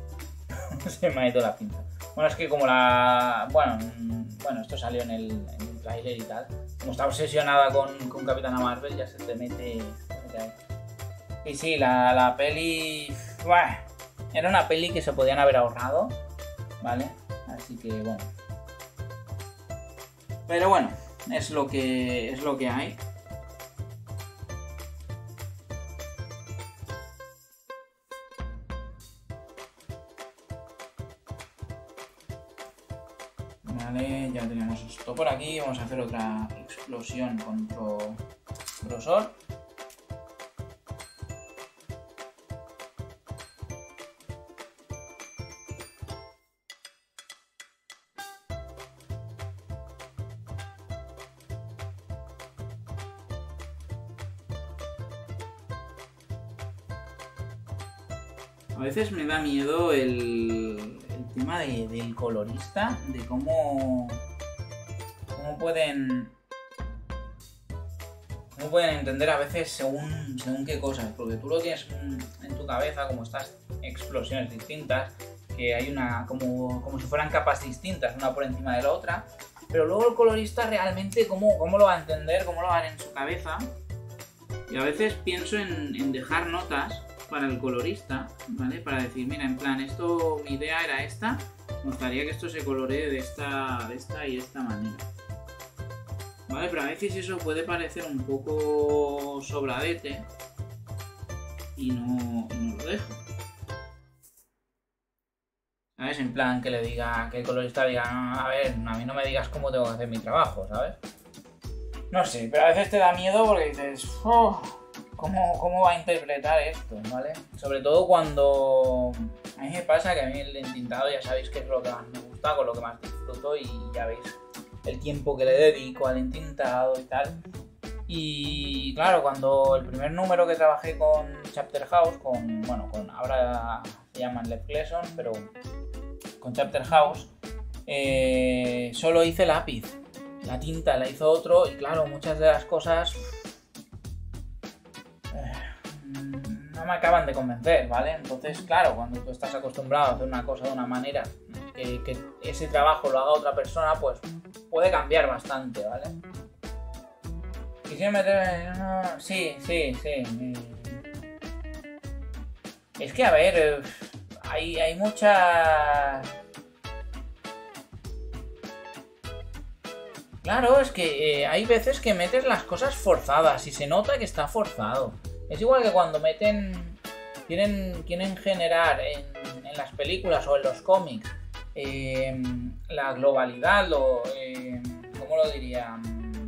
Bueno, es que como Bueno, esto salió en el trailer y tal. Como está obsesionada con Capitana Marvel, ya se te mete ahí. Y sí, la peli... Bueno, era una peli que se podían haber ahorrado, ¿vale? Así que, bueno. Pero bueno, es lo que hay. Vale, ya tenemos esto por aquí. Vamos a hacer otra explosión contra grosor. A veces me da miedo el tema del colorista, de cómo pueden entender a veces según qué cosas, porque tú lo tienes en tu cabeza como estas explosiones distintas, que hay una como si fueran capas distintas, una por encima de la otra, pero luego el colorista realmente cómo lo va a entender, cómo lo va a ver en su cabeza. Y a veces pienso en dejar notas para el colorista, ¿vale? Para decir, mira, en plan, mi idea era esta, me gustaría que esto se coloree de esta y esta manera. ¿Vale? Pero a veces eso puede parecer un poco sobradete y no lo dejo. ¿Sabes? En plan, que el colorista diga, a ver, a mí no me digas cómo tengo que hacer mi trabajo, ¿sabes? No sé, pero a veces te da miedo porque dices, ¿cómo va a interpretar esto? ¿Vale? Sobre todo cuando a mí me pasa que a mí el entintado ya sabéis que es lo que más me gusta, con lo que más disfruto, y ya veis el tiempo que le dedico al entintado y tal. Y claro, cuando el primer número que trabajé con Chapter House, ahora se llaman Lev Cleason, pero con Chapter House, solo hice lápiz. La tinta la hizo otro y claro, muchas de las cosas no me acaban de convencer, ¿vale? Entonces, claro, cuando tú estás acostumbrado a hacer una cosa de una manera, que ese trabajo lo haga otra persona, pues puede cambiar bastante, ¿vale? Quisiera meter... No, sí. Es que, a ver, hay muchas... Claro, es que hay veces que metes las cosas forzadas y se nota que está forzado. Es igual que cuando quieren generar en las películas o en los cómics la globalidad, ¿cómo lo diría?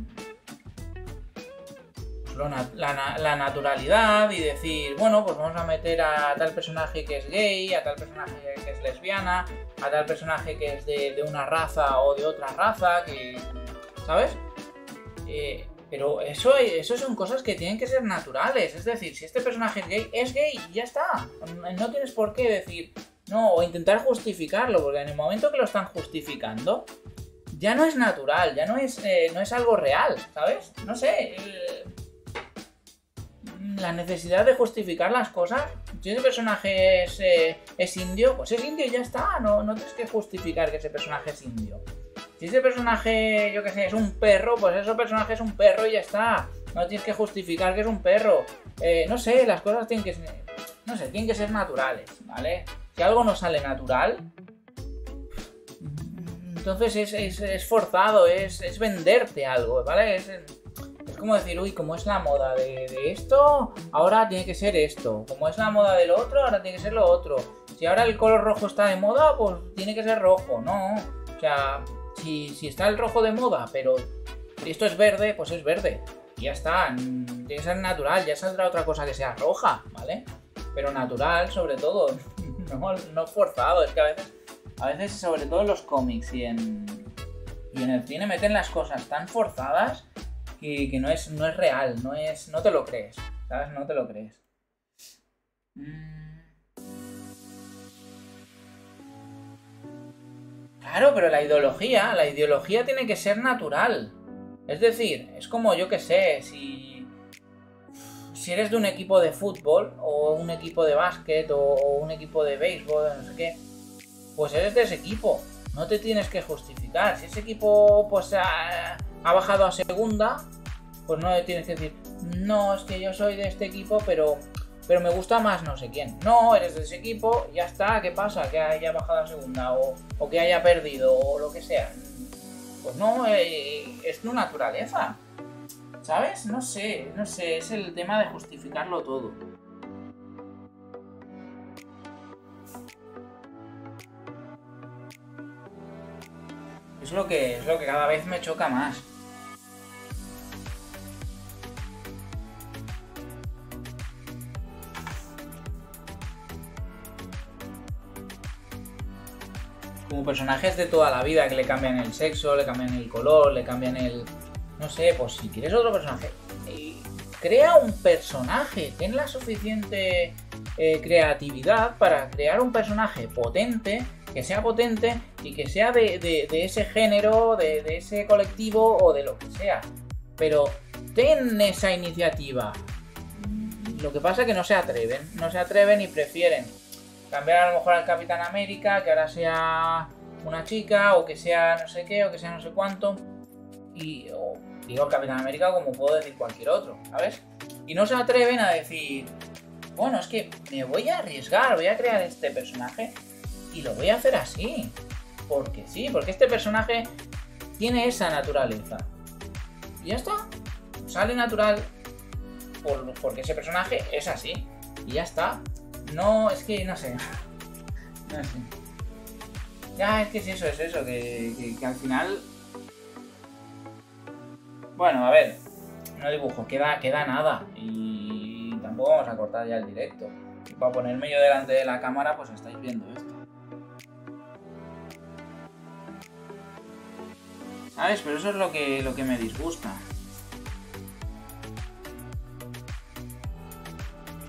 La naturalidad y decir, bueno, pues vamos a meter a tal personaje que es gay, a tal personaje que es lesbiana, a tal personaje que es de una raza o de otra raza, ¿sabes? Pero eso son cosas que tienen que ser naturales. Es decir, si este personaje es gay y ya está. No tienes por qué decir, no, o intentar justificarlo, porque en el momento que lo están justificando, ya no es natural, ya no es algo real, ¿sabes? No sé. La necesidad de justificar las cosas. Si ese personaje es indio, pues es indio y ya está. No tienes que justificar que ese personaje es indio. Si ese personaje, yo que sé, es un perro, pues ese personaje es un perro y ya está. No tienes que justificar que es un perro. No sé, las cosas tienen que ser... No sé, tienen que ser naturales, ¿vale? Si algo no sale natural, entonces es forzado, es venderte algo, ¿vale? Es como decir, uy, como es la moda de esto, ahora tiene que ser esto. Como es la moda del otro, ahora tiene que ser lo otro. Si ahora el color rojo está de moda, pues tiene que ser rojo. No, o sea... Si está el rojo de moda, pero esto es verde, pues es verde. Y ya está, tiene que ser natural, ya saldrá otra cosa que sea roja, ¿vale? Pero natural, sobre todo, no forzado. Es que a veces, sobre todo en los cómics y en el cine, meten las cosas tan forzadas que no es real, no te lo crees, ¿sabes? No te lo crees. Claro, pero la ideología tiene que ser natural. Es decir, es como, yo que sé, si eres de un equipo de fútbol, o un equipo de básquet, o un equipo de béisbol, no sé qué, pues eres de ese equipo. No te tienes que justificar. Si ese equipo pues ha bajado a segunda, pues no le tienes que decir, no, es que yo soy de este equipo, pero me gusta más no sé quién. No, eres de ese equipo, ya está, ¿qué pasa? Que haya bajado a segunda o que haya perdido o lo que sea. Pues no, es tu naturaleza, ¿sabes? No sé, es el tema de justificarlo todo. Es lo que cada vez me choca más. Como personajes de toda la vida que le cambian el sexo, le cambian el color, le cambian el... No sé, pues si quieres otro personaje, crea un personaje, ten la suficiente creatividad para crear un personaje potente, que sea potente y que sea de ese género, de ese colectivo o de lo que sea. Pero ten esa iniciativa. Lo que pasa es que no se atreven y prefieren cambiar a lo mejor al Capitán América, que ahora sea una chica, o que sea no sé qué, o que sea no sé cuánto. O digo el Capitán América como puedo decir cualquier otro, ¿sabes? Y no se atreven a decir, bueno, es que me voy a arriesgar, voy a crear este personaje y lo voy a hacer así. Porque sí, porque este personaje tiene esa naturaleza. Y ya está. Sale natural porque ese personaje es así. Y ya está. No, es que no sé. Ya, es que es eso, que al final... Bueno, a ver, no dibujo, queda nada. Y tampoco vamos a cortar ya el directo. Y para ponerme yo delante de la cámara, pues estáis viendo esto. ¿Sabes? Pero eso es lo que me disgusta.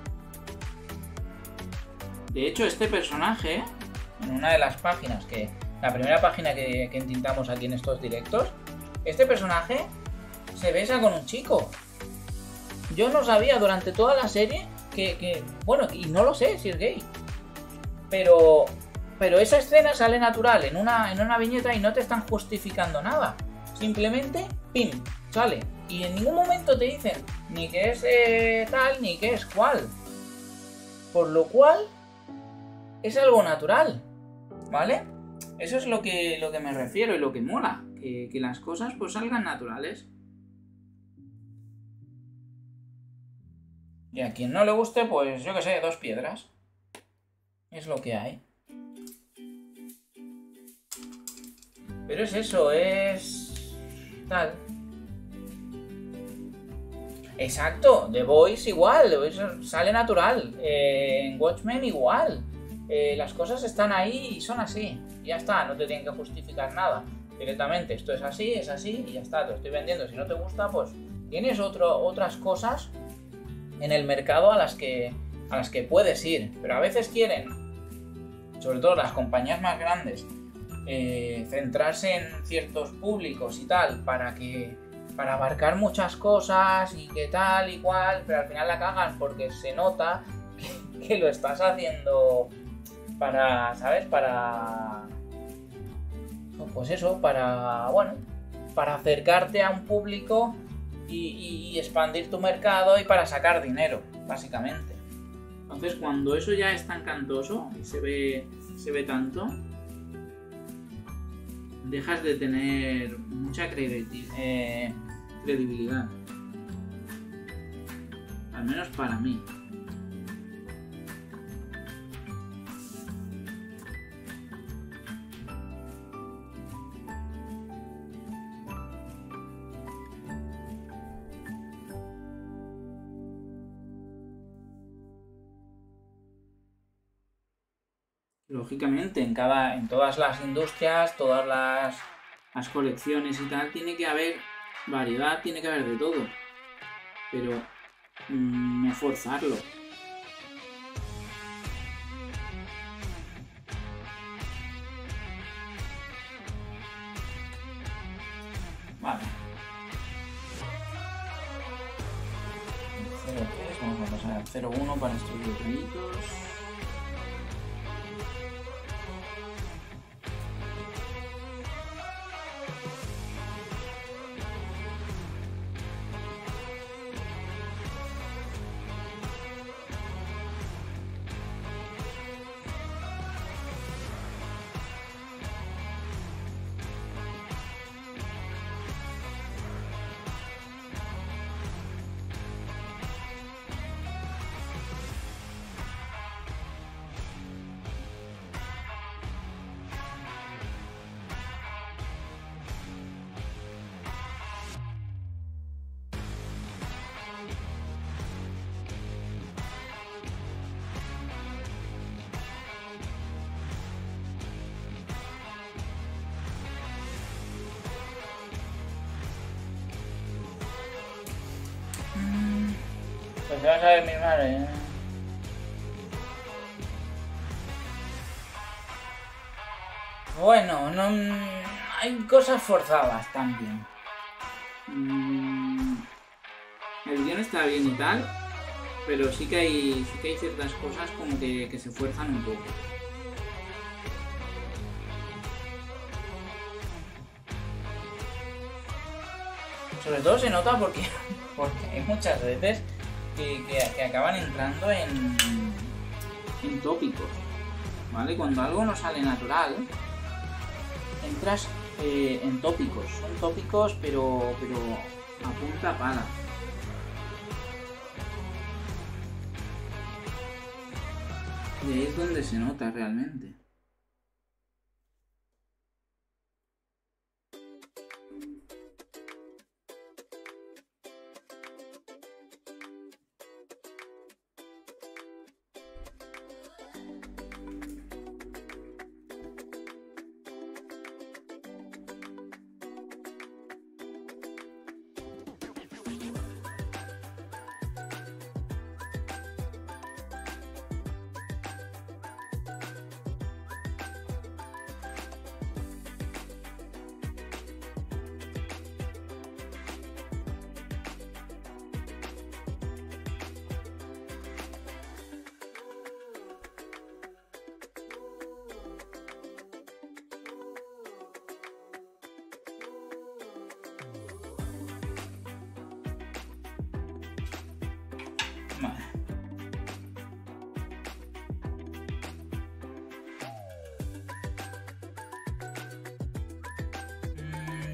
De hecho, este personaje, en una de las páginas que la primera página que intentamos aquí en estos directos, este personaje se besa con un chico. Yo no sabía durante toda la serie que bueno, y no lo sé si es gay. Pero esa escena sale natural en una viñeta y no te están justificando nada. Simplemente, ¡pim!, sale. Y en ningún momento te dicen ni que es tal, ni que es cual. Por lo cual, es algo natural, ¿vale? Eso es lo que me refiero y lo que mola. Que las cosas pues salgan naturales. Y a quien no le guste, pues yo que sé, 2 piedras. Es lo que hay. Pero es eso, es... tal. Exacto, The Voice igual, The Voice sale natural. En Watchmen igual. Las cosas están ahí y son así. Ya está, no te tienen que justificar nada. Directamente, esto es así y ya está, te lo estoy vendiendo. Si no te gusta, pues tienes otras cosas en el mercado a las que puedes ir. Pero a veces quieren, sobre todo las compañías más grandes, centrarse en ciertos públicos y tal, para abarcar muchas cosas y que tal y cual, pero al final la cagan porque se nota que lo estás haciendo para, ¿sabes? Pues eso, para acercarte a un público y expandir tu mercado y para sacar dinero, básicamente. Entonces, cuando eso ya es tan cantoso y se ve tanto, dejas de tener mucha credibilidad. Al menos para mí. Lógicamente, en todas las industrias, todas las colecciones y tal, tiene que haber variedad, tiene que haber de todo. Pero no forzarlo. Vale. 0.3, vamos a pasar al 0.1 para estos detallitos. Pues vas a ver mi madre, ¿eh? Bueno, no hay cosas forzadas también. El guión está bien y tal, pero sí que hay ciertas cosas como que se fuerzan un poco. Sobre todo se nota porque hay muchas veces que acaban entrando en tópicos, ¿vale? Cuando algo no sale natural, entras en tópicos. Son tópicos, pero a punta pala. Y ahí es donde se nota realmente.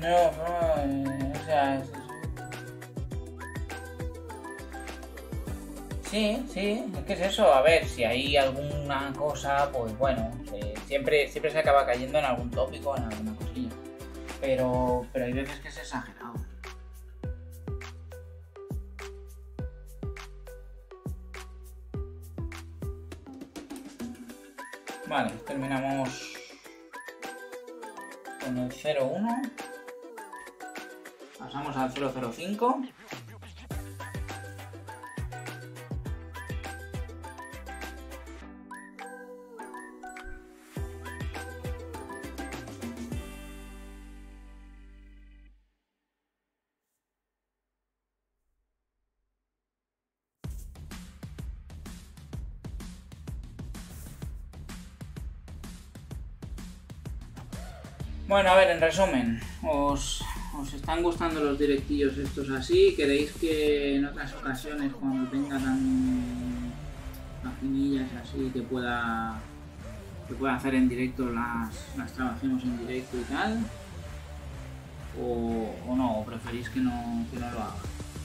O sea... Sí, es que es eso. A ver, si hay alguna cosa, pues bueno, siempre se acaba cayendo en algún tópico, en alguna cosilla. Pero hay veces que es exagerado. Vale, terminamos con el 01. Pasamos al 005. Bueno, a ver, en resumen, ¿os están gustando los directillos estos así? ¿Queréis que en otras ocasiones, cuando tenga tan paginillas así, que pueda hacer en directo, las trabajemos en directo y tal? ¿O no? ¿O preferís que no lo haga?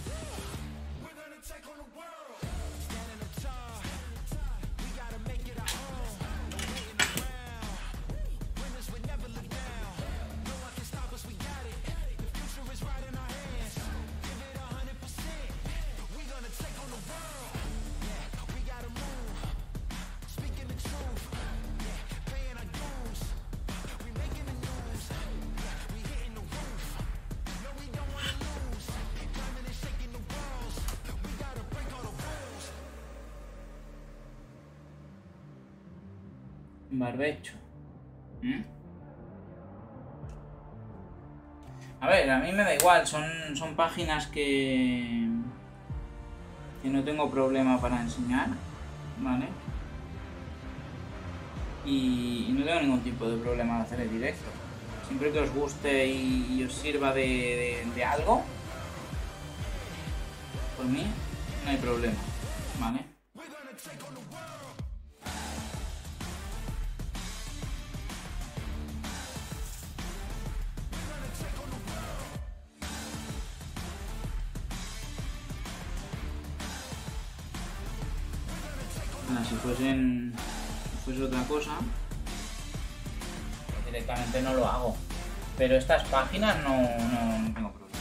Barbecho. A ver, a mí me da igual, son páginas que no tengo problema para enseñar, ¿vale? Y no tengo ningún tipo de problema de hacer el directo. Siempre que os guste y os sirva de algo, por mí no hay problema, ¿vale? Si fuese otra cosa, directamente no lo hago. Pero estas páginas no tengo problema.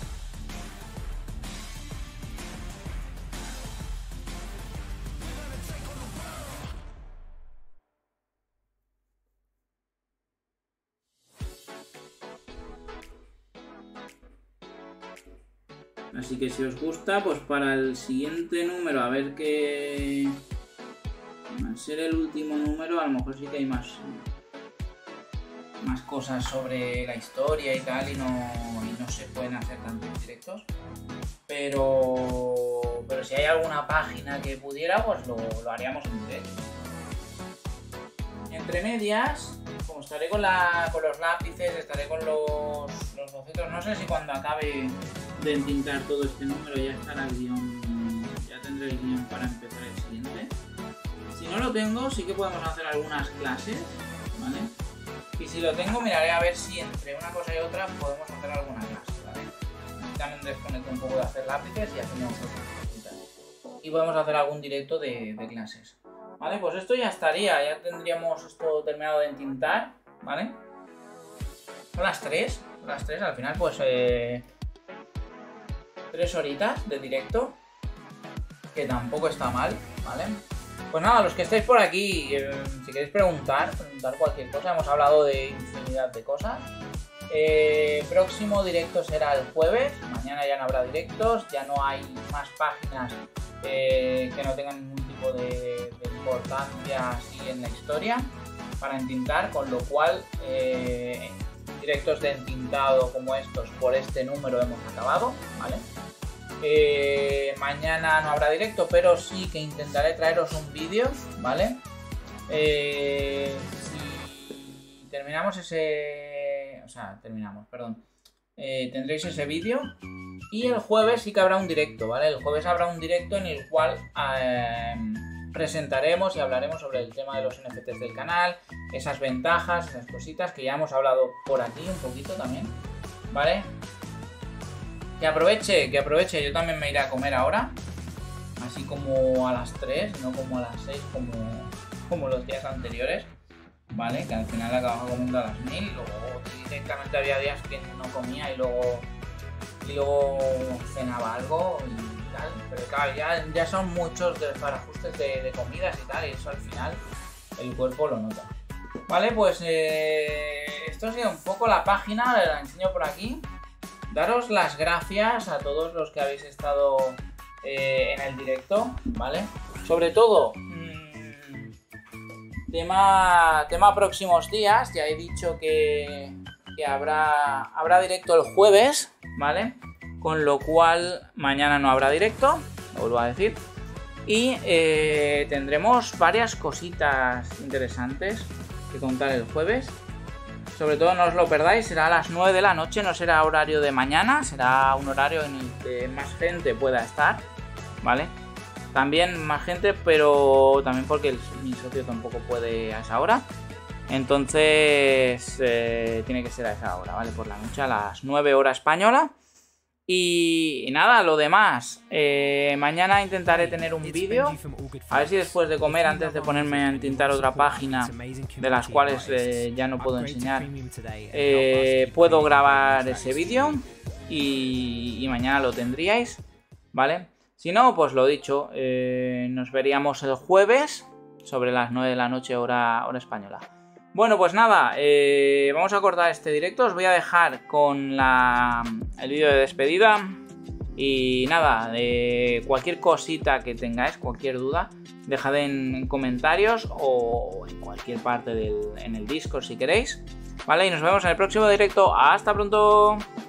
Así que si os gusta, pues para el siguiente número, a ver qué... Al ser el último número, a lo mejor sí que hay más cosas sobre la historia y tal, y no se pueden hacer tantos directos. Pero si hay alguna página que pudiera, pues lo haríamos en directo. Entre medias, como estaré con los lápices, estaré con los bocetos, no sé si cuando acabe de entintar todo este número ya estará el guión, ya tendré el guión para empezar el siguiente. Si no lo tengo, sí que podemos hacer algunas clases, ¿vale? Y si lo tengo, miraré a ver si entre una cosa y otra podemos hacer alguna clase, ¿vale? También desconecto un poco de hacer lápices y hacemos otras cositas. Y podemos hacer algún directo de clases. Vale, pues esto ya estaría, ya tendríamos esto terminado de entintar, ¿vale? Son las 3, al final pues 3 horitas de directo, que tampoco está mal, ¿vale? Pues nada, los que estáis por aquí, si queréis preguntar cualquier cosa, hemos hablado de infinidad de cosas. Próximo directo será el jueves, mañana ya no habrá directos, ya no hay más páginas que no tengan ningún tipo de importancia así en la historia para entintar, con lo cual directos de entintado como estos por este número hemos acabado, ¿vale? Mañana no habrá directo, pero sí que intentaré traeros un vídeo, ¿vale? Si terminamos tendréis ese vídeo. Y el jueves sí que habrá un directo, ¿vale? El jueves habrá un directo en el cual presentaremos y hablaremos sobre el tema de los NFTs del canal, esas ventajas, esas cositas que ya hemos hablado por aquí un poquito también. ¿vale? Que aproveche, yo también me iré a comer ahora. Así como a las 3, no como a las 6 como los días anteriores, ¿vale? Que al final acababa comiendo a las 1000, luego directamente había días que no comía y luego cenaba algo y tal. Pero claro, ya son muchos desbarajustes de comidas y tal, y eso al final el cuerpo lo nota. Vale, pues esto ha sido un poco la página, la enseño por aquí. Daros las gracias a todos los que habéis estado en el directo, ¿vale? Sobre todo, tema próximos días, ya he dicho que habrá directo el jueves, ¿vale? Con lo cual mañana no habrá directo, lo vuelvo a decir. Y tendremos varias cositas interesantes que contar el jueves. Sobre todo no os lo perdáis, será a las 9 de la noche, no será horario de mañana, será un horario en el que más gente pueda estar, ¿vale? También más gente, pero también porque mi socio tampoco puede a esa hora. Entonces tiene que ser a esa hora, ¿vale? Por la noche a las 9 hora española. Y nada, lo demás, mañana intentaré tener un vídeo, a ver si después de comer, antes de ponerme a entintar otra página, de las cuales ya no puedo enseñar, puedo grabar ese vídeo y mañana lo tendríais, ¿vale? Si no, pues lo dicho, nos veríamos el jueves sobre las 9 de la noche hora española. Bueno, pues nada, vamos a cortar este directo, os voy a dejar con el vídeo de despedida y nada, cualquier cosita que tengáis, cualquier duda, dejad en comentarios o en cualquier parte en el Discord si queréis, ¿vale? Y nos vemos en el próximo directo, ¡hasta pronto!